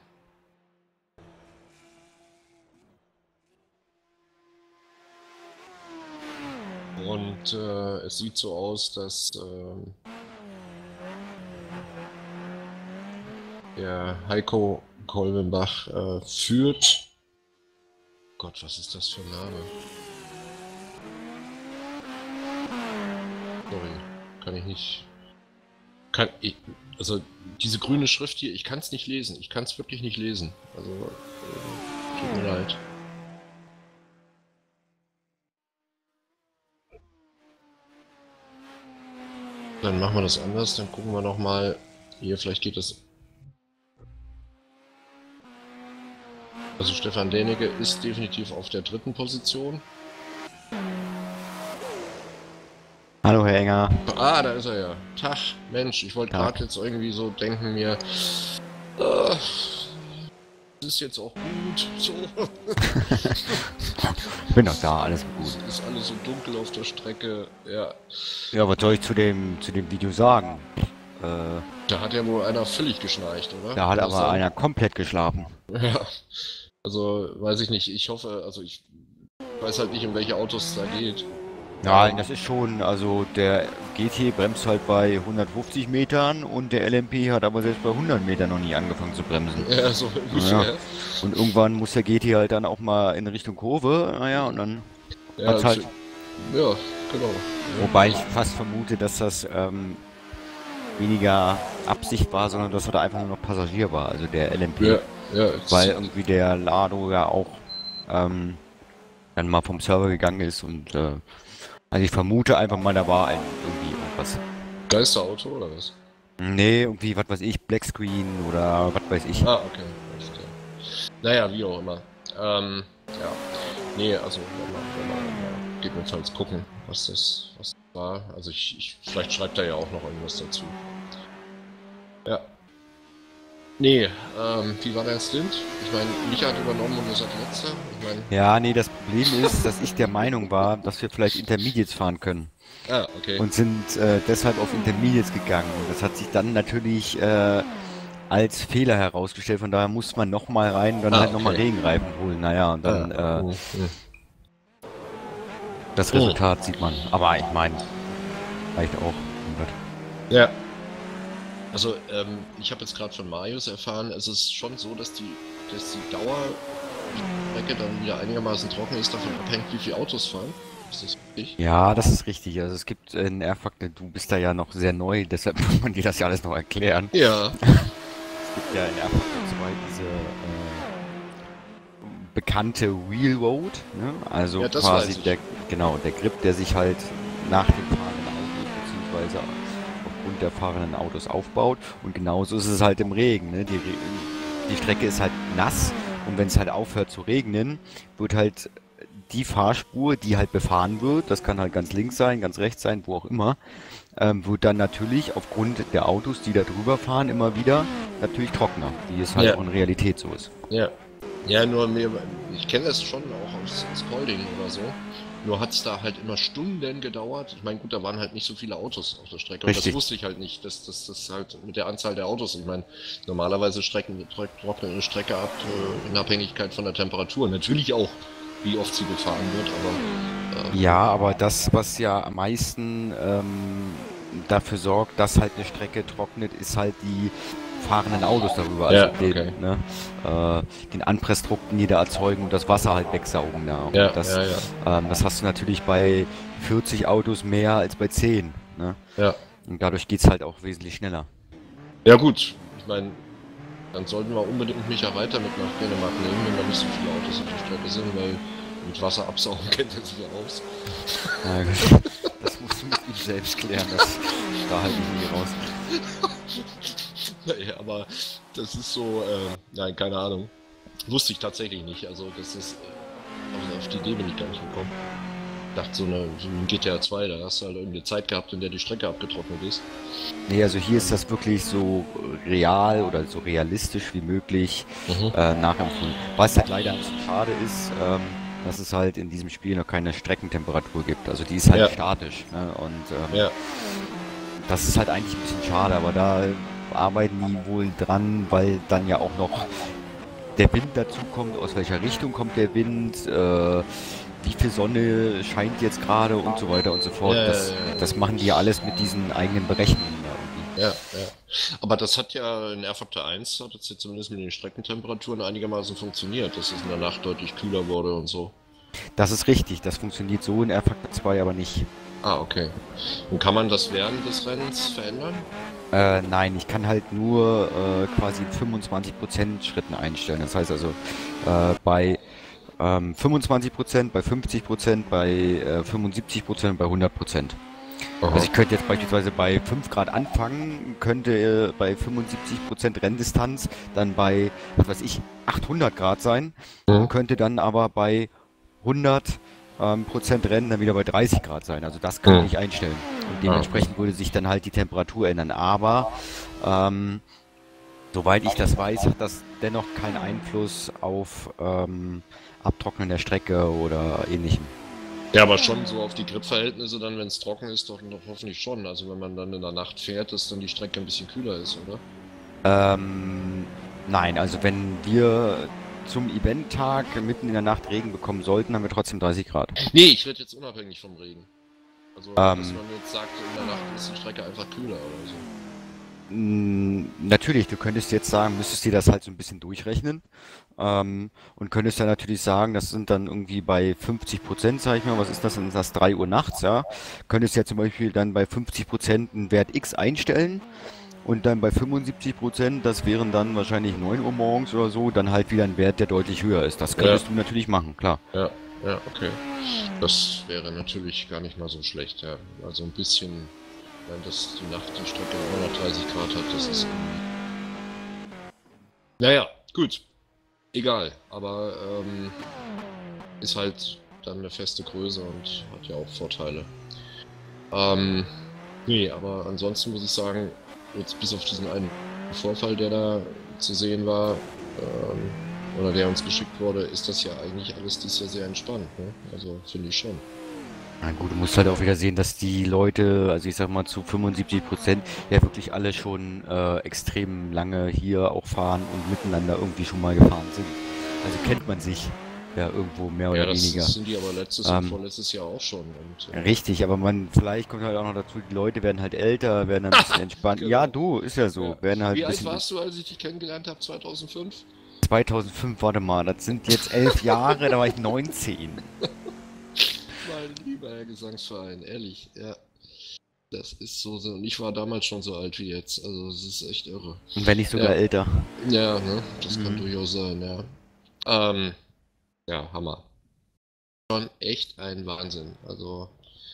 Und äh, es sieht so aus, dass äh, der Heiko Kolbenbach äh, führt. Gott, was ist das für ein Name? Sorry, kann ich nicht. Kann ich, also diese grüne Schrift hier, ich kann es nicht lesen. Ich kann es wirklich nicht lesen. Also äh, tut mir leid. Dann machen wir das anders, dann gucken wir noch mal. Hier, vielleicht geht das. Also Stefan Dänige ist definitiv auf der dritten Position. Hallo Herr Enger. Ah, da ist er ja. Tag, Mensch, ich wollte gerade jetzt irgendwie so denken mir, äh, das ist jetzt auch gut, so. Bin doch da, alles gut. Es ist alles so dunkel auf der Strecke, ja. Ja, was soll ich zu dem, zu dem Video sagen? Äh, da hat ja wohl einer völlig geschnarcht, oder? Da hat aber einer komplett geschlafen. Ja, also weiß ich nicht, ich hoffe, also ich weiß halt nicht, um welche Autos es da geht. Nein, das ist schon, also der G T bremst halt bei hundertfünfzig Metern und der L M P hat aber selbst bei hundert Metern noch nie angefangen zu bremsen. Ja, so ungefähr. Ja. Und irgendwann muss der G T halt dann auch mal in Richtung Kurve, naja, und dann ja, hat's halt... Ja, genau. Wobei ich fast vermute, dass das ähm, weniger Absicht war, sondern dass er da einfach nur noch Passagier war, also der L M P. Ja, ja, weil irgendwie der Lado ja auch ähm, dann mal vom Server gegangen ist und äh, also ich vermute einfach mal, da war ein irgendwie irgendwas. Geisterauto oder was? Nee, irgendwie, was weiß ich, Blackscreen oder was weiß ich. Ah, okay. Naja, wie auch immer. Ähm, ja. Nee, also, wenn man, wenn man, wenn man gegebenenfalls gucken, was das, was das war. Also ich, ich, vielleicht schreibt er ja auch noch irgendwas dazu. Ja. Nee, ähm, wie war der Stint? Ich meine, Micha hat übernommen und ist als letzter. Ich mein... Ja, nee, das Problem ist, dass ich der Meinung war, dass wir vielleicht Intermediates fahren können. Ah, okay. Und sind äh, deshalb auf Intermediates gegangen. Und das hat sich dann natürlich äh, als Fehler herausgestellt. Von daher muss man nochmal rein und dann ah, halt okay. nochmal Regenreifen holen. Naja, und dann ah, äh, oh, oh. das Resultat oh. sieht man. Aber ich meine, reicht auch. Ja. Also, ähm, ich habe jetzt gerade von Marius erfahren, es ist schon so, dass die, dass die Dauerstrecke dann wieder einigermaßen trocken ist, davon abhängt, wie viele Autos fahren. Ist das richtig? Ja, das ist richtig. Also es gibt in R-Factor, du bist da ja noch sehr neu, deshalb muss man dir das ja alles noch erklären. Ja. Es gibt ja in R-Factor zwei diese äh, bekannte Wheel Road, ne? Also ja, das quasi weiß ich. der, genau, der Grip, der sich halt nach dem fahrenden Auto beziehungsweise aufgrund der fahrenden Autos aufbaut. Und genauso ist es halt im Regen. Ne? Die, die Strecke ist halt nass und wenn es halt aufhört zu regnen, wird halt die Fahrspur, die halt befahren wird, das kann halt ganz links sein, ganz rechts sein, wo auch immer, ähm, wird dann natürlich aufgrund der Autos, die da drüber fahren, immer wieder natürlich trockener, wie es halt Ja. auch in Realität so ist. Ja. Ja, nur mir, ich kenne das schon auch aus Spalding oder so. Nur hat es da halt immer Stunden gedauert. Ich meine, gut, da waren halt nicht so viele Autos auf der Strecke. Und Richtig. das wusste ich halt nicht, dass das dass, dass halt mit der Anzahl der Autos. Ich meine, normalerweise Strecken trocknen eine Strecke ab äh, in Abhängigkeit von der Temperatur. Natürlich auch, wie oft sie gefahren wird, aber... Ähm, Ja, aber das, was ja am meisten ähm, dafür sorgt, dass halt eine Strecke trocknet, ist halt die fahrenden Autos darüber, also Ja, okay. den, ne, äh, den Anpressdruck, den die da erzeugen und das Wasser halt wegsaugen. Da. Und Ja, das, ja, ja. Ähm, das hast du natürlich bei vierzig Autos mehr als bei zehn. Ne? Ja. Und dadurch geht's halt auch wesentlich schneller. Ja gut, ich meine, dann sollten wir unbedingt Micha weiter mit nach Dänemark nehmen, wenn da nicht so viele Autos auf der Strecke sind, weil mit Wasser absaugen kennt er sich ja aus. Ja, gut. Das musst du mit ihm selbst klären, das da halt irgendwie raus. Naja, aber das ist so, äh, nein, keine Ahnung. Wusste ich tatsächlich nicht, also das ist, äh, also auf die Idee bin ich gar nicht gekommen. Ich dachte, so eine, so ein G T A zwei, da hast du halt irgendeine Zeit gehabt, in der die Strecke abgetrocknet ist. Nee, also hier ist das wirklich so real oder so realistisch wie möglich Mhm. äh, nachempfunden. Was halt leider ein bisschen schade ist, ähm, dass es halt in diesem Spiel noch keine Streckentemperatur gibt. Also die ist halt Ja. statisch. Ne? Und ähm, Ja, das ist halt eigentlich ein bisschen schade, aber da arbeiten die wohl dran, weil dann ja auch noch der Wind dazu kommt, aus welcher Richtung kommt der Wind, äh, wie viel Sonne scheint jetzt gerade und so weiter und so fort. Ja, das, ja, ja, ja. das machen die ja alles mit diesen eigenen Berechnungen da irgendwie. ja, ja. Aber das hat ja in R-Factor eins, hat es ja zumindest mit den Streckentemperaturen einigermaßen funktioniert, dass es in der Nacht deutlich kühler wurde und so. Das ist richtig, das funktioniert so in R-Factor zwei aber nicht. Ah, okay. Und kann man das während des Rennens verändern? Äh, nein, ich kann halt nur äh, quasi in fünfundzwanzig Prozent Schritten einstellen. Das heißt also äh, bei ähm, fünfundzwanzig Prozent, bei fünfzig Prozent, bei äh, fünfundsiebzig Prozent und bei hundert Prozent. Aha. Also ich könnte jetzt beispielsweise bei fünf Grad anfangen, könnte äh, bei fünfundsiebzig Prozent Renndistanz dann bei, was weiß ich, achthundert Grad sein, Mhm. könnte dann aber bei hundert ähm, Prozent Rennen dann wieder bei dreißig Grad sein. Also das könnte Mhm. ich einstellen. Und dementsprechend würde sich dann halt die Temperatur ändern. Aber ähm, soweit ich das weiß, hat das dennoch keinen Einfluss auf ähm, Abtrocknen der Strecke oder ähnlichem. Ja, aber schon so auf die Gripverhältnisse dann, wenn es trocken ist, doch, doch hoffentlich schon. Also wenn man dann in der Nacht fährt, dass dann die Strecke ein bisschen kühler ist, oder? Ähm, nein, also wenn wir zum Eventtag mitten in der Nacht Regen bekommen sollten, haben wir trotzdem dreißig Grad. Nee, ich rede jetzt unabhängig vom Regen. Also, Ähm. dass man jetzt sagt, in der Nacht ist die Strecke einfach kühler oder so. Mm, Natürlich, du könntest jetzt sagen, müsstest dir das halt so ein bisschen durchrechnen ähm, und könntest dann natürlich sagen, das sind dann irgendwie bei fünfzig Prozent, sag ich mal, was ist das, dann ist das drei Uhr nachts, ja? Könntest ja zum Beispiel dann bei fünfzig Prozent einen Wert X einstellen und dann bei fünfundsiebzig Prozent, das wären dann wahrscheinlich neun Uhr morgens oder so, dann halt wieder ein Wert, der deutlich höher ist. Das könntest Ja. du natürlich machen, klar. Ja, ja, okay. Das wäre natürlich gar nicht mal so schlecht, ja. Also ein bisschen, wenn das die Nacht die Strecke hundertdreißig Grad hat, das ist irgendwie... Naja, gut. Egal, aber ähm, ist halt dann eine feste Größe und hat ja auch Vorteile. Ähm, nee, aber ansonsten muss ich sagen, jetzt bis auf diesen einen Vorfall, der da zu sehen war, ähm, oder der uns geschickt wurde, ist das ja eigentlich alles dies Jahr sehr entspannt, ne? Also finde ich schon. Na gut, du musst halt auch wieder sehen, dass die Leute, also ich sag mal zu fünfundsiebzig Prozent, ja wirklich alle schon äh, extrem lange hier auch fahren und miteinander irgendwie schon mal gefahren sind. Also kennt man sich ja irgendwo mehr oder Ja, das weniger. sind die aber letztes Ähm, und vorletztes Jahr auch schon. Und, äh, Richtig, aber man, vielleicht kommt halt auch noch dazu, die Leute werden halt älter, werden ein bisschen entspannt. Genau. Ja, du, ist ja so, ja. werden halt Wie ein alt bisschen... warst du, als ich dich kennengelernt habe, zweitausendfünf? zweitausendfünf, warte mal, das sind jetzt elf Jahre, da war ich neunzehn. Mein lieber Herr Gesangsverein, ehrlich, ja. Das ist so, so. Und ich war damals schon so alt wie jetzt, also es ist echt irre. Und wenn nicht sogar Ja. älter. Ja, ne, das kann Mhm. durchaus sein, ja. Ähm, ja, Hammer. Schon echt ein Wahnsinn, also.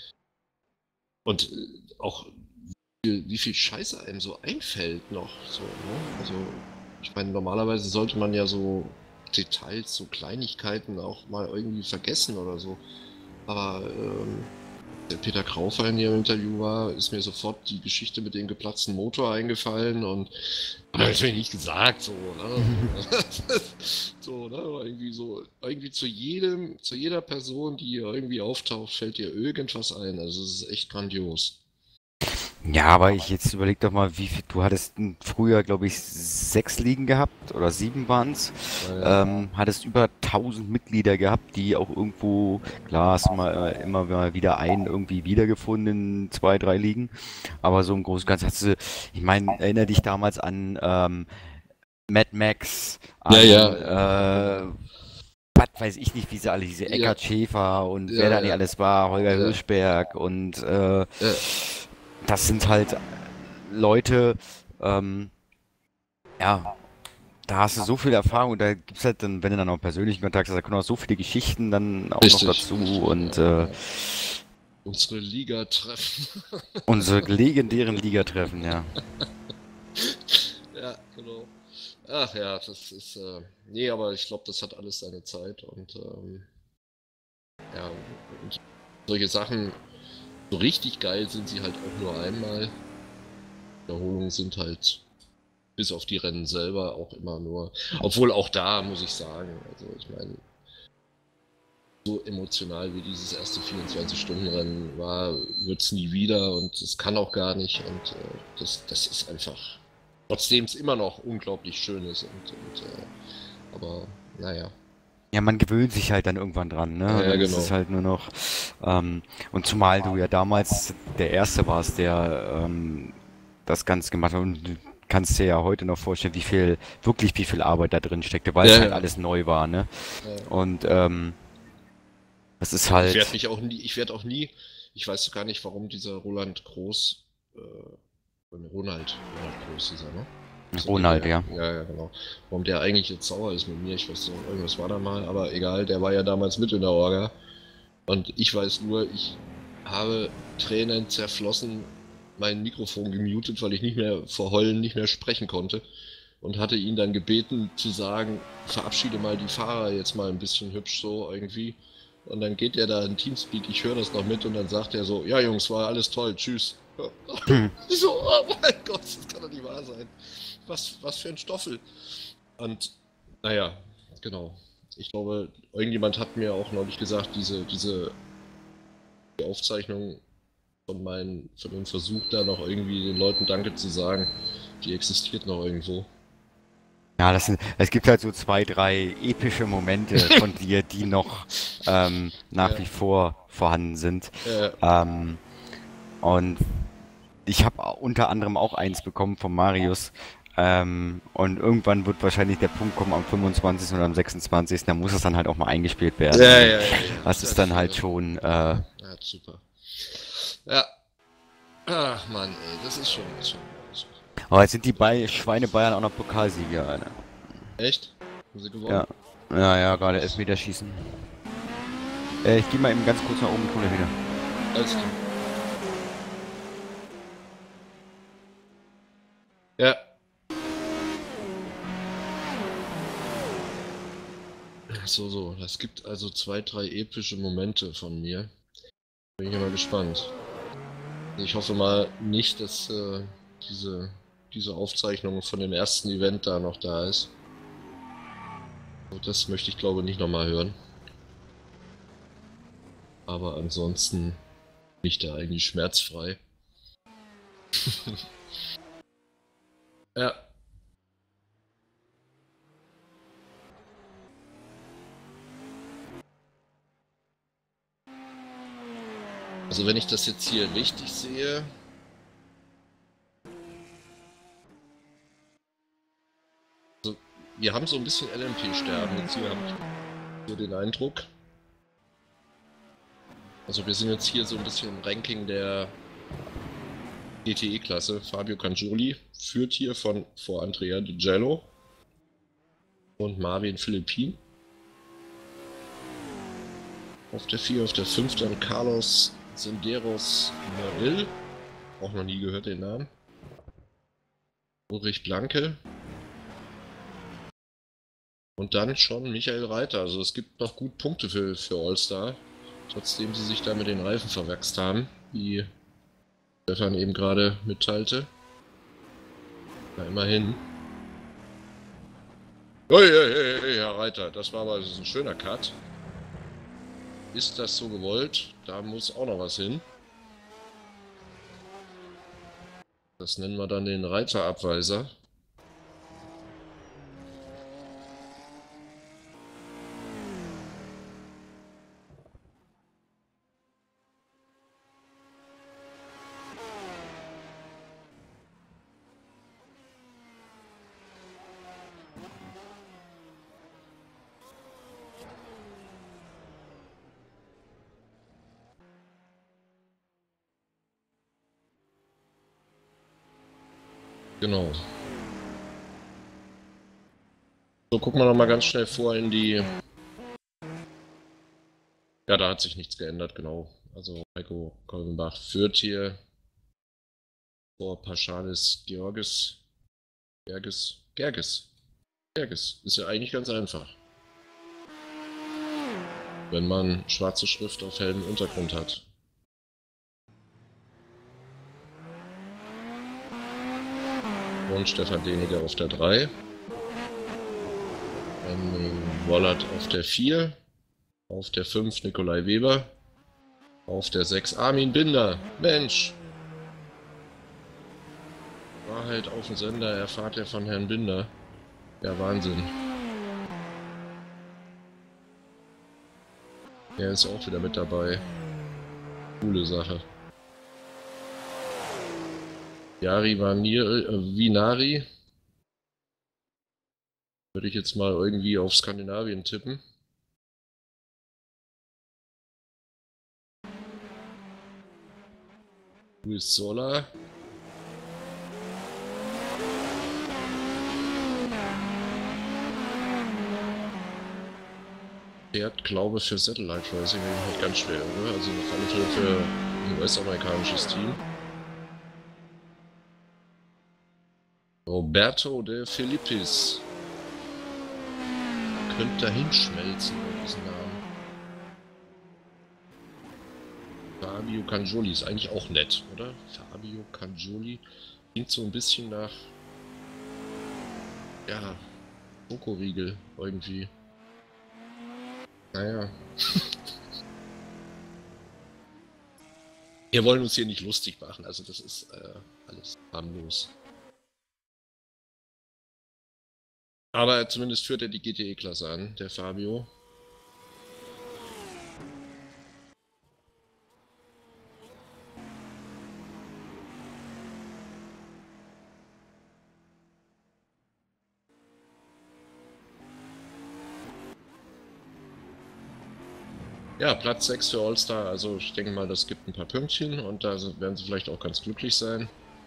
Und äh, auch wie viel, wie viel Scheiße einem so einfällt noch, so, ne? Also, ich meine, normalerweise sollte man ja so Details, so Kleinigkeiten auch mal irgendwie vergessen oder so. Aber ähm, der Peter Quailfying hier im Interview war, ist mir sofort die Geschichte mit dem geplatzten Motor eingefallen und aber das mir nicht gesagt, so, ne? so, ne? Irgendwie so, irgendwie zu jedem, zu jeder Person, die hier irgendwie auftaucht, fällt dir irgendwas ein. Also es ist echt grandios. Ja, aber ich jetzt überleg doch mal, wie viel, du hattest n- früher, glaube ich, sechs Ligen gehabt oder sieben waren's. Ja, Ähm, hattest über tausend Mitglieder gehabt, die auch irgendwo, klar, hast du mal äh, immer mal wieder einen irgendwie wiedergefunden in zwei, drei Ligen. Aber so im Großen und Ganzen hast du, ich meine, erinnere dich damals an ähm, Mad Max, ja, an ja, äh, was weiß ich nicht, wie sie alle, diese ja, Eckart Schäfer und wer ja, da nicht ja, alles war, Holger ja, Hirschberg und äh, ja, das sind halt Leute, ähm, ja, da hast du so viel Erfahrung und da gibt's halt dann, wenn du dann auch persönlichen Kontakt hast, da kommen auch so viele Geschichten dann auch noch richtig, dazu richtig, und ja, äh, ja. Unsere Liga-Treffen. unsere legendären Ligatreffen, ja. Ja, genau. Ach ja, das ist, äh, nee, aber ich glaube, das hat alles seine Zeit und, ähm, ja, und solche Sachen, so richtig geil sind sie halt auch nur einmal. Wiederholungen sind halt bis auf die Rennen selber auch immer nur, obwohl auch da muss ich sagen, also ich meine, so emotional wie dieses erste vierundzwanzig-Stunden-Rennen war, wird es nie wieder und es kann auch gar nicht und äh, das, das ist einfach, trotzdem es immer noch unglaublich schön ist und, und äh, aber naja. Ja, man gewöhnt sich halt dann irgendwann dran, ne? Ja, Und ja, dann ist es genau. halt nur noch, ähm, und zumal du ja damals der Erste warst, der ähm, das Ganze gemacht hat und du kannst dir ja heute noch vorstellen, wie viel, wirklich wie viel Arbeit da drin steckte, weil es Ja, halt ja. alles neu war, ne? Ja. Und ähm, das ist Ich werde halt, mich auch nie, ich werde auch nie, ich weiß gar nicht, warum dieser Roland Groß, äh, Ronald, Ronald Groß dieser, ne? So der, Ronald, der, ja. ja, ja, genau. Warum der eigentlich jetzt sauer ist mit mir, ich weiß nicht, irgendwas war da mal, aber egal, der war ja damals mit in der Orga. Und ich weiß nur, ich habe Tränen zerflossen, mein Mikrofon gemutet, weil ich nicht mehr vor Heulen nicht mehr sprechen konnte. Und hatte ihn dann gebeten zu sagen, verabschiede mal die Fahrer jetzt mal ein bisschen hübsch so irgendwie. Und dann geht er da in Teamspeak, ich höre das noch mit und dann sagt er so, ja Jungs, war alles toll, tschüss. Hm. Ich so, oh mein Gott, das kann doch nicht wahr sein. Was, was für ein Stoffel. Und naja, genau. Ich glaube, irgendjemand hat mir auch neulich gesagt, diese, diese Aufzeichnung von, meinen, von dem Versuch, da noch irgendwie den Leuten Danke zu sagen, die existiert noch irgendwo. Ja, das sind, es gibt halt so zwei, drei epische Momente von dir, die noch ähm, nach Ja, wie vor vorhanden sind. ja, Ähm, und ich habe unter anderem auch eins bekommen von Marius. Ähm, und irgendwann wird wahrscheinlich der Punkt kommen am fünfundzwanzigsten oder am sechsundzwanzigsten Da muss es dann halt auch mal eingespielt werden. ja, Und ja, ja, ja. das ist dann halt schon, äh, Ja, super. Ja. Ach Mann, ey, das ist schon, schon, schon. aber jetzt sind die Bay Schweine Bayern auch noch Pokalsieger, Alter. Echt? Haben sie gewonnen? Ja. Ja, ja, gerade Elfmeterschießen. Äh, ich gehe mal eben ganz kurz nach oben und hole wieder. Alles klar. Ja. So, so. Es gibt also zwei, drei epische Momente von mir. Bin ich mal gespannt. Ich hoffe mal nicht, dass äh, diese, diese Aufzeichnung von dem ersten Event da noch da ist. Das möchte ich glaube nicht nochmal hören. Aber ansonsten bin ich da eigentlich schmerzfrei. Ja. Also wenn ich das jetzt hier richtig sehe... Also, wir haben so ein bisschen L M P-Sterben jetzt hier, habe ich so den Eindruck. Also wir sind jetzt hier so ein bisschen im Ranking der G T E-Klasse. Fabio Cangioli führt hier von vor Andrea Di Gello und Marvin Philippin. Auf der vier, auf der fünf dann Carlos Senderos Moril. Auch noch nie gehört den Namen. Ulrich Blanke. Und dann schon Michael Reiter. Also es gibt noch gut Punkte für, für All-Star. Trotzdem sie sich da mit den Reifen verwachst haben, wie Stefan eben gerade mitteilte. Na, immerhin. Ui, ui, ui, Herr Reiter, das war aber das ist ein schöner Cut. Ist das so gewollt? Da muss auch noch was hin. Das nennen wir dann den Reiterabweiser. Genau. So, gucken wir noch mal ganz schnell vor in die... Ja, da hat sich nichts geändert, genau. Also Heiko Kolbenbach führt hier vor Paschalis Georges. Gerges. Gerges. Gerges. Ist ja eigentlich ganz einfach. Wenn man schwarze Schrift auf hellem Untergrund hat. Und Stefan Deniger auf der drei. Dann Wollert auf der vier. Auf der fünf Nikolai Weber. Auf der sechs Armin Binder. Mensch! Wahrheit auf dem Sender erfahrt ihr von Herrn Binder. Ja, Wahnsinn. Er ist auch wieder mit dabei. Coole Sache. Yari Vanir, äh, Vinari. Würde ich jetzt mal irgendwie auf Skandinavien tippen. Luis Sola. Der hat, glaube ich, für Satellite Racing halt ganz schwer, oder? Also auf alle Fälle für ein U S-amerikanisches Team. Roberto de Filippis. Könnte da hinschmelzen mit diesem Namen. Fabio Cangioli ist eigentlich auch nett, oder? Fabio Cangioli klingt so ein bisschen nach... Ja, Schokoriegel irgendwie. Naja. Wir wollen uns hier nicht lustig machen, also das ist äh, alles harmlos. Aber zumindest führt er die G T E-Klasse an, der Fabio. Ja, Platz sechs für All-Star, also ich denke mal, das gibt ein paar Pünktchen und da werden sie vielleicht auch ganz glücklich sein.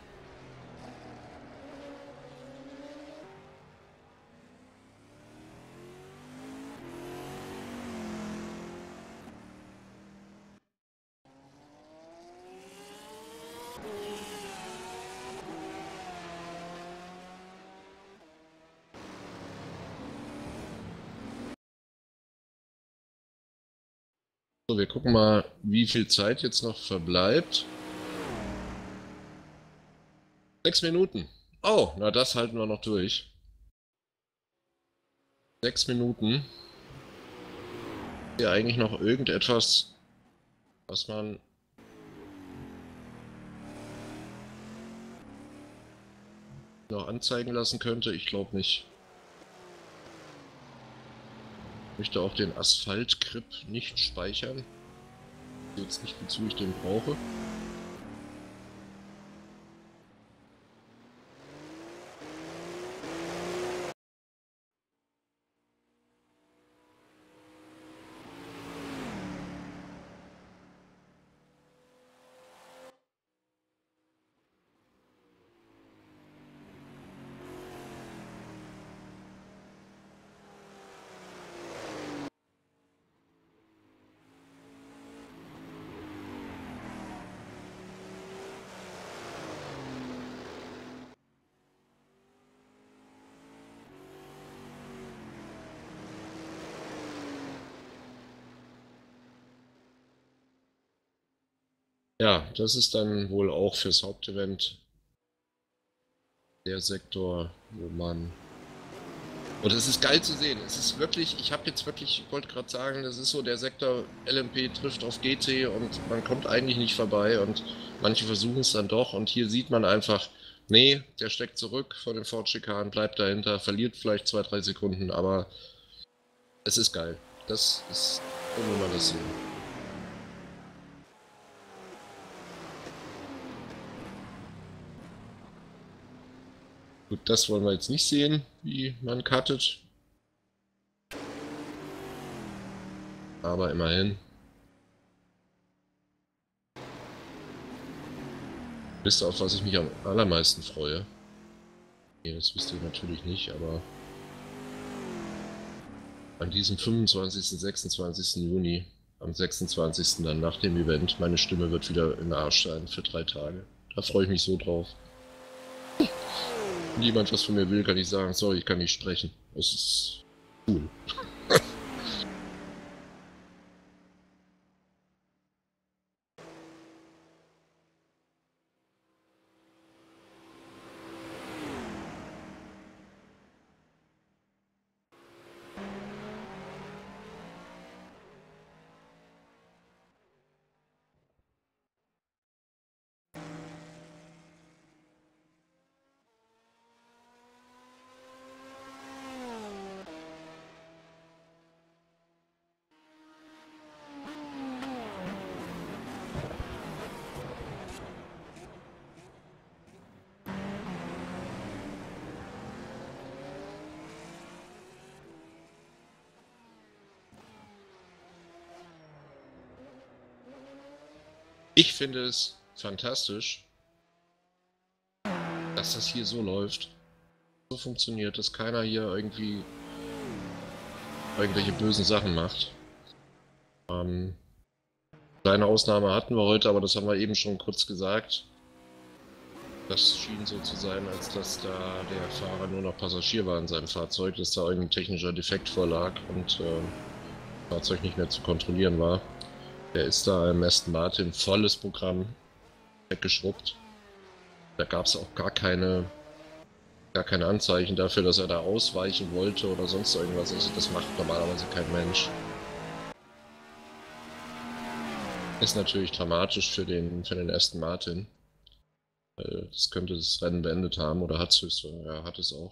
So, wir gucken mal, wie viel Zeit jetzt noch verbleibt. Sechs Minuten. Oh, na das halten wir noch durch. Sechs Minuten. Ist ja eigentlich noch irgendetwas, was man noch anzeigen lassen könnte? Ich glaube nicht. Ich möchte auch den Asphalt-Grip nicht speichern. Jetzt nicht, wozu ich den brauche. Ja, das ist dann wohl auch fürs Hauptevent der Sektor, wo man... Und es ist geil zu sehen. Es ist wirklich, ich habe jetzt wirklich, ich wollte gerade sagen, das ist so der Sektor L M P trifft auf G T und man kommt eigentlich nicht vorbei und manche versuchen es dann doch und hier sieht man einfach, nee, der steckt zurück von den Ford-Schikanen, bleibt dahinter, verliert vielleicht zwei, drei Sekunden, aber es ist geil. Das ist, so will man das sehen. Gut, das wollen wir jetzt nicht sehen, wie man cuttet. Aber immerhin. Wisst ihr, auf was ich mich am allermeisten freue? Nee, das wisst ihr natürlich nicht, aber an diesem fünfundzwanzigsten, sechsundzwanzigsten Juni, am sechsundzwanzigsten dann nach dem Event, meine Stimme wird wieder im Arsch sein für drei Tage. Da freue ich mich so drauf. Wenn jemand was von mir will, kann ich sagen, sorry, ich kann nicht sprechen. Es ist cool. Ich finde es fantastisch, dass das hier so läuft, so funktioniert, dass keiner hier irgendwie irgendwelche bösen Sachen macht. Ähm, kleine Ausnahme hatten wir heute, aber das haben wir eben schon kurz gesagt. Das schien so zu sein, als dass da der Fahrer nur noch Passagier war in seinem Fahrzeug, dass da irgendein technischer Defekt vorlag und äh, das Fahrzeug nicht mehr zu kontrollieren war. Der ist da im Aston Martin volles Programm weggeschrubbt. Da gab es auch gar keine, gar keine Anzeichen dafür, dass er da ausweichen wollte oder sonst irgendwas. Also das macht normalerweise kein Mensch. Ist natürlich dramatisch für den, für den Aston Martin. Das könnte das Rennen beendet haben oder hat es höchstwahrscheinlich, ja, hat es auch.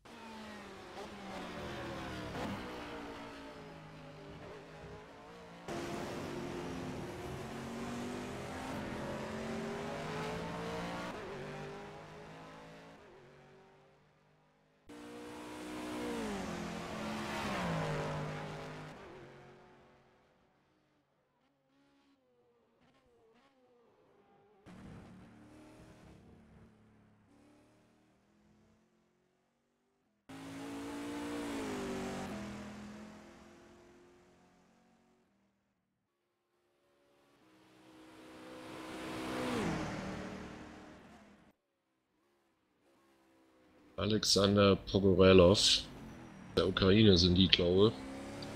Alexander Pogorelov, der Ukraine sind die, glaube ich.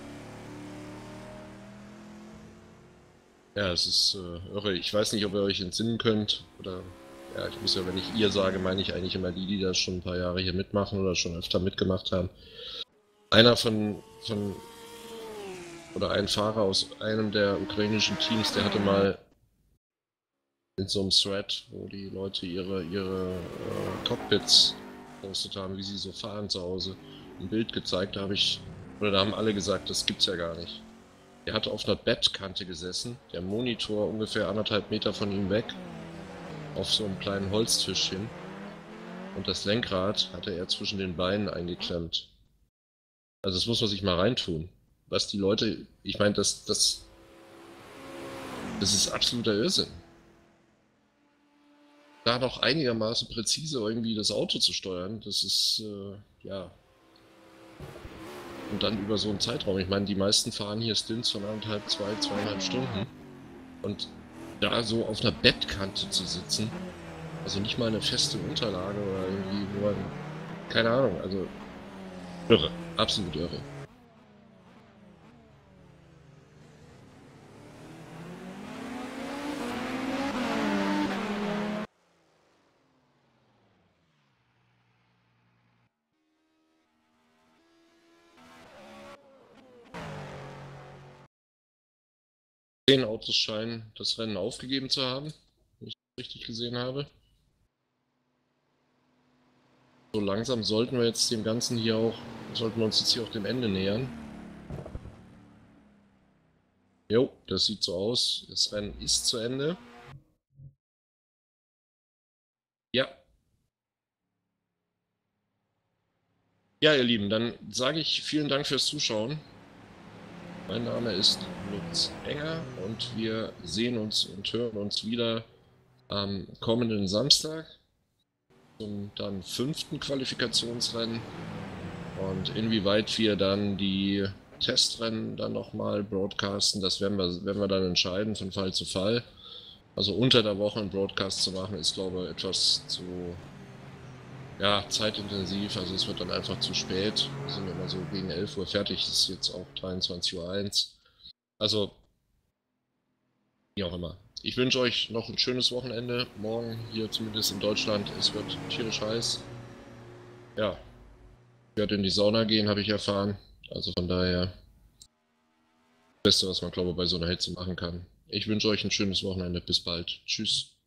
Ja, es ist äh, irre. Ich weiß nicht, ob ihr euch entsinnen könnt. Oder ja, ich muss ja, wenn ich ihr sage, meine ich eigentlich immer die, die das schon ein paar Jahre hier mitmachen oder schon öfter mitgemacht haben. Einer von, von oder ein Fahrer aus einem der ukrainischen Teams, der hatte mal in so einem Thread, wo die Leute ihre, ihre äh, Cockpits gepostet haben, wie sie so fahren zu Hause, ein Bild gezeigt, da habe ich, oder da haben alle gesagt, das gibt's ja gar nicht. Er hatte auf einer Bettkante gesessen, der Monitor ungefähr anderthalb Meter von ihm weg, auf so einem kleinen Holztischchen, und das Lenkrad hatte er zwischen den Beinen eingeklemmt. Also das muss man sich mal reintun. Was die Leute, ich meine, das, das, das ist absoluter Irrsinn. Da noch einigermaßen präzise irgendwie das Auto zu steuern, das ist, äh, ja. Und dann über so einen Zeitraum. Ich meine, die meisten fahren hier Stints von anderthalb, zwei, zweieinhalb Stunden. Und da so auf einer Bettkante zu sitzen, also nicht mal eine feste Unterlage oder irgendwie, wo man, keine Ahnung, also irre, absolut irre. Zehn Autos scheinen das Rennen aufgegeben zu haben, wenn ich das richtig gesehen habe. So langsam sollten wir jetzt dem Ganzen hier auch, sollten wir uns jetzt hier auch dem Ende nähern. Jo, das sieht so aus. Das Rennen ist zu Ende. Ja. Ja, ihr Lieben, dann sage ich vielen Dank fürs Zuschauen. Mein Name ist Lutz Enger und wir sehen uns und hören uns wieder am kommenden Samstag zum dann fünften Qualifikationsrennen. Und inwieweit wir dann die Testrennen dann nochmal broadcasten, das werden wir, werden wir dann entscheiden von Fall zu Fall. Also unter der Woche einen Broadcast zu machen, ist glaube ich etwas zu ja, zeitintensiv, also es wird dann einfach zu spät. Wir sind immer so gegen elf Uhr fertig, es ist jetzt auch dreiundzwanzig Uhr eins. Also, wie auch immer. Ich wünsche euch noch ein schönes Wochenende. Morgen hier zumindest in Deutschland, es wird tierisch heiß. Ja, ich werde in die Sauna gehen, habe ich erfahren. Also von daher, das Beste, was man glaube ich bei so einer Hitze machen kann. Ich wünsche euch ein schönes Wochenende. Bis bald. Tschüss.